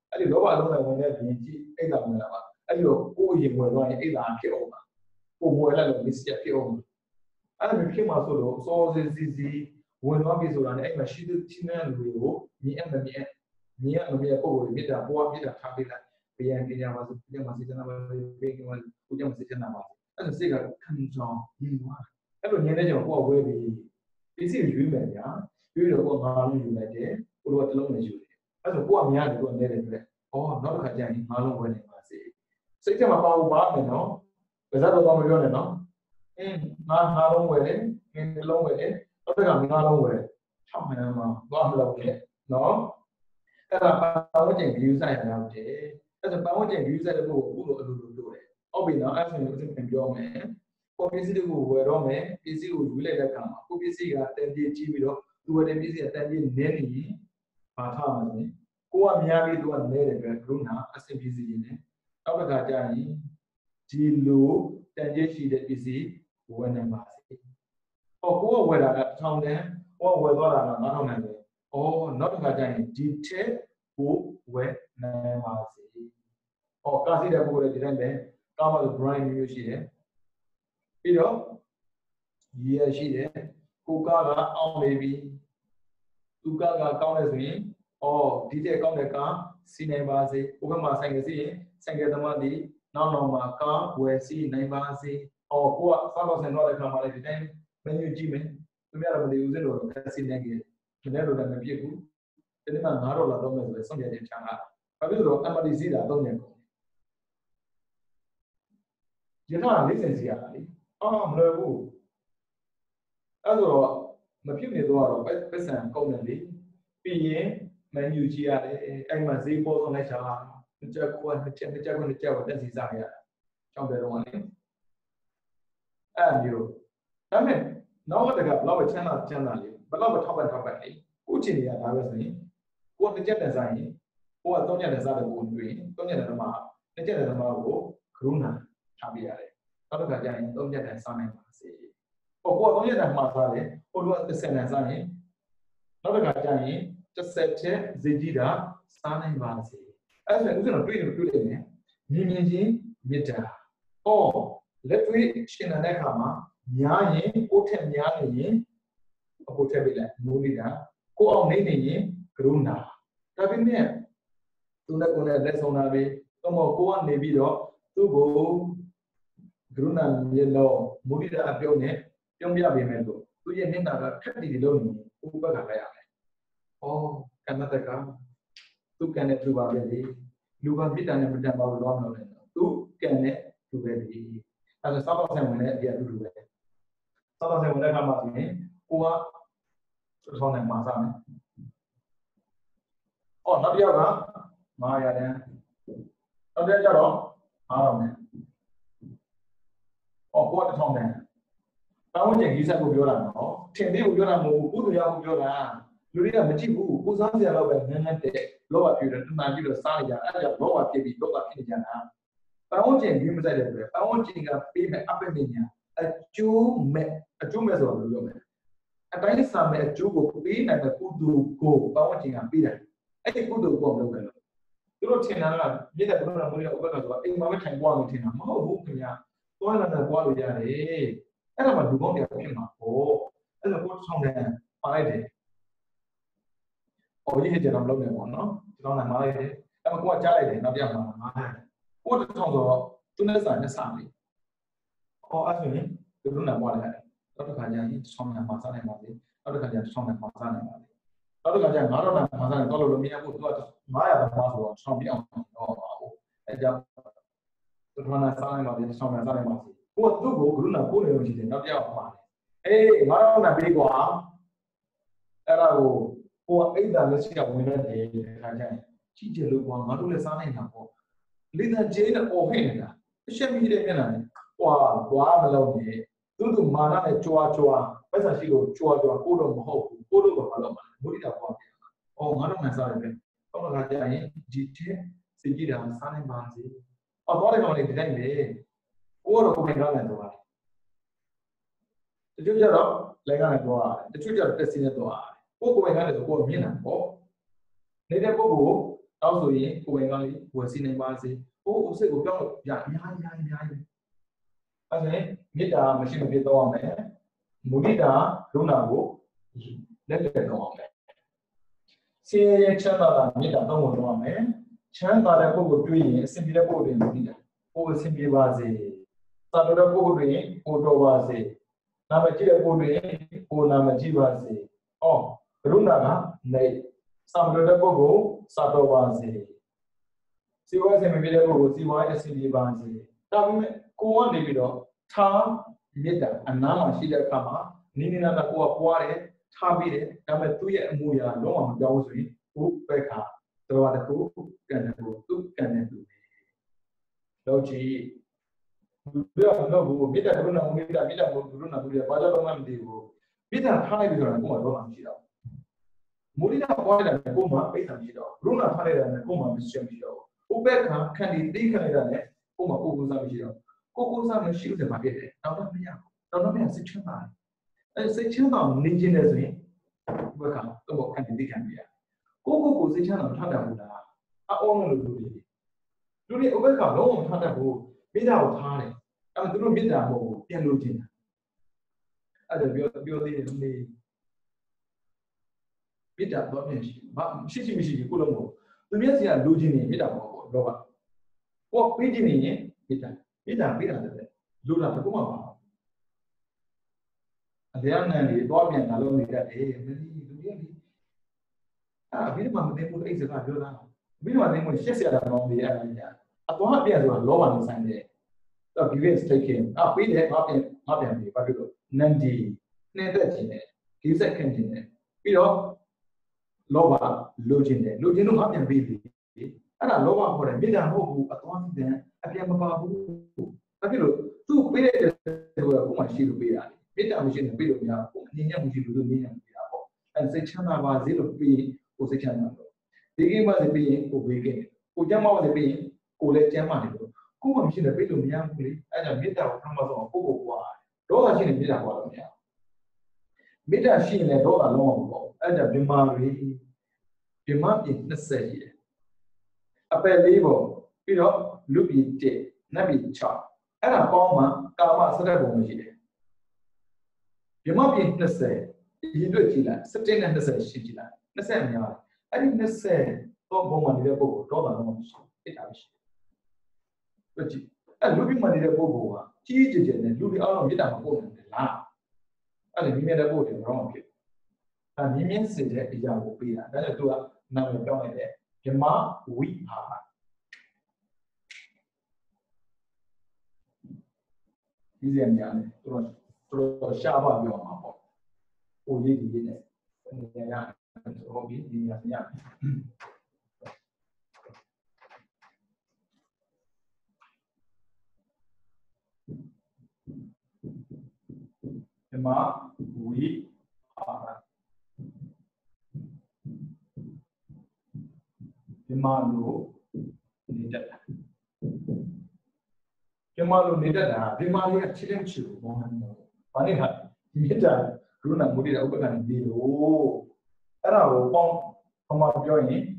A: အဲ့ဒီလောဘအလုံးနဲ့ဝင်တဲ့ပြင်ကြည့်အိတ်တာဝင်လာပါအဲ့ဒီတော့ကိုယ်ရင်ဝင်သွားရင်အိတ်တာဖြစ်အောင်ပါကိုမွေလိုက်လို့မစ္စဖြစ်အောင်အဲ့ဒါဖြစ်မှာဆိုလို့စောစီစီစီဝင်သွားပြီဆိုတာနဲ့အဲ့မှာရှိတဲ့ချင်းတဲ့လူတွေကိုမြင်အမမြင်မြင်အမမြင်ပုံကိုမြစ်တာပေါ်မြစ်တာထားပေးလိုက်ပြန်ပြန်ရပါစို့ပြန်မစီချနာပါပြန်ပြန်ကိုကြောင့်စီချနာပါအဲ့ဒါစိတ်ကခံကြောင်းရင်းသွားအဲ့လိုညနေကြောင်ကိုကဝဲပြီးပစ္စည်းရွေးမယ်ညာရွေးတော့ကိုငါလုံးယူလိုက်တယ်ကိုလိုကတလုံးနဲ့ယူတယ်အဲ့ဆိုကိုကများတယ်ကိုနဲတယ်တွေ့ဩနောက်တစ်ခါကျရင်ငါလုံးဝဲနေပါစေစိတ်ထဲမှာပါဘူးပါမယ်နော်ပါဇက်တော့မပြောနဲ့နော်အင်းငါငါလုံးဝဲတယ်ငင်းတလုံးဝဲတယ်နောက်တစ်ခါငါလုံးဝဲ၆မှန်မှာသွားမလို့လေနော်အဲ့ဒါပတ်ဝန်းကျင် view site ရအောင်တယ်အဲ့ဒါပတ်ဝန်းကျင် view site တဲ့ကိုအခုလိုအလိုလိုလုပ်တယ်ဟုတ်ပြီနော်အဲ့ဒါဆိုရင်ပြောမယ်ကိုပစ္စည်းတွေကိုဝယ်တော့မယ်ပစ္စည်းကိုယူလိုက်တဲ့အခါမှာကိုပစ္စည်းကတန်ပြေးကြီးပြီးတော့သူဝယ်တဲ့ပစ္စည်းကတန်ပြေးနည်းနေရင်ဘာထားမှာလဲကိုကများပြီးသူကနည်းတယ်ပဲကရုဏာအဆင်ပြေစေခြင်းနဲ့နောက်တစ်ခါကျရင်ဒီလိုတန်ကြေးရှိတဲ့ပစ္စည်းဝယ်နိုင်ပါစေ။ဟောကိုကဝယ်တာကတစ်ထောင်တန်ကိုကဝယ်သွားတာကငါးထောင်တန်ပဲ။အော်နောက်တစ်ခါကျရင်ဒီထက်ကိုဝယ်နိုင်ပါစေ။ဟောကားစီးတဲ့ပုဂ္ဂိုလ်တွေဒီတိုင်းပဲကားမှာဆို brand မျိုးရှိတယ်။ပြီးတော့ရေရှိတယ်။ကိုကားကအောင်နေပြီ။သူကားကကောင်းတယ်ဆိုရင်အော်ဒီတဲ့ကောင်းတဲ့ကားစီးနိုင်ပါစေ။ဘုဘမှာဆိုင်ကစီးရင်ဆိုင်ကသမားဒီနောက်နောက်မှာကားဝယ်စီးနိုင်ပါစေ။အော်ကိုကစားတော့ဆင်တော့တဲ့ခါမှာလည်းဒီတိုင်းမင်းကြီးကြည့်မယ်။သူများတော့မသိဘူးစလို့ကစီးနေကြတယ်။ဒီနေ့တော့လည်းမပြည့်ဘူး။ဒီနေ့မှငါးဒေါ်လာသုံးမယ်ဆိုရင်ဆုံးဖြတ်ချက်ချတာ။ဘာဖြစ်လို့ M D စီးတာသုံးနေကုန်။ရထားလေးစင်စီရတာလေ။အော်မလွယ်ဘူး။အဲ့တော့မဖြစ်နေတော့တော့ပတ်စံကုန်တယ်လေ။ပြီးရင်မန်ယူကြီးရတယ်အဲ့မှာဈေးပေါ်ဆုံးလိုက်ချာနှစ်ချက်ခွန်းနှစ်ချက်နှစ်ချက်ခွန်းနှစ်ချက်ကိုတက်စီစားရတာကြောင်းတယ်တော့လေအဲ့မျိုးဒါပေမဲ့နောက်တကဘလောက်ပဲချမ်းသာချမ်းသာလေးဘလောက်ပဲထောက်ပံ့ထောက်ပံ့လေးကိုချင်နေရတာပဲဆိုရင်ကိုတစ်ချက်တန်စားရင်ကိုကသုံးချက်တန်စားတဲ့ကိုတွေ့ရင်သုံးချက်တန်မှာတစ်ချက်တန်မှာကိုကရုဏာထားပြရတယ်နောက်တစ်ခါကျရင်သုံးချက်တန်စားနိုင်ပါစေဟိုကိုကသုံးချက်တန်မှာစားတယ်ဟိုကတစ်ဆက်တန်စားရင်နောက်တစ်ခါကျရင်တစ်ဆက်ချက်ဈေးကြီးတာစားနိုင်ပါစေအဲ့ဒါဆိုရင်ဦးဇင်းတို့တွေ့တယ်တွေ့တယ်မြင်မြင်ချင်းမေတ္တာ။အော်လက်တွေ့ရှင်တဲ့အခါမှာများရင်ကိုယ်ထက်များနေရင်အဖို့ထက်ပြလိုက်မူးနေတာကိုအောင်နေနေရင်ကရုဏာဒါပေမဲ့သူနဲ့ကိုယ်နဲ့လက်ဆောင်တာပဲတော့မကိုကနေပြီးတော့သူ့ကိုကရုဏာမြေလို့မူးနေတာအပြုံးနဲ့ပြုံးပြပေးမယ်လို့သူရဲ့မျက်နှာကခက်တည်တည်လို့နေကိုဘက်ကလိုက်ရမယ်။အော်ကမ္မတကသူကံနဲ့သူပါပဲလေလူကပြစ်တာနဲ့မတန်ပါဘူးလို့မလို့လဲသူကံနဲ့သူပဲလေအဲဒါစောက်ဆိုင်ဝင်တဲ့အပြည့်အတူတူပဲစောက်ဆိုင်ဝင်တဲ့အခါမှာဆိုရင်ကိုကဆောင်းနေမှာစားမယ်အော်နောက်တစ်ယောက်ကငါးရာတန်းနောက်တစ်ယောက်ကျတော့ငါးထောင်တန်းအော်ကိုကတစ်ထောင်တန်းတောင်းကျင်ကြီးဆက်ကိုပြောတာနော်ထင်သေးကိုပြောတာမဟုတ်ဘူးကုသရာကိုပြောတာလူတွေကမကြည့်ဘူးကိုစားစရာတော့ပဲနည်းနည်းတဲ့လောဘပြည့်တယ်တဏှာပြည့်တော့စားနေကြအဲ့ဒါလောဘပြည့်ပြီးလောဘဖြစ်နေကြတာပန်းဝန်းကျင်ကြီးမဆိုင်တဲ့အတွက်ပန်းဝန်းကျင်ကပေးမဲ့အပိပညာအကျိုးမဲ့အကျိုးမဲ့ဆိုတော့ပြောမယ်အတိုင်းစားမဲ့အကျိုးကိုပေးနိုင်တဲ့ကုသိုလ်ကိုပန်းဝန်းကျင်ကပေးတယ်အဲ့ဒီကုသိုလ်ကိုလုပ်တယ်လို့သူတို့ထင်တာကမြစ်တဲ့ဘုရားမိုးရဥပက္ခဆိုတာအိမ်မှာပဲထိုင်ပွားလို့ထင်တာမဟုတ်ဘူးခင်ဗျာသွားလာနေပွားလို့ရတယ်အဲ့ဒါမှလူကောင်းတရားဖြစ်မှာပေါ့အဲ့ဒါကိုဆောင်တယ်ပါလိုက်တယ်အော်ရေးကြတော့မလုပ်နဲ့ပေါ့နော်ကျွန်တော်နိုင်ပါလိုက်တယ်အဲ့မှာကိုကကြားလိုက်တယ်နောက်ပြမှာငါကိုတစ်ထောင်ဆိုတော့သူနဲ့စာနဲ့စာပြီအော်အဲ့ဆိုရင်ဒီလိုနိုင်ပွားလိုက်တယ်နောက်တစ်ခါကျရင်ဆောင်းနေမှာစားနိုင်ပါလေနောက်တစ်ခါကျရင်ဆောင်းနေမှာစားနိုင်ပါလေနောက်တစ်ခါကျရင်ငါးတော့နိုင်မှာစားနိုင်တော့လို့မရဘူးသူကငါးရာတော့မှာဆိုတော့ဆောင်းပြအောင်တော့ပါဘူးအဲ့ကြောင့်သူကနာစားနိုင်ပါလေဆောင်းနေစားနိုင်ပါစေကိုကသူ့ကိုကရုဏာပို့နေလို့ရှိတယ်နောက်ပြအောင်ပါအေးငါတော့နိုင်ပြီကွာအဲ့ဒါကိုကိုကအိတ်တာလက်ရှိကဝင်နေတယ်ခါကျရင်ကြည့်ကြလို့ကွာငါတို့လည်းစားနိုင်တာပေါ့လေတန်ကျင်းနဲ့អော်ဟင်းနေတာအရှက်မိတဲ့မျက်နှာနဲ့ဟွာဘွားမလုံးနဲ့သူတို့မာနနဲ့ကြွားကြွားပတ်စံရှိလို့ကြွားကြွားကိုတော့မဟုတ်ဘူးကိုတို့ကဘာလို့မလဲမုဒိတာပေါ့အော်ငါတို့မှစားတယ်ပဲတော့ခါကျရင်ဒီတဲ့စိတ်ကြည့်တာစားနိုင်ပါစေအော်တော့တယ်ကောင်လေးဒီတိုင်းပဲကိုကတော့ကိုယ်ပြန်ကားတယ်တော့တချို့ကျတော့လည်းကားနဲ့တော့တချို့ကျတော့တက်စီနဲ့တော့ကိုကိုယ်ပိုင်ကားတယ်ဆိုကိုယ်မြင်တာပေါ့နေတဲ့ပုဂ္ဂိုလ်နောက်ဆိုရင်ကိုယ်ဝင်ကလေးဝင်စီနေပါစေဟိုစိတ်ကိုပြောင်းလို့ရအများကြီးအများကြီးအဲ့ဒါမေတ္တာမရှိမဖြစ်တော့အောင်မယ်မုဒိတာကရုဏာကိုလက်လက်တော့အောင်မယ်ဆင်းရဲချမ်းသာတာမေတ္တာတော့တော့အောင်မယ်ချမ်းသာတဲ့ပုဂ္ဂိုလ်တွေ့ရင်အစဉ်ပြေတဲ့ပုဂ္ဂိုလ်တွေမုဒိတာကိုယ်အစဉ်ပြေပါစေသာတော်တဲ့ပုဂ္ဂိုလ်တွေကိုတော်ပါစေနာမကြည့်တဲ့ပုဂ္ဂိုလ်တွေကိုနာမကြည့်ပါစေအော်ကရုဏာကနေသာတော်တဲ့ပုဂ္ဂိုလ်သာတော်ပါစေစီဝါအစဉ်ပြေတဲ့ပုဂ္ဂိုလ်စီဝါအစဉ်ပြေပါစေဒါပေမဲ့ကိုယ်ကနေပြီးတော့ထားမေတ္တာအနာမှာရှိတဲ့အခါမှာနိနိနာကကိုယ်ကပွားတယ်ထားပြီးတယ်ဒါပေမဲ့သူ့ရဲ့အမူအရာလုံးဝမပြောင်းဘူးဆိုရင်ဘုဘက်ခါတော်တကူကံတယ်ကိုသူ့ကံတယ်သူတော့ကြည့်ဘယ်တော့ဘူးမေတ္တာကရုဏာမေတ္တာမေတ္တာကိုကရုဏာကိုဘာကြောင့်မှမသိဘူးမေတ္တာထားလိုက်ပြီးတော့ကိုယ်ကတော့မရှိတော့မုဒိတာပွားတယ်ကိုယ်မှပိတ်တာမရှိတော့ကရုဏာထားလိုက်တယ်ကိုယ်မှမရှိမရှိတော့ဘုဘက်ခါခံဒီသိခံလိုက်တာနဲ့ကိုယ်မှကိုယ်ကိုယ်စားမရှိတော့ကိုကိုစားမရှိလို့တယ်မှာဖြစ်တယ်တော့တော့မရဘူးတော့တော့မရစိတ်ချမ်းသာတယ်အဲစိတ်ချမ်းသာနေခြင်းနဲ့ဆိုရင်ဘယ်ကတော့ခံတည်ခံပြရကိုကိုကိုစိတ်ချမ်းသာထားတတ်ဘူးလားအောင်းလို့လူတွေလူတွေအဘက်ကလုံးဝမထားတတ်ဘူးမေတ္တာကိုထားတယ်အဲသူတို့မေတ္တာမဟုတ်ဘူးပြန်လို့ခြင်းအဲ့ဒါပြောပြောသေးတယ်လူတွေမေတ္တာတော့ပြန်ရှိဘာရှိရှိမရှိကိုလုံးမဟုတ်သူမျက်စိကလူချင်းနေမေတ္တာမဟုတ်ဘူးတော့ပါကိုပေးခြင်းနေရင်မေတ္တာမေတ္တာပေးတာတဲ့လူတာတကူမှမပါအတရားနဲ့လေတော့ပြန်လာလို့နေတတ်တယ်မင်းလူကြီးလေအာဘယ်မှာမသိဘူးအဲ့စကားပြောတာဘယ်မှာသိမို့ရှက်စရာတောင်းနေအဲ့ဒါညာအသွားပြန်ဆိုတာလောဘနဲ့ဆိုင်တယ်တော့ give it taking အာပေးတယ်ငါပြန်ငါပြန်ပြီဘာဖြစ်လို့နန်ဒီနှင်းသက်ခြင်းနဲ့ give set ခံခြင်းနဲ့ပြီးတော့လောဘလိုချင်တယ်လိုချင်လို့ငါပြန်ပေးပြီအဲ့ဒါလောဘခေါ်တယ်မေတ္တာမဟုတ်ဘူးအသွားစီတဲ့အပြန်မပါဘူးဘာဖြစ်လို့သူ့ပေးတဲ့ဆိုတာကိုမှရှိလို့ပေးရတယ်မေတ္တာမရှိရင်ပေးလို့မရဘူးအငြင်းညံ့မှုရှိလို့သူငြင်းညံ့ပေးတာပေါ့အဲစိတ်ချမ်းသာပါစေလို့ပေးကိုစိတ်ချမ်းသာလို့ဒီကိမှလည်းပေးရင်ကိုပေးခဲ့ကိုကျမ်းမာလည်းပေးရင်ကိုလည်းကျမ်းမာတယ်လို့ကိုမှမရှိရင်ပေးလို့မရဘူးလေအဲဒါမေတ္တာကိုခံမဆုံးကိုကိုပွားဒေါသရှိရင်မေတ္တာပွားလို့မရဘူးမေတ္တာရှိရင်လည်းဒေါသလုံးဝမပေါ့အဲဒါပြမာတွေပြမာပြင်နှစ်ဆယ်ရှိတယ်အပယ်လေးပေါ့ပြီးတော့လူပြည်တစ်နတ်ပြည်၆အဲ့ဒါပေါင်းမှကာမစတဲ့ပုံမရှိတယ်မြမပြည်နှစ်ဆယ်ဒီတွေ့ကြည့်လိုက်စတဲ့နဲ့နှစ်ဆယ်ရှိကြည့်လိုက်နှစ်ဆယ်များတယ်အဲ့ဒီနှစ်ဆယ်တော့ဘုံမှာနေတဲ့ပုဂ္ဂိုလ်တော့တာတော့မရှိဖြစ်တာမရှိတွေ့ကြည့်အဲ့လူပြည်မှာနေတဲ့ပုဂ္ဂိုလ်ကကြီးကြီးကျယ်ကျယ်နဲ့လူတွေအားလုံးမေတ္တာမပို့နိုင်တယ်လားအဲ့ဒီမြင်တဲ့ပုဂ္ဂိုလ်တွေတော့မဖြစ်ဒါမြင်မြင်စေတဲ့အရာကိုပေးတာဒါနဲ့သူကနာမည်ပြောင်းလိုက်တယ်မြမဝိဟာရဒီစံများတယ်သူတို့သူတို့ရှားပါပြောမှာပေါ့ဟိုရေးဒီရေးနဲ့နေရာဟုတ်ပြီဒီနေရာညဓမ္မဝိဟာရဓမ္မလို့နေတတ်တာဓမ္မလို့နေတတ်တာဓမ္မလေးကချင်းချင်းချူဘောဟန်တော့ဘာနဲ့ဟာမေတ္တာကရုဏာမုဒိတာဥပက္ခဏဒီလို့အဲ့ဒါကိုပေါင်းဘာမှပြောရင်မြင်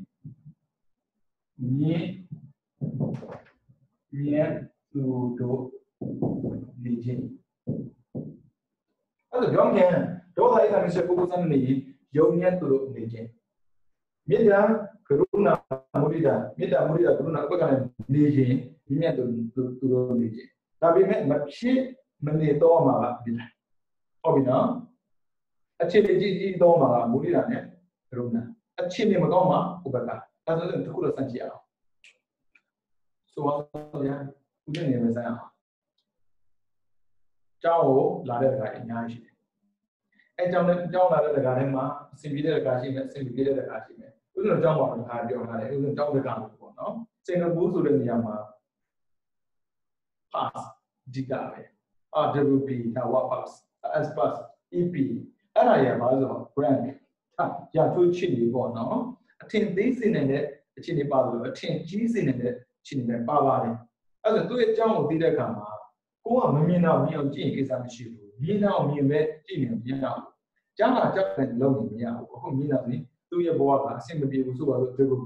A: မြင်သူတို့နေခြင်းအဲ့ဒါကြောင့်ပြန်ဒေါသအိမ်မရှိပုဂ္ဂိုလ်စံနေယုံညံ့သူတို့နေခြင်းမေတ္တာကရုဏာမုဒိတာမေတ္တာမုဒိတာကရုဏာဥပက္ခဏနေခြင်းမြတ်သူသူတို့နေခြင်းဒါပေမဲ့မဖြစ်မနေတော့မှာကဒီလားဟုတ်ပြီနော်အခြေအနေကြီးကြီးတော့မှာကမုဒိတာနဲ့ကရုဏာအခြေအနေမကောင်းမှာဥပက္ခအဲဒါဆိုတခုတော့စမ်းကြည့်အောင်ဆိုပါတော့ဗျာဦးနေနေမစမ်းအောင်ကျောင်းကိုလာတဲ့ခါအများကြီးရှိတယ်အဲကျောင်းနဲ့ကျောင်းလာတဲ့ခါတိုင်းမှာအစဉ်ပြေတဲ့ခါရှိမယ်အစဉ်ပြေတဲ့ခါရှိမယ်ဦးဇင်းကျောင်းပေါ်မှာပြောထားတယ်ဦးဇင်းကျောင်းတကာလို့ပေါ့နော်စင်ကာပူဆိုတဲ့နေရာမှာ pass ဒီကပဲ R W P ဒါ what pass S pass E P အဲ့ဒါရပါဆိုတော့ brand ဟာရထိုးချစ်နေပေါ့နော်အထင်သေးစင်နေတဲ့အခြေအနေပါလို့အထင်ကြီးစင်နေတဲ့အခြေအနေပဲပါပါတယ်အဲ့ဒါသူ့ရဲ့အကြောင်းကိုသိတဲ့အခါမှာကိုကမမြင်တော့မြင်အောင်ကြည့်ရင်ကိစ္စမရှိဘူးမြင်တော့မြင်ပဲကြည့်နေမြင်တော့ကြားတာကြောက်တယ်လုံးနေမရဘူးအခုမြင်တော့သူ့ရဲ့ဘဝကအဆင်မပြေဘူးဆိုတော့ W P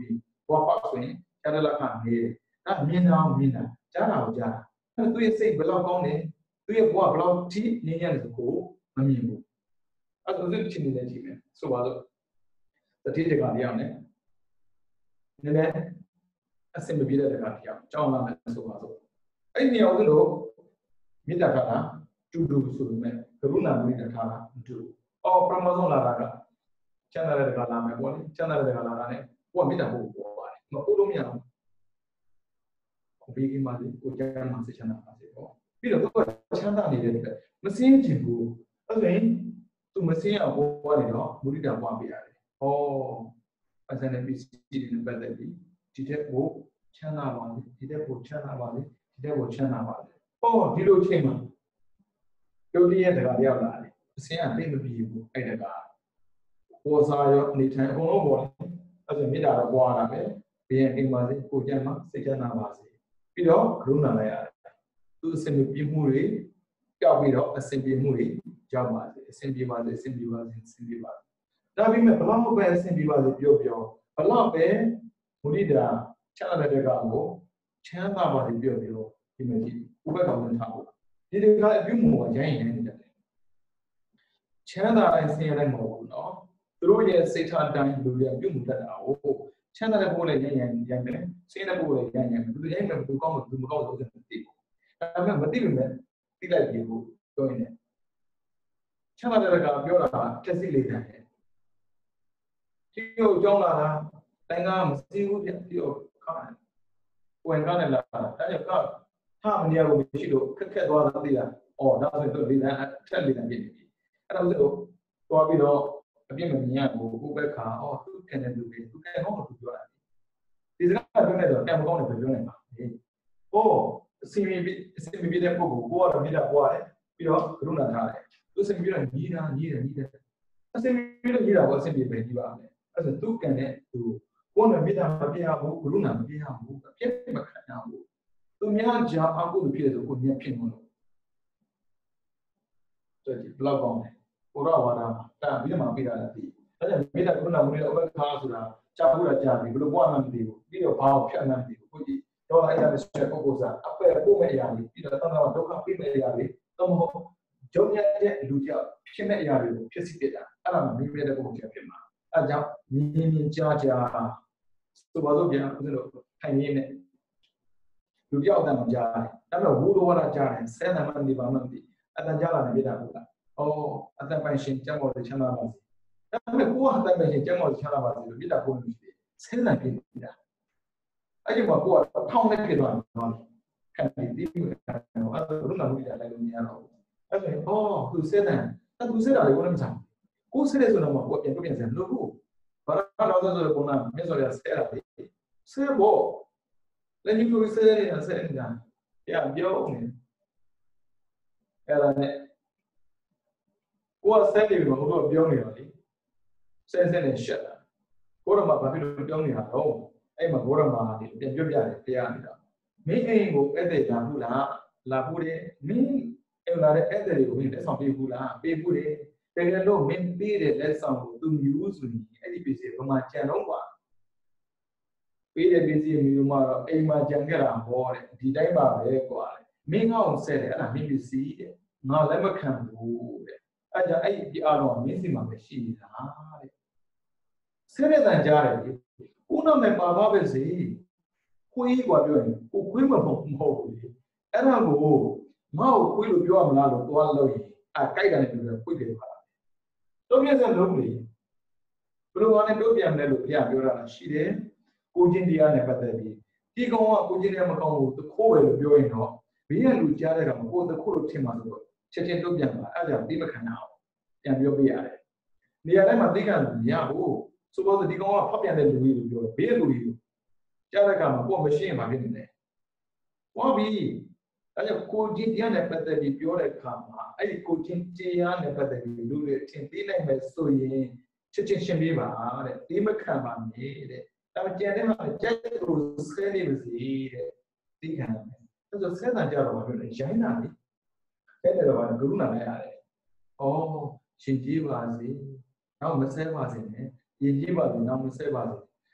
A: ဘောပေါက်ဆိုရင်ကျတဲ့လက်ခံနေတယ်အဲ့မြင်အောင်မြင်တာကြားတာကိုကြားတာအဲ့သူရဲ့စိတ်ဘယ်လောက်ကောင်းတယ်သူရဲ့ဘဝဘယ်လောက်ထိငြိမ်းချမ်းတယ်ဆိုကိုမမြင်ဘူးအဲ့ဒါသူချင်နေတဲ့ကြည့်မယ်ဆိုပါတော့တတိတကတရားနဲ့နည်းနည်းအစင်မပြေတဲ့တကတရားကြောင်းလာမယ်ဆိုပါတော့အဲ့ဒီအောင်လို့မေတ္တာထားတာတူတူဆိုပေမဲ့ကရုဏာမေတ္တာထားတာမတူအော်ပရမဆုံးလာတာကချမ်းသာတဲ့တကလာမယ်ပေါ့လေချမ်းသာတဲ့တကလာတာနဲ့ကိုကမေတ္တာပို့ပေါ်ပါတယ်မပို့လို့မရဘူးကိုဘေးကင်းပါစေကိုကျမ်းမှာစိတ်ချမ်းသာပါစေပေါ့ပြီးတော့ကိုကချမ်းသာနေတဲ့အတွက်မစင်းချင်ဘူးအဲ့ဒါရင်သူမစင်းအောင်ပေါ်နေတော့မုဒိတာပွားပေးရတယ်ဟောအစနဲ့ပစ္စည်းတွေနဲ့ပတ်သက်ပြီးဒီတဲ့ကိုချမ်းသာပါလေဒီတဲ့ကိုချမ်းသာပါလေဒီတဲ့ကိုချမ်းသာပါလေဟောဒီလိုချိန်မှာဒုတိယတကရောက်လာတယ်အစင်းကသိမပြီးဘူးအဲ့ဒါကပေါ်စားရောအနေထိုင်အကုန်လုံးပေါ်တယ်အဲ့ဒါမေတ္တာတော့ပွားတာပဲဘယ်ရင်အိမ်ပါစေကိုကျမ်းမှာစိတ်ချမ်းသာပါစေပြီးတော့ကရုဏာလိုက်ရတယ်သူအစင်ပြေမှုတွေကြောက်ပြီးတော့အစင်ပြေမှုတွေကြောက်ပါစေအစင်ပြေပါစေအစင်ပြေပါစေအစင်ပြေပါစေဒါပေမဲ့ဘလောက်ပဲအစင်ပြေပါစေပြောပြောဘလောက်ပဲမုဒိတာချမ်းသာတဲ့ကောင်ကိုချမ်းသာပါစေပြောပြောဒီမှာကြည့်ဥပ္ပကောင်ဝင်ထားဖို့ဒီတကအပြုမှုကရိုင်းရင်နေတယ်ချမ်းသာတိုင်းဆင်းရဲတိုင်းမဟုတ်ဘူးနော်သူတို့ရဲ့စိတ်ထားတိုင်းလူတွေပြုမှုတတ်တာကိုချမ်းသာတဲ့ဘိုးလည်းရိုင်းရင်ရိုင်းမယ်ဆင်းရဲတဲ့ဘိုးလည်းရိုင်းရင်ဘယ်သူရိုင်းမယ်ဘယ်သူကောင်းမယ်ဘယ်သူမကောင်းဘူးဆိုတဲ့သိဖို့ဒါပေမဲ့မသိပေမဲ့သိလိုက်ပြီကိုပြောရင်ချမ်းသာတဲ့ကပြောတာတက်စီလေးတယ်ဒီကိုကြောင်းလာတာတိုင်းကမသိဘူးပြဒီကိုခါဝင်ကားနေလာတာဒါကြောင့်ကဟာမနေရဘူးရှိလို့ခက်ခက်သွားတာသိလားအော်ဒါဆိုတော့လေးတန်းထက်လေးတန်းပြည့်နေပြီအဲ့ဒါဆိုတော့သွားပြီးတော့အပြည့်မမြင်ရဘူးဥပ္ပခါအော်သူကန်တဲ့လူတွေသူကန်ဟောလို့ပြောတာဒီစကားပြောနေတော့ကံမကောင်းတယ်ပြောနေပါဟောအစီမီအစီမီတဲ့ပုဂ္ဂိုလ်ကိုကတော့မိတာပွားတယ်ပြီးတော့ကရုဏာထားတယ်သူအစီမီတော့ညီးတာညီးတယ်ညီးတယ်အစီမီတော့ညီးတာကိုအစီမီပဲညီးပါမယ်အဲ့ဒါသူကန်တဲ့သူကိုယ်နဲ့မိတာမပြရဘူးကရုဏာမပြရဘူးအပြည့်မခံရဘူးသူများကြောင့်အကုသိုလ်ဖြစ်တယ်ဆိုကိုမြင်ဖြစ်မလို့တော်ဒီဘလောက်ကောင်းတယ်ဘုရားဝါဒတာပြီးမှပြတာလည်းပြီးဒါကြောင့်မိတာကရုဏာမလို့ဥပ္ပခါဆိုတာကြာဘူးလားကြာပြီဘယ်လိုဘဝမှမသိဘူးပြီးတော့ဘာကိုဖြတ်မှန်းမသိဘူးကိုကြီးတော့အဲ့ဒါလည်းဆက်ပုဂ္ဂိုလ်စားအပယ်ပို့မဲ့အရာတွေပြီးတော့တန်တော်ဒုက္ခပြိမဲ့အရာတွေတော့မဟုတ်ဂျုံရတဲ့လူကြောင့်ဖြစ်မဲ့အရာတွေကိုဖြစ်စီပြတာအဲ့ဒါမှမိမဲ့တဲ့ပုဂ္ဂိုလ်ဖြစ်မှာအဲဒါကြောင့်မြင်မြင်ကြားကြားဆိုပါစို့ပြန်ဦးဇင်းတို့ထိုင်ရင်းနဲ့လူပြောက်တန်မှကြားတယ်ဒါပေမဲ့ဝူတော်ဝါဒကြားတယ်ဆဲနာမှနေပါမှမသိအတန်ကြားလာနေပြတာဟုတ်လားအော်အတန်ပိုင်ရှင်ကျမ်းပေါ်ချမ်းသာပါစေဒါပေမဲ့ကိုကအတန်ပိုင်ရှင်ကျမ်းပေါ်ချမ်းသာပါစေလို့ပြတာကိုမရှိသေးဆဲနာပြနေတာအဲ့ဒီမှာကိုကထောင်းနေကြတော့ခံပြီးပြီးတော့အဲ့ဒါရုံနာမှုရလိုက်လို့မရတော့ဘူးအဲ့ဒါဟောသူစက်တယ်အဲ့သူစက်တာကိုလည်းမဆောင်ကိုစက်တယ်ဆိုတော့ကိုပြန်ပြန်စံလို့ဘူးဘာလို့လဲဆိုတော့ကိုကမြတ်စွာဘုရားဆဲတာလေဆဲဖို့လည်းဒီလိုဆဲနေတာဆဲနေတာပြန်ပြောနေအဲ့ဒါနဲ့ကိုကဆဲနေပြီမဟုတ်တော့ပြောနေတော့လေဆဲဆဲနဲ့ရှက်တာကိုတော့မှဘာဖြစ်လို့ပြောနေတာတော့အဲ့မှာဘောရမာဒီပြန်ပြောပြတယ်တရားနေတာမင်းအိမ်ကိုအဲ့တဲ့လာဘူးလားလာဘူးတယ်မင်းအဲ့လာတဲ့အဲ့တဲ့တွေကိုမင်းလက်ဆောင်ပေးဘူးလားပေးဘူးတယ်တကယ်လို့မင်းပေးတဲ့လက်ဆောင်ကိုသူမျိုးဆိုရင်အဲ့ဒီပစ္စည်းဘယ်မှာကြံတော့ကွာပေးတဲ့ပစ္စည်းမျိုးမှာတော့အိမ်မှာကြံခဲ့တာဟောတဲ့ဒီတိုင်းပါပဲကွာမင်းငါ့ကိုဆက်တယ်အဲ့ဒါမင်းပစ္စည်းတဲ့ငါလည်းမခံဘူးတဲ့အဲ့ကြောင့်အဲ့ဒီအားလုံးမင်းစီမှာပဲရှိနေတာတဲ့ဆဲတဲ့တန်ကြားတယ်ကိုနာမည်ပါပါပဲစီခွေးกว่าပြောရင်ကိုခွေးမဟုတ်မဟုတ်ဘူးလေအဲ့ဒါကိုငါ့ကိုခွေးလို့ပြောရမလားလို့သွားလို့ရင်အဲကြိုက်တယ်လို့ပြောခွေးတယ်ပါတော့ပြည့်စုံလုံးလေဘယ်လိုကနေတို့ပြန်လဲလို့ဘုရားပြောတာရှိတယ်ကိုချင်းတရားနဲ့ပတ်သက်ပြီးဒီကောင်ကကိုချင်းတရားမကောင်းဘူးသခိုးပဲလို့ပြောရင်တော့ဘေးကလူကြားတဲ့ကောင်ကိုသခိုးလို့ထင်မှာဆိုတော့ချက်ချင်းတို့ပြန်ပါအဲ့ဒါတိမခံအောင်ပြန်ပြောပြရတယ်နေရာတိုင်းမှာသိခံလို့မရဘူးဆိုတော့ဒီကောင်ကဖောက်ပြန်တဲ့လူကြီးလို့ပြောဘေးလူကြီးလို့ကြားတဲ့ကောင်ကကိုမရှိရင်မဖြစ်နေတယ်။ဟောပြီ။အဲကြောင့်ကိုချင်းတရားနဲ့ပတ်သက်ပြီးပြောတဲ့အခါမှာအဲ့ဒီကိုချင်းတရားနဲ့ပတ်သက်ပြီးလူတွေထင်သေးနိုင်မယ်ဆိုရင်ချက်ချင်းရှင်းပေးပါတဲ့။ဒီမခံပါနဲ့တဲ့။ဒါပေမဲ့ကျန်တဲ့ဟာကြိုက်လို့ဆဲနေပါစေတဲ့။သိခံမယ်။အဲဆိုဆဲတာကြတော့ဘာဖြစ်လဲ။ရိုင်းတာလေ။အဲ့ဒါတော့ကရုဏာနဲ့ရတယ်။အော်ရှင်ကြီးပါစေ။နောက်မဆဲပါစေနဲ့။ရင်ကြီးပါစေနောက်မဆဲပါစေ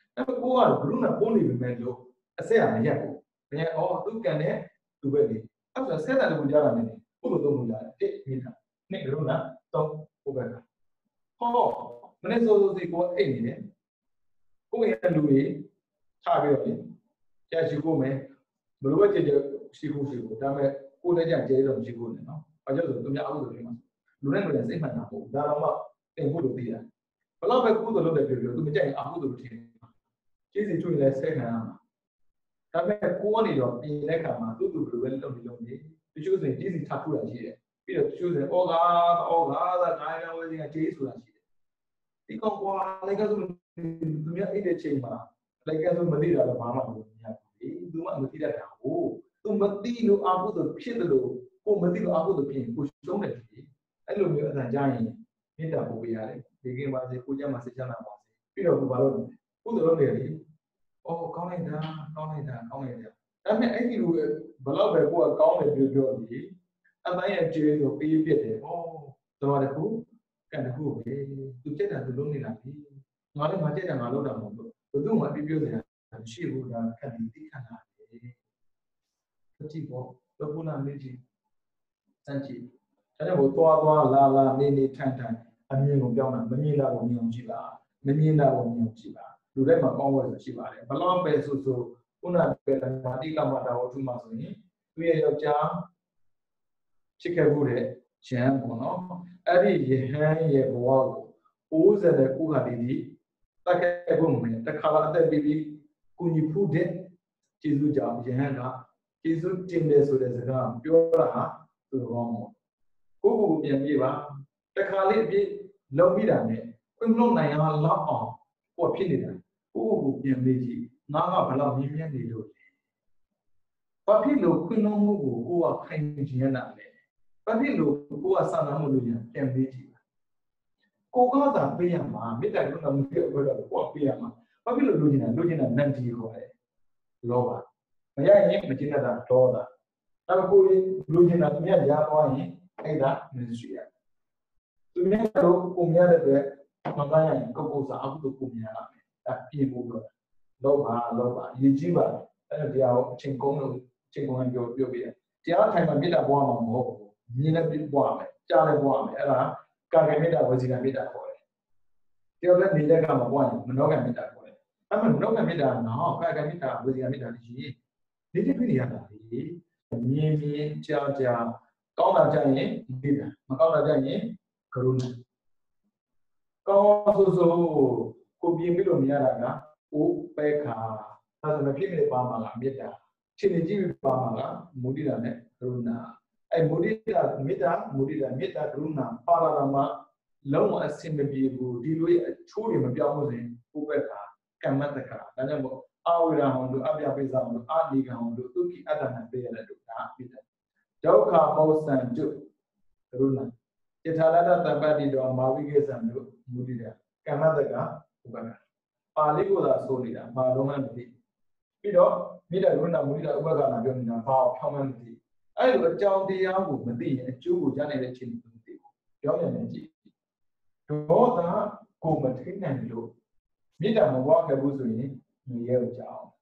A: အဲ့တော့ကိုကဘလူးနာပိုးနေပြီမဲ့လို့အဆက်ရမရက်ဘူးဘယ်အော်သူကန်တဲ့သူပဲလေအဲ့တော့ဆက်တယ်လို့ကြားတာနေဘုလိုသုံးလို့ရတယ်တစ်မိတာနှစ်ဘလူးနာသုံးဘုဘက်ကဟောမနေ့စောစောစီကိုအိတ်နေတယ်ကိုရဲ့လူတွေထားပြီးတော့လေကြာရှိကိုမယ်ဘလို့ပဲကြည့်ကြရှိဖို့ရှိဖို့ဒါပေမဲ့ကိုလည်းကြကျဲတော့ရှိဖို့နေနော်ဘာကြောင့်ဆိုသူများအခုဆိုဒီမှာလူနဲ့လူနဲ့စိတ်မှန်တာပေါ့ဒါတော့မှတင်ဖို့လို့သိရတယ်ဘလောက်ပဲကုသိုလ်လုပ်တယ်ပြောပြောသူမကြိုက်ရင်အကုသိုလ်ထင်ကျေးဇူးတွေ့လဲဆဲခံရမှာဒါပေမဲ့ကိုကနေတော့ပြင်တဲ့ခါမှာသူ့သူဘယ်လိုပဲလုပ်ပြီးလုပ်နေတချို့ဆိုရင်ကျေးဇူးထားထူတာရှိတယ်ပြီးတော့တချို့ဆိုရင်ဩဃာဩဃာသာတိုင်းဝဲစီကကျေးဆိုတာရှိတယ်ဒီကောင်ကွာလည်းကဆိုသူများအဲ့တဲ့ချိန်မှာလည်းကဆိုမသိတာတော့ဘာမှမလုပ်ရဘူးသူမှမသိတတ်တာဟုတ်သူမသိလို့အကုသိုလ်ဖြစ်တယ်လို့ကိုမသိလို့အကုသိုလ်ဖြစ်ရင်ကိုရှုံးတယ်ဖြစ်အဲ့လိုမျိုးအတန်ကြားရင်မေတ္တာပို့ပေးရတယ်ဒီကိမှာစေကိုကြမှာစိတ်ချမ်းသာပါစေပြီးတော့ကိုဘာလို့ကုသိုလ်လုပ်နေလေအော်ကောင်းလိုက်တာကောင်းလိုက်တာကောင်းလိုက်တာဒါပေမဲ့အဲ့ဒီလိုဘလောက်ပဲကိုကကောင်းတယ်ပြောပြောဒီအတိုင်းရဲ့ကျေးဇူးပေးပြတယ်ဩတော်တယ်ခုကန်တခုပဲသူကြက်တာသူလုံးနေတာပြီငါလည်းငါကြက်တာငါလုံးတာမဟုတ်ဘူးဘယ်သူမှအပြပြောနေတာရှိဘူးဒါခက်ပြီးသိခဏတာပဲကြည့်ပေါ့ဘုရားမေးကြည့်စမ်းကြည့်ဒါကြောင့်ဘုသွားသွားလာလာနေနေထိုင်ထိုင်အမြင်ကိုပြောင်းတာမမြင်တာကိုမြင်အောင်ကြည့်ပါမမြင်တာကိုမြင်အောင်ကြည့်ပါလူတိုင်းမှာကောင်းဝဲဆိုရှိပါတယ်ဘလောက်ပဲဆိုဆိုခုနကပြောတဲ့မာတိကမတာဝတ္ထုမှာဆိုရင်သူရဲ့ယောက်ျားချစ်ခဲ့မှုတဲ့ရဟန်းပေါ့နော်အဲ့ဒီရဟန်းရဲ့ဘဝကိုအိုးစတဲ့ကုခါတီတီတက်ခဲ့ဖို့မင်းတခါလာအသက်ပြီးပြီးကုညီဖူးတဲ့ကျေးဇူးကြောင့်ရဟန်းကကျေးဇူးတင်တယ်ဆိုတဲ့စကားပြောတာဟာသူတော်မောကိုကိုပြန်ပြေးပါတခါလေးအပြည့်လုံးပြီးတာနဲ့ခွင့်မလို့နိုင်အောင်လောက်အောင်ကိုဖြစ်နေတာကိုကိုပြန်ပြေးကြည့်ငါကဘလောက်မြင်းမြတ်နေလို့ဘာဖြစ်လို့ခွင့်လုံးမှုကိုကိုကခိုင်ကျင်ရတာလဲဘာဖြစ်လို့ကိုကစာနာမှုလို့ပြန်ပြေးကြည့်ပါကိုကသာပေးရမှာမေတ္တာကရုဏာမှုပြောတော့ကိုကပေးရမှာဘာဖြစ်လို့လူကျင်တာလူကျင်တာနန္ဒီခေါ်တယ်လောဘမရရင်မကျင်တာဒေါသဒါပေမဲ့ကိုလူကျင်တာသူများရသွားရင်အဲ့ဒါမင်းရှိရသူများတော့ကိုများတဲ့အတွက်မကရရင်ကိုကိုစားအခုတော့ကိုများလာမယ်ဒါပြင်ဖို့ပြောတာလောဘလောဘရည်ကြီးပါအဲ့ဒါတရားကိုအချိန်ကုန်လို့အချိန်ကုန်ရင်ပြောပြောပြတယ်တရားထိုင်မှာမေတ္တာပွားမှာမဟုတ်ဘူးမြင်လည်းပွားမယ်ကြားလည်းပွားမယ်အဲ့ဒါကာကမေတ္တာဝစီကမေတ္တာခေါ်တယ်ပြောလည်းနေတဲ့ကမှာပွားရင်မနောကမေတ္တာခေါ်တယ်အဲ့မှာမနောကမေတ္တာနော်ကာကမေတ္တာဝစီကမေတ္တာကြီးဒီတိပြနေရတာလေမြင်မြင်ကြားကြားကောင်းတာကြရင်မေတ္တာမကောင်းတာကြရင်ကရုဏာကောင်းဆိုဆိုကိုပြင်းပြီးလို့မရတာကအိုးပဲခါအဲဆိုမဖြစ်မနေပါမှာကမေတ္တာချိန်နေကြည့်ပါမှာကမုဒိတာနဲ့ကရုဏာအဲမုဒိတာမေတ္တာမုဒိတာမေတ္တာကရုဏာပါရတာမှာလုံးဝအစင်မပြေဘူးဒီလိုရဲ့အချိုးတွေမပြောင်းလို့ဆိုရင်ကိုပဲခါကမ္မတခါဒါကြောင့်မို့အာဝိရဟောတို့အပြပိသဟောတို့အာနိကဟောတို့သူကိအတ္တနဲ့ပေးရတဲ့တို့ဒါမေတ္တာဒုက္ခမောစံจุကရုဏာယထာလတ္တတပ္ပတိတော်မာဝိကေသံတို့မုဒိတာကမ္မတကဥပက္ခပါဠိကိုသာဆိုနေတာဘာလုံးမှမသိပြီးတော့မိတ္တကရုဏာမုဒိတာဥပက္ခနာပြောနေတာဘာအောင်ဖြောင်းမှမသိအဲ့လိုအကြောင်းတရားကိုမသိရင်အကျိုးကိုကြားနိုင်တဲ့အချိန်ကိုမသိဘူးပြောင်းပြန်ကြည့်ဒေါသကိုမထိနိုင်လို့မိတ္တမဘွားခဲ့ဘူးဆိုရင်ညီရဲကိုကြောက်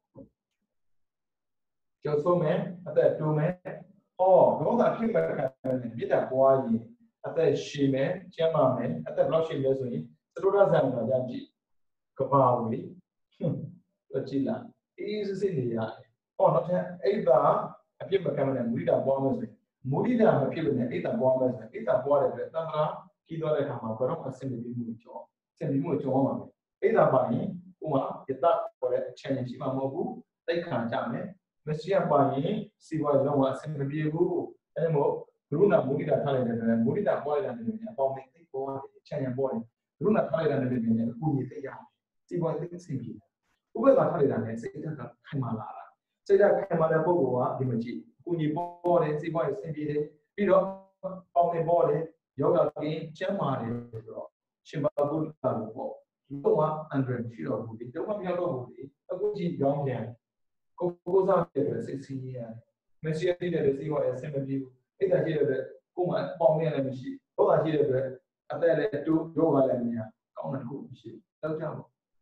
A: ကျော်ဆုံးမယ်အသက်တူမယ်ဟောဒေါသဖြစ်မဲ့ခံတယ်မိတ္တဘွားရင်အသက်ရှည်မယ်ကျန်းမာမယ်အသက်ဘယ်လောက်ရှည်လဲဆိုရင်သရုဒ္ဓဆံမှာကြာကြည့်ကဘာဝေဟွန်းကြည့်လားအေးစစ်စစ်နေရတယ်ဟောတော့အဲ့ဒါအပြစ်မခံမနဲ့မုဒိတာပွားမယ်ဆိုရင်မုဒိတာမဖြစ်လို့နဲ့အိတ်တာပွားမယ်ဆိုရင်အိတ်တာပွားတဲ့အတွက်တမ္မာကြီးသွားတဲ့အခါမှာဘယ်တော့မှအဆင်မပြေမှုကြောအဆင်ပြေမှုကြောမှာပဲအိတ်တာပါရင်ဥမာယတပေါ်တဲ့အချိန်ရှိမှာမဟုတ်ဘူးတိတ်ခံကြမယ်မရှိရပါရင်စီဝါလုံးဝအဆင်မပြေဘူးအဲဒါမို့ဘုရုဏမုဒိတာထားလိုက်တဲ့အတွက်မုဒိတာပွားလိုက်တဲ့နေရာအပေါင်းနဲ့တိတ်ပေါ်တယ်ခြံရံပေါ်တယ်ဘုရုဏထားလိုက်တဲ့နေရာအကူကြီးသိရအောင်စီဝါသိအဆင်ပြေဥပ္ပဒါထားလိုက်တာနဲ့စိတ်ဓာတ်ကခိုင်မာလာတာစိတ်ဓာတ်ခိုင်မာတဲ့ပုဂ္ဂိုလ်ကဒီမကြည့်အကူကြီးပေါ်တယ်စီဝါရအဆင်ပြေတယ်ပြီးတော့ပေါင်းနေပေါ်တယ်ယောဂကင်းကျမ်းမာတယ်ဆိုတော့ရှင်ဘာဂုတ္တလို့ပေါ့လုံးဝအန္တရာယ်ရှိတော့ဘူးဒီတော့မပြောတော့ဘူးလေအခုကြည့်ကြောင်းပြန်ကိုကိုစားတဲ့စိတ်စီးရတယ်မရှိရတဲ့စီဝါရအဆင်မပြေဘူးအဲ့ဒါရှိတဲ့အတွက်ကိုယ်မှပေါင်းနေလည်းမရှိဒေါသရှိတဲ့အတွက်အသက်လည်းတိုးဒေါကလည်းမရကောင်းတဲ့ခုမရှိတော့ကြပါ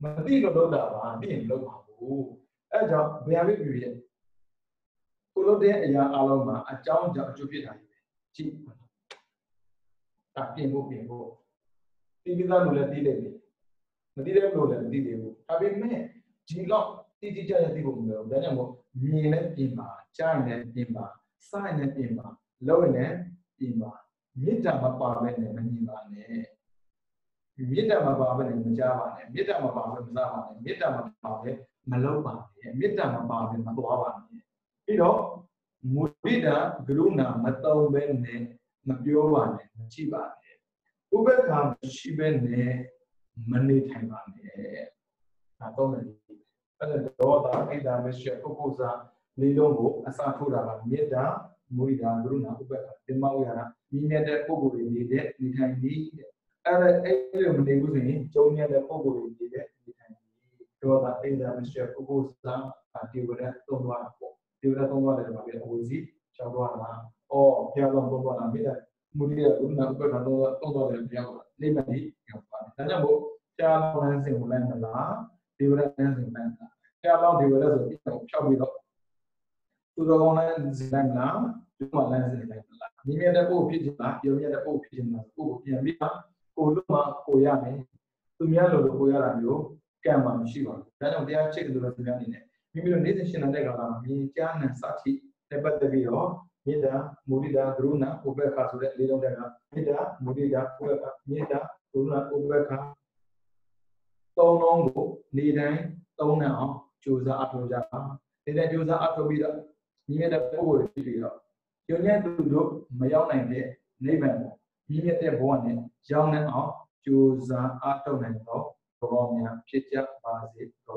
A: မသိလို့လုပ်တာပါသိရင်လုပ်ပါဘူးအဲကြောင့်ဘယ်ဟာပဲဖြစ်ဖြစ်ကိုလုပ်တဲ့အရာအလုံးမှာအကြောင်းကြောင့်အကျိုးဖြစ်တာကြီးပဲကြည့်ဒါပြင်ဖို့ပြင်ဖို့ဒီကိစ္စလို့လည်းသိလိုက်ပြီမသိတဲ့လို့လည်းမသိသေးဘူးဒါပေမဲ့ဒီတော့တိတိကျကျသိဖို့မလိုဘူးဒါကြောင့်မို့မြင်နဲ့ပြင်ပါကြားရင်လည်းပြင်ပါစားရင်လည်းပြင်ပါလုပ်ရင်လည်းပြင်ပါမေတ္တာမပါဘဲနဲ့မမြင်ပါနဲ့မေတ္တာမပါဘဲနဲ့မကြားပါနဲ့မေတ္တာမပါဘဲမစားပါနဲ့မေတ္တာမပါဘဲမလုပ်ပါနဲ့မေတ္တာမပါဘဲမသွားပါနဲ့ပြီးတော့မုဒိတာကရုဏာမတုံဘဲနဲ့မပြောပါနဲ့မကြည့်ပါနဲ့ဥပ္ပခါမရှိဘဲနဲ့မနေထိုင်ပါနဲ့ဒါတော့မယ်အဲ့ဒါတော့ဒါအိဒါမရှိပုဂ္ဂိုလ်စားလေးလုံးကိုအစာထိုးတာကမေတ္တာမုဒိတာကရုဏာဥပ္ပခါဒီမောက်ရတာမြင်တဲ့ပုဂ္ဂိုလ်တွေနေတဲ့နေထိုင်ပြီးအဲ့ဒါအဲ့လိုမနေဘူးဆိုရင်ကျုံနေတဲ့ပုဂ္ဂိုလ်တွေနေတဲ့နေထိုင်ပြီးတော့ဒါအိဒါမရှိပုဂ္ဂိုလ်စားဒီဝရသုံးသွားတာပေါ့ဒီဝရသုံးသွားတယ်မှာပြအဝေစီချောင်းသွားတာအော်ဘုရားတော်သုံးသွားတာမေတ္တာမုဒိတာကရုဏာဥပ္ပခါသုံးသုံးသွားတယ်ဘုရားကလိမ့်မယ်ဒီရောက်ပါတယ်ဒါကြောင့်မို့ဘုရားတော်လမ်းစဉ်ကိုလိုက်မလားဒီဝရလမ်းစဉ်လိုက်မလားဘုရားတော်ဒီဝရဆိုပြီးတော့ဖြောက်ပြီးတော့သူတော်ကောင်းလမ်းစဉ်လိုက်မလားဒီမှာလမ်းစဉ်လိုက်မလားမြင်ရတဲ့ပုဂ္ဂိုလ်ဖြစ်ချင်လားပြောရတဲ့ပုဂ္ဂိုလ်ဖြစ်ချင်လားပုဂ္ဂိုလ်ပြန်ပြီးတော့ကိုလို့မှကိုရမယ်သူများလိုလိုကိုရတာမျိုးကံမှမရှိပါဘူးဒါကြောင့်တရားချိတ်လို့ဆိုတဲ့အနေနဲ့မိမိတို့နေ့စဉ်ရှင်တဲ့ကာလမှာမြင်ကြားနဲ့စာတိနဲ့ပတ်သက်ပြီးတော့မေတ္တာမုဒိတာကရုဏာဥပ္ပခါဆိုတဲ့လေးလုံးတက်ကမေတ္တာမုဒိတာဥပ္ပခါမေတ္တာကရုဏာဥပ္ပခါသုံးလုံးကိုနေတိုင်းသုံးနိုင်အောင်ကြိုးစားအထောက်ကြပါနေတိုင်းကြိုးစားအထောက်ပြီးတော့မြင်တဲ့ပုဂ္ဂိုလ်တွေဖြစ်ပြီးတော့ယုံတဲ့သူတို့မရောက်နိုင်တဲ့နိဗ္ဗာန်ကိုမြင်တဲ့ဘဝနဲ့ရောက်နိုင်အောင်ကြိုးစားအထောက်နိုင်တော့ဘောများဖြစ်ကြပါစေတော့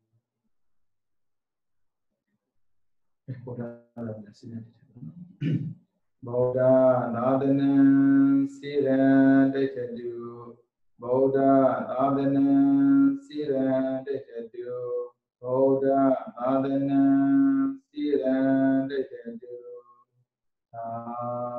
A: ဘုရားလည်းစီနေတယ်ဗုဒ္ဓသာသနာစိရတိတ္တတုဗုဒ္ဓသာသနာစိရတိတ္တတုဗုဒ္ဓသာသနာစိရတိတ္တတုသာ